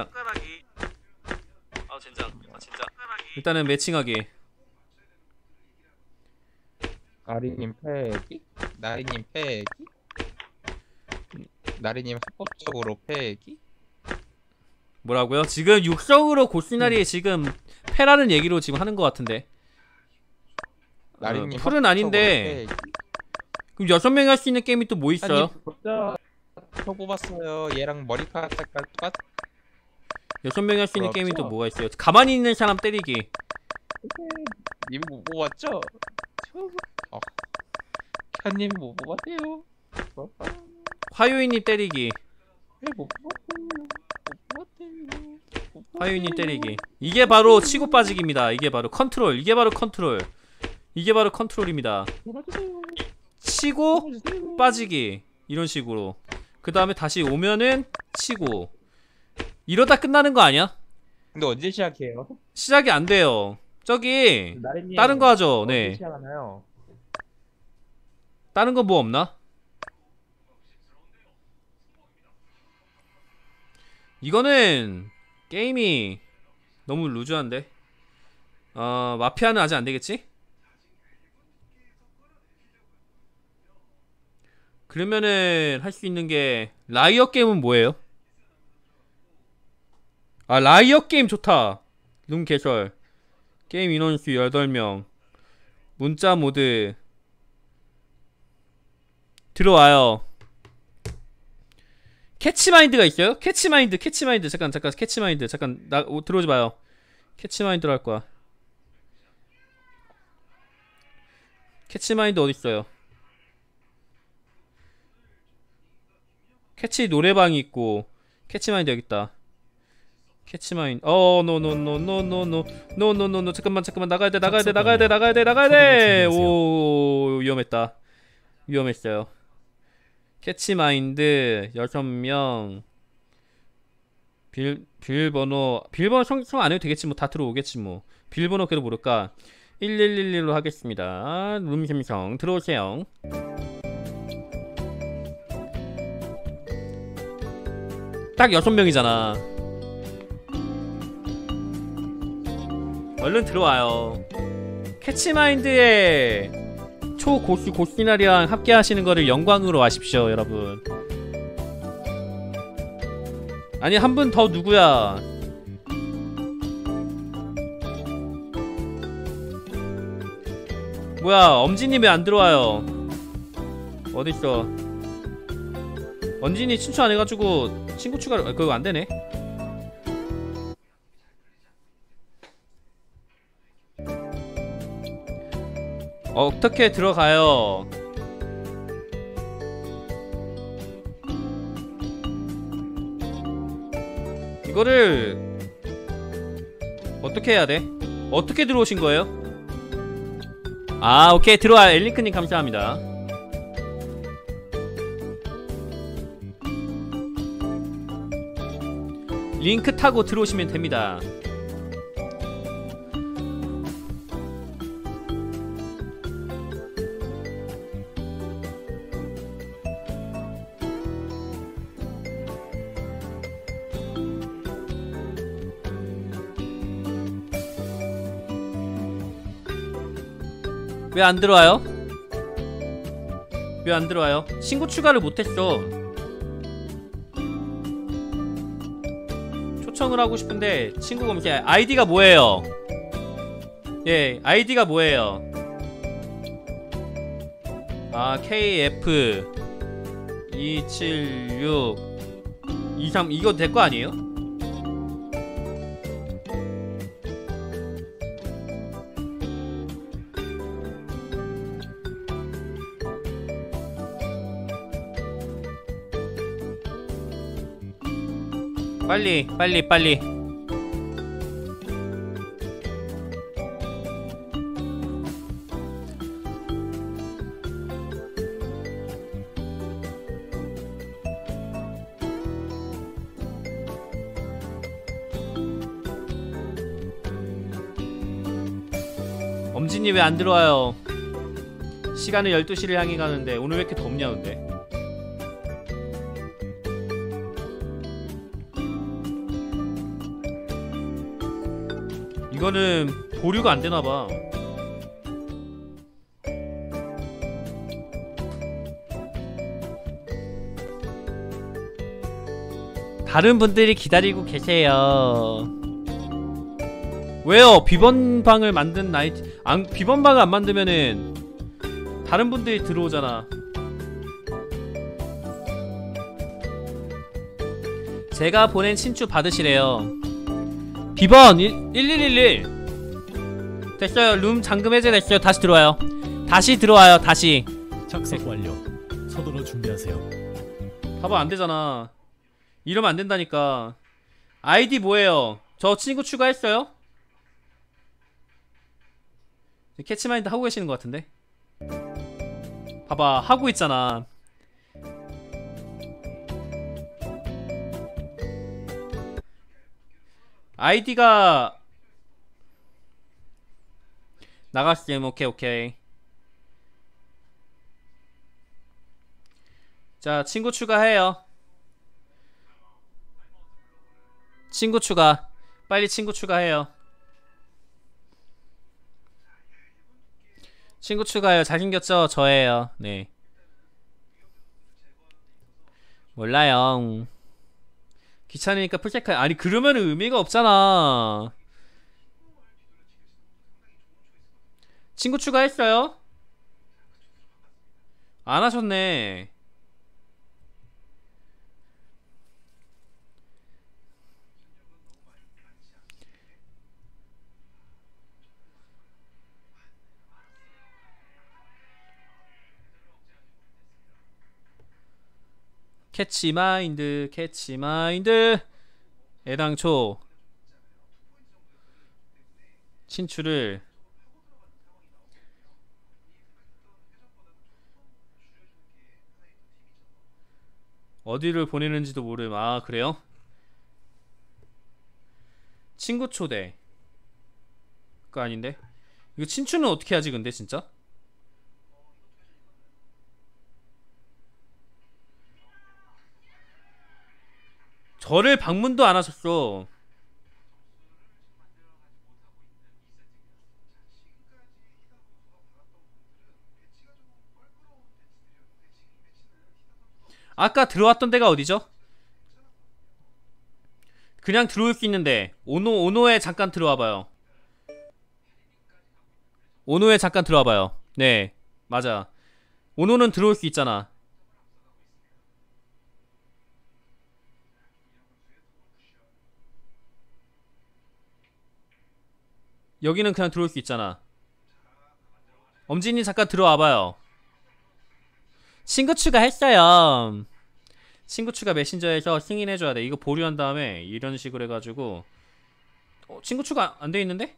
Speaker 1: 일단은 매칭하기.
Speaker 4: 나리님 패기? 나리님 패기? 나리님 합법적으로 패기?
Speaker 1: 뭐라고요? 지금 육성으로 고시나리 지금 패라는 얘기로 지금 하는 것 같은데.
Speaker 4: 나리님
Speaker 1: 풀은 아닌데. 그럼 6명이 할 수 있는 게임이 또 뭐 있어요?
Speaker 4: 저 뽑았어요. 얘랑 머리카락 색깔 똑같.
Speaker 1: 6명이 할 수 있는
Speaker 4: 그렇죠.
Speaker 1: 게임이 또 뭐가 있어요? 가만히 있는 사람 때리기.
Speaker 4: 님 못 뽑았죠? 카님 뭐 뽑았대요?
Speaker 1: 화요인님 때리기. 화요인님 때리기. 이게 바로 치고 빠지기입니다. 이게 바로 컨트롤. 이게 바로 컨트롤. 이게 바로 컨트롤입니다. 치고 빠지기. 이런 식으로. 그 다음에 다시 오면은 치고. 이러다 끝나는 거 아니야?
Speaker 4: 근데 언제 시작해요?
Speaker 1: 시작이 안 돼요. 저기
Speaker 4: 나래님
Speaker 1: 다른 거 하죠.
Speaker 4: 언제
Speaker 1: 네.
Speaker 4: 시작하나요?
Speaker 1: 다른 거 뭐 없나? 이거는 게임이 너무 루즈한데. 마피아는 아직 안 되겠지? 그러면은 할 수 있는 게 라이엇 게임은 뭐예요? 아, 라이엇 게임 좋다. 룸 개설. 게임 인원수 8명. 문자 모드. 들어와요. 캐치마인드가 있어요? 캐치마인드. 잠깐 캐치마인드. 잠깐 들어오지 마요. 캐치마인드로 할 거야. 캐치마인드 어딨어요? 캐치 노래방이 있고 캐치마인드 여깄다. 캐치마인드. 노노노노노노노노노노. 잠깐만 나가야 돼. 오, 위험했다. 위험했어요. 캐치마인드 6명. 비밀번호 성 안 해도 되겠지 뭐. 다 들어오겠지 뭐. 비밀번호 그래도 모를까. 1111로 하겠습니다. 룸 생성 들어오세요. 딱 6명이잖아. 얼른 들어와요. 캐치마인드에 초고수 고시나리랑 함께 하시는 거를 영광으로 아십시오, 여러분. 아니, 한 분 더 누구야? 뭐야, 엄지님 왜 안 들어와요? 어딨어? 엄지님 친추 안 해가지고 친구 추가 그거 안 되네. 어떻게 들어가요? 이거를 어떻게 해야 돼? 어떻게 들어오신 거예요? 아, 오케이. 들어와요. 엘링크님 감사합니다. 링크 타고 들어오시면 됩니다. 왜 안 들어와요? 왜 안 들어와요? 친구 추가를 못했어. 초청을 하고 싶은데 친구 검색. 아이디가 뭐예요? 예, 아이디가 뭐예요? 아, KF 276 23 이거 될 거 아니에요? 빨리. 엄진이 왜 안 들어와요? 시간은 12시를 향해 가는데 오늘 왜 이렇게 덥냐 근데? 이거는 보류가 안 되나봐. 다른 분들이 기다리고 계세요. 왜요? 비번방을 만든 비번방을 안 만들면은 다른 분들이 들어오잖아. 제가 보낸 친추 받으시래요. 비번 1111 됐어요. 룸 잠금 해제됐어요. 다시 들어와요. 다시.
Speaker 2: 작성 완료. 서둘러 준비하세요.
Speaker 1: 봐봐 안되잖아. 이러면 안된다니까. 아이디 뭐예요? 저 친구 추가했어요? 캐치마인드 하고 계시는 것 같은데? 봐봐 하고 있잖아. 아이디가 나갔음. 오케이. 자 친구 추가해요. 친구 추가. 빨리 친구 추가해요. 친구 추가요. 잘생겼죠? 저예요. 네. 몰라요. 귀찮으니까 풀체크. 아니 그러면은 의미가 없잖아. 친구 추가했어요? 안 하셨네. 캐치마인드 애당초 친추를 어디를 보내는지도 모름. 아 그래요? 친구 초대 그거 아닌데? 이거 친추는 어떻게 하지 근데 진짜? 저를 방문도 안 하셨어. 아까 들어왔던 데가 어디죠? 그냥 들어올 수 있는데 오노에 잠깐 들어와봐요. 오노에 잠깐 들어와봐요. 네 맞아. 오노는 들어올 수 있잖아. 여기는 그냥 들어올 수 있잖아. 엄진이 잠깐 들어와봐요. 친구 추가했어요. 친구 추가 메신저에서 승인해줘야 돼. 이거 보류한 다음에 이런 식으로 해가지고 친구 추가 안 돼 있는데?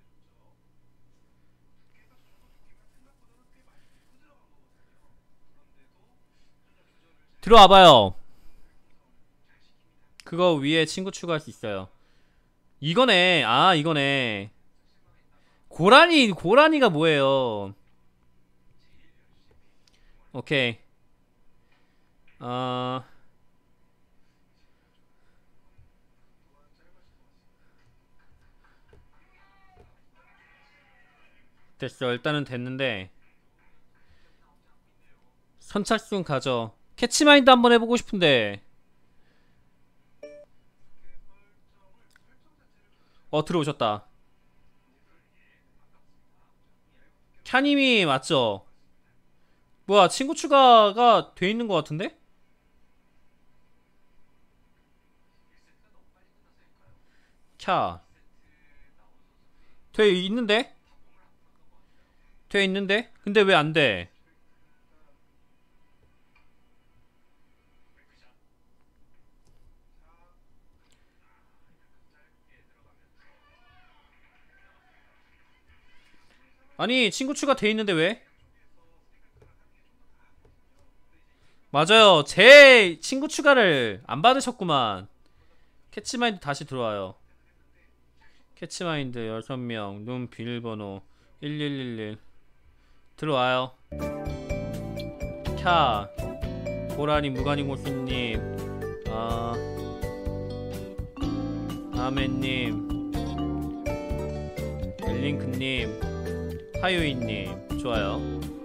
Speaker 1: 들어와봐요. 그거 위에 친구 추가할 수 있어요. 이거네. 아 이거네. 고라니가 뭐예요? 오케이. 됐어. 일단은 됐는데 선착순 가져. 캐치마인드 한번 해보고 싶은데. 들어오셨다. 캬님이 맞죠? 뭐야 친구 추가가 돼 있는 것 같은데? 캬 돼 있는데? 돼 있는데? 근데 왜 안 돼? 아니 친구 추가 돼 있는데 왜? 맞아요. 제 친구 추가를 안 받으셨구만. 캐치마인드 다시 들어와요. 캐치마인드 6명 눈 비밀번호 1111 들어와요. 캬 고라니 무가니 고수님 아멘님 엘링크님 하유이님 좋아요.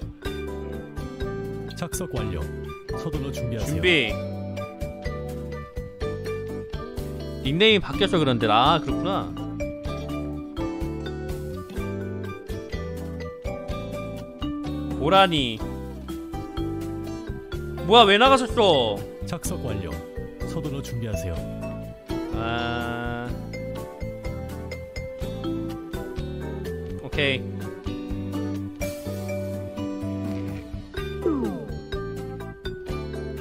Speaker 2: 작석 완료. 서둘러 준비하세요.
Speaker 1: 준비. 닉네임이 바뀌어서 그런데. 아 그렇구나. 고라니 뭐야 왜 나가셨어?
Speaker 2: 작석 완료. 서둘러 준비하세요.
Speaker 1: 오케이.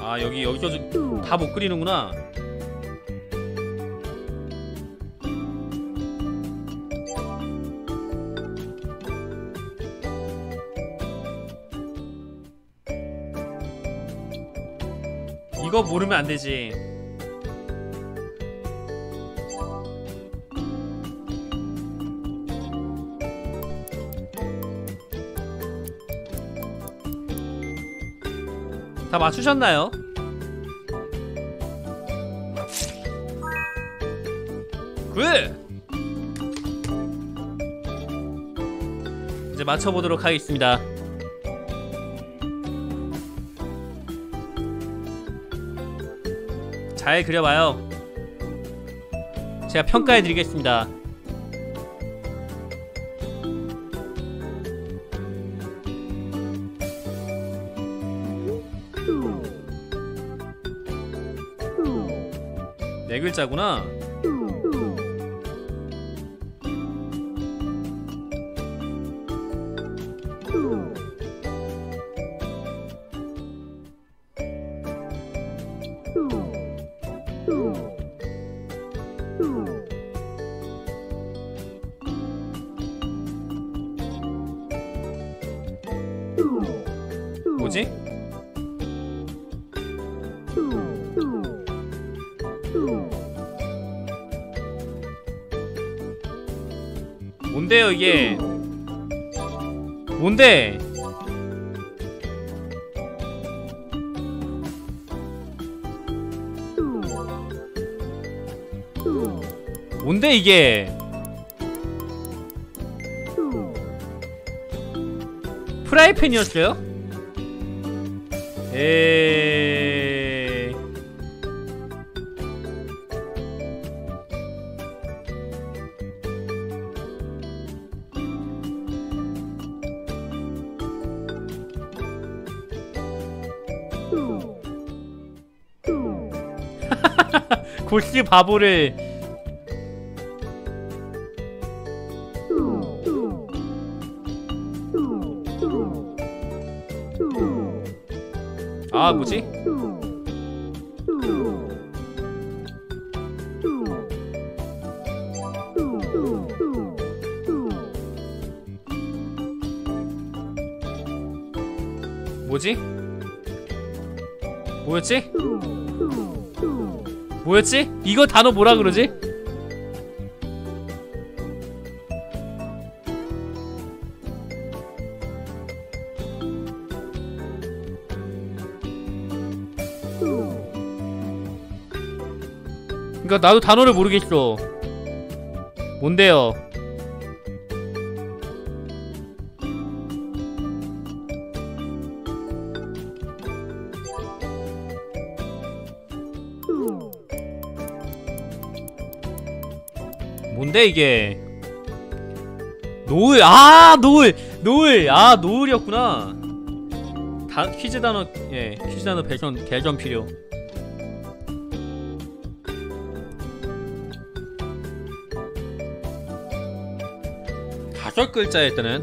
Speaker 1: 아 여기서 다 못 그리는구나. 이거 모르면 안 되지. 다 맞추셨나요? 굿! 이제 맞춰보도록 하겠습니다. 잘 그려봐요. 제가 평가해드리겠습니다. 네 글자구나. 뭐지? 뭔데요 이게? 뭔데? 뭔데 이게? 프라이팬이었어요? 에이... 고스 바보를. 아 뭐지? 뭐지? 뭐였지? 뭐였지? 이거 단어 뭐라 그러지? 그니까 나도 단어를 모르겠어. 뭔데요? 뭔데 이게? 노을. 아 노을. 노을. 아 노을이었구나. 퀴즈 단어. 예, 퀴즈 단어 개전 필요. 다섯 글자였다는.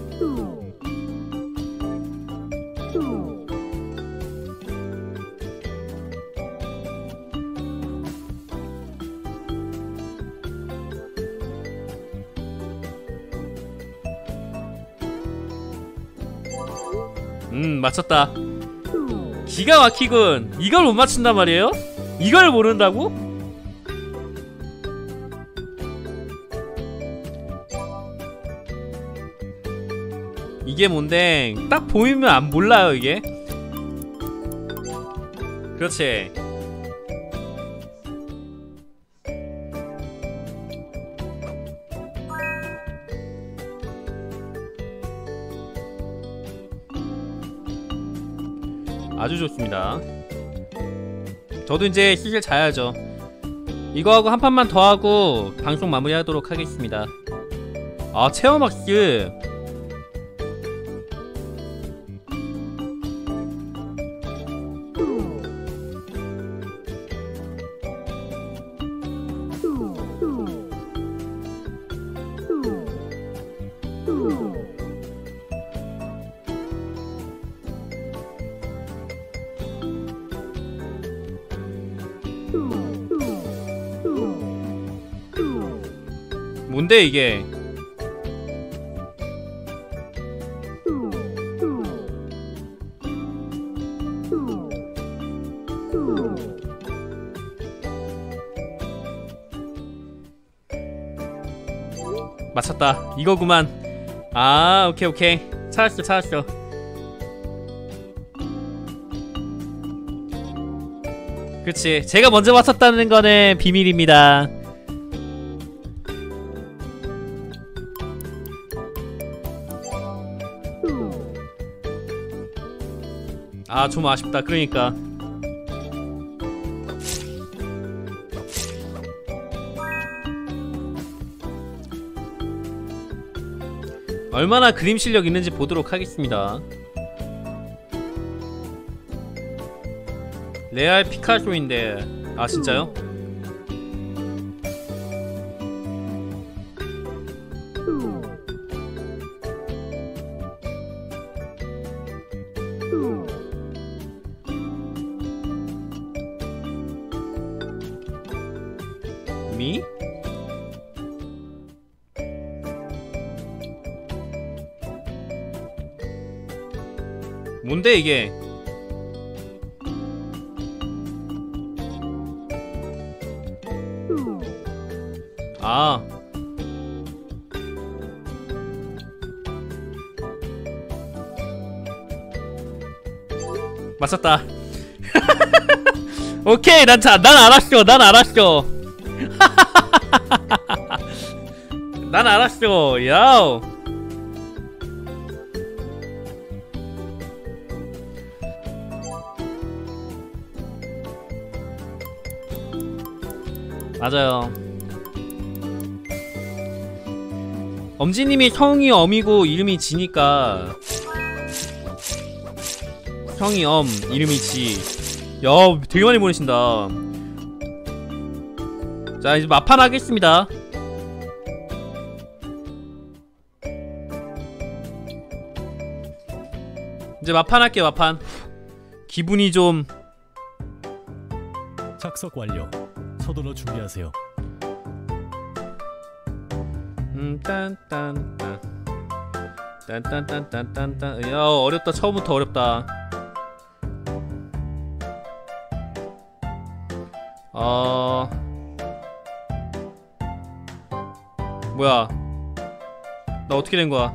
Speaker 1: 맞췄다. 기가 막히군. 이걸 못 맞춘단 말이에요? 이걸 모른다고? 이게 뭔데? 딱 보이면 안 몰라요 이게? 그렇지. 아주 좋습니다. 저도 이제 슬슬 자야죠. 이거하고 한 판만 더 하고 방송 마무리하도록 하겠습니다. 아 체험학습. 뭔데 이게? 맞췄다. 이거구만. 아, 오케이 오케이. 찾았어 찾았어. 그치, 제가 먼저 맞췄다는 거는 비밀입니다. 아, 좀 아쉽다. 그러니까 얼마나 그림 실력 있는지 보도록 하겠습니다. 레알 피카소인데. 아, 진짜요? 미? 뭔데 이게? 아, 맞췄다. 오케이, 난 알았어. 난 알았어. 난 알았어. 야우. 맞아요. 엄지님이 성이 엄이고 이름이 지니까 성이 엄 이름이 지. 야, 되게 많이 보내신다. 자, 이제 마판 하겠습니다. 이제 마판 할게요. 마판. 기분이 좀.
Speaker 2: 착석 완료. 서둘러 준비하세요.
Speaker 1: 딴딴딴 딴딴딴딴딴. 야, 어렵다. 처음부터 어렵다. 뭐야, 나 어떻게 된 거야?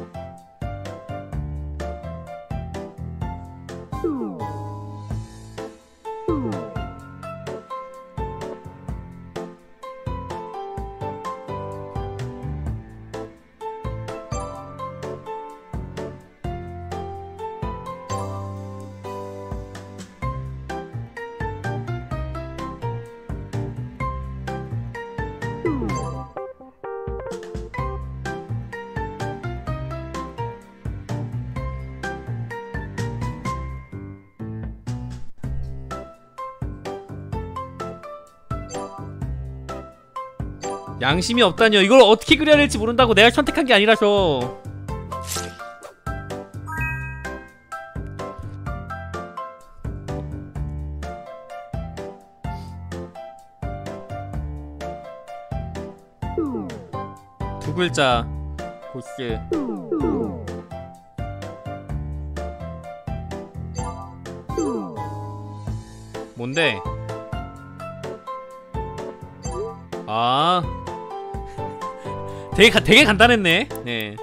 Speaker 1: 양심이 없다뇨. 이걸 어떻게 그려야 될지 모른다고. 내가 선택한 게 아니라서. 두 글자 고스. 뭔데? 아, 되게 간단했네. 네.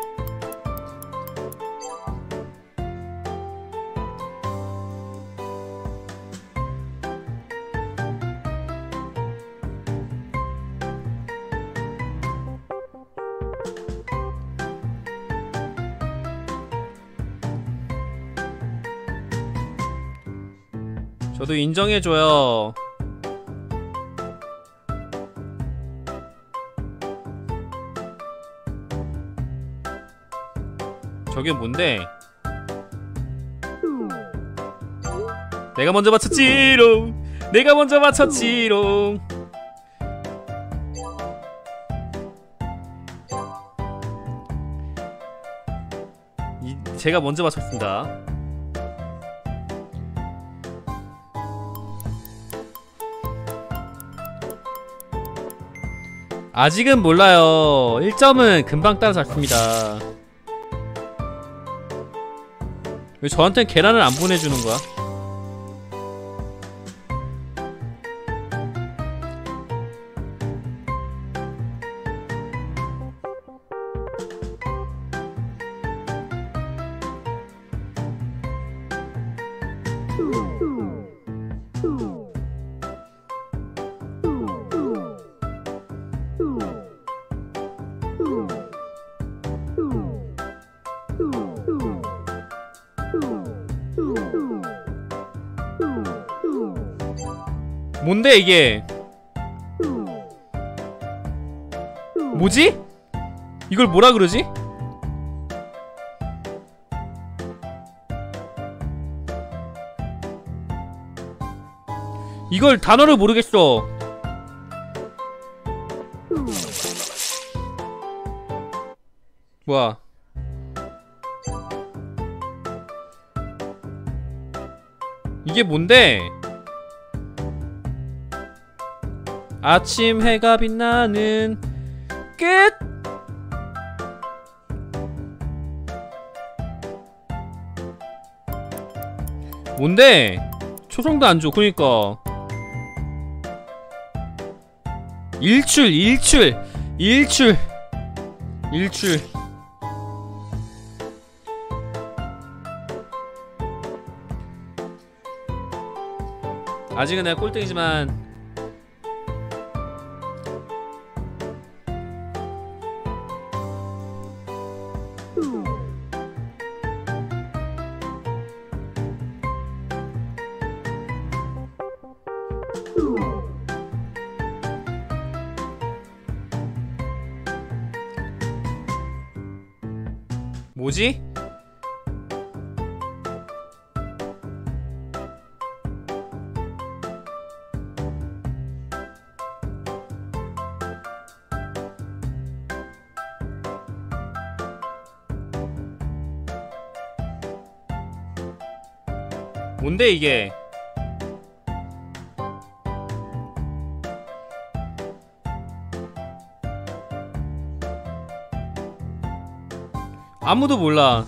Speaker 1: 저도 인정해줘요. 저게 뭔데? 내가 먼저 맞췄지롱. 내가 먼저 맞췄지롱. 제가 먼저 맞췄습니다. 아직은 몰라요. 1점은 금방 따라잡습니다. 왜 저한텐 계란을 안 보내주는 거야? 뭔데 이게? 뭐지? 이걸 뭐라 그러지? 이걸 단어를 모르겠어. 뭐야? 이게 뭔데? 아침 해가 빛나는 끝! 뭔데? 초성도 안 줘. 그니까 일출. 아직은 내가 꼴등이지만 뭐지? 뭔데 이게? 아무도 몰라.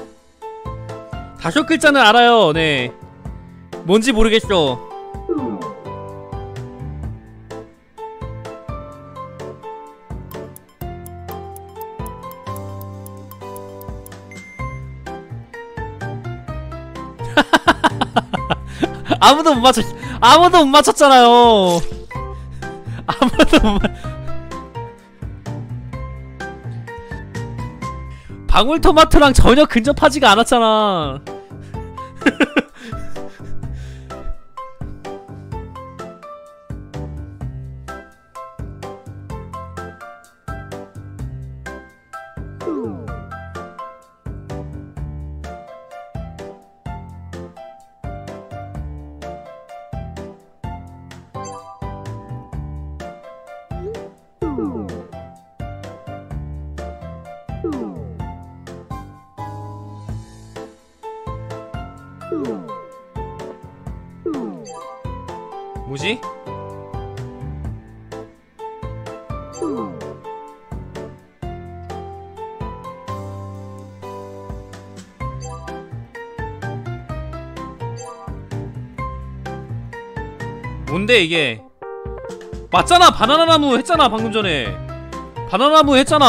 Speaker 1: 5글자는 알아요. 네. 뭔지 모르겠어. 아무도 못 맞췄잖아요. 아무도 못 맞... 방울토마토랑 전혀 근접하지가 않았잖아. 뭐지? 뭔데 이게? 맞잖아. 바나나나무 했잖아 방금 전에. 바나나나무 했잖아.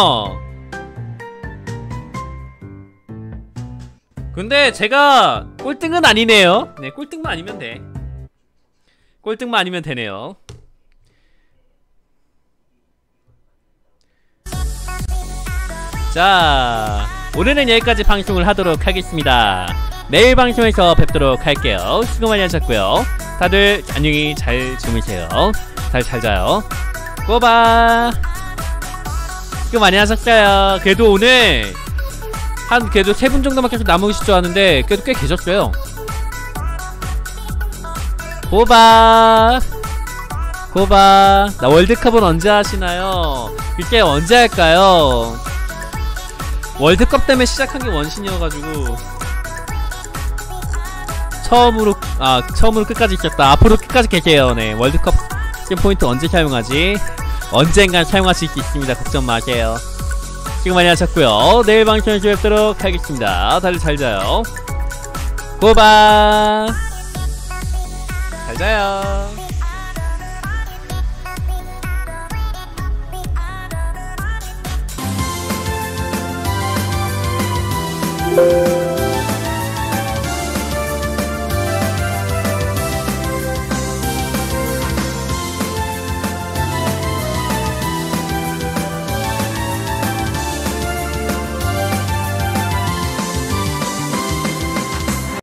Speaker 1: 근데 제가 꼴등은 아니네요. 네, 꼴등만 아니면 돼. 꼴등만 아니면 되네요. 자, 오늘은 여기까지 방송을 하도록 하겠습니다. 내일 방송에서 뵙도록 할게요. 수고 많이 하셨고요. 다들 안녕히 잘 주무세요. 잘 자요. 꼬바. 수고 많이 하셨어요. 그래도 오늘 그래도 3분 정도밖에 남으실 줄 알았는데 그래도 꽤 계셨어요. 고바. 나 월드컵은 언제 하시나요? 그게 언제 할까요? 월드컵 때문에 시작한 게 원신이어가지고 처음으로 끝까지 있겠다. 앞으로 끝까지 계세요. 네, 월드컵 게임 포인트 언제 사용하지? 언젠간 사용하실 수 있습니다. 걱정 마세요. 시간 많이 하셨고요. 내일 방송에서 뵙도록 하겠습니다. 다들 잘 자요. 고바. 잘 자요.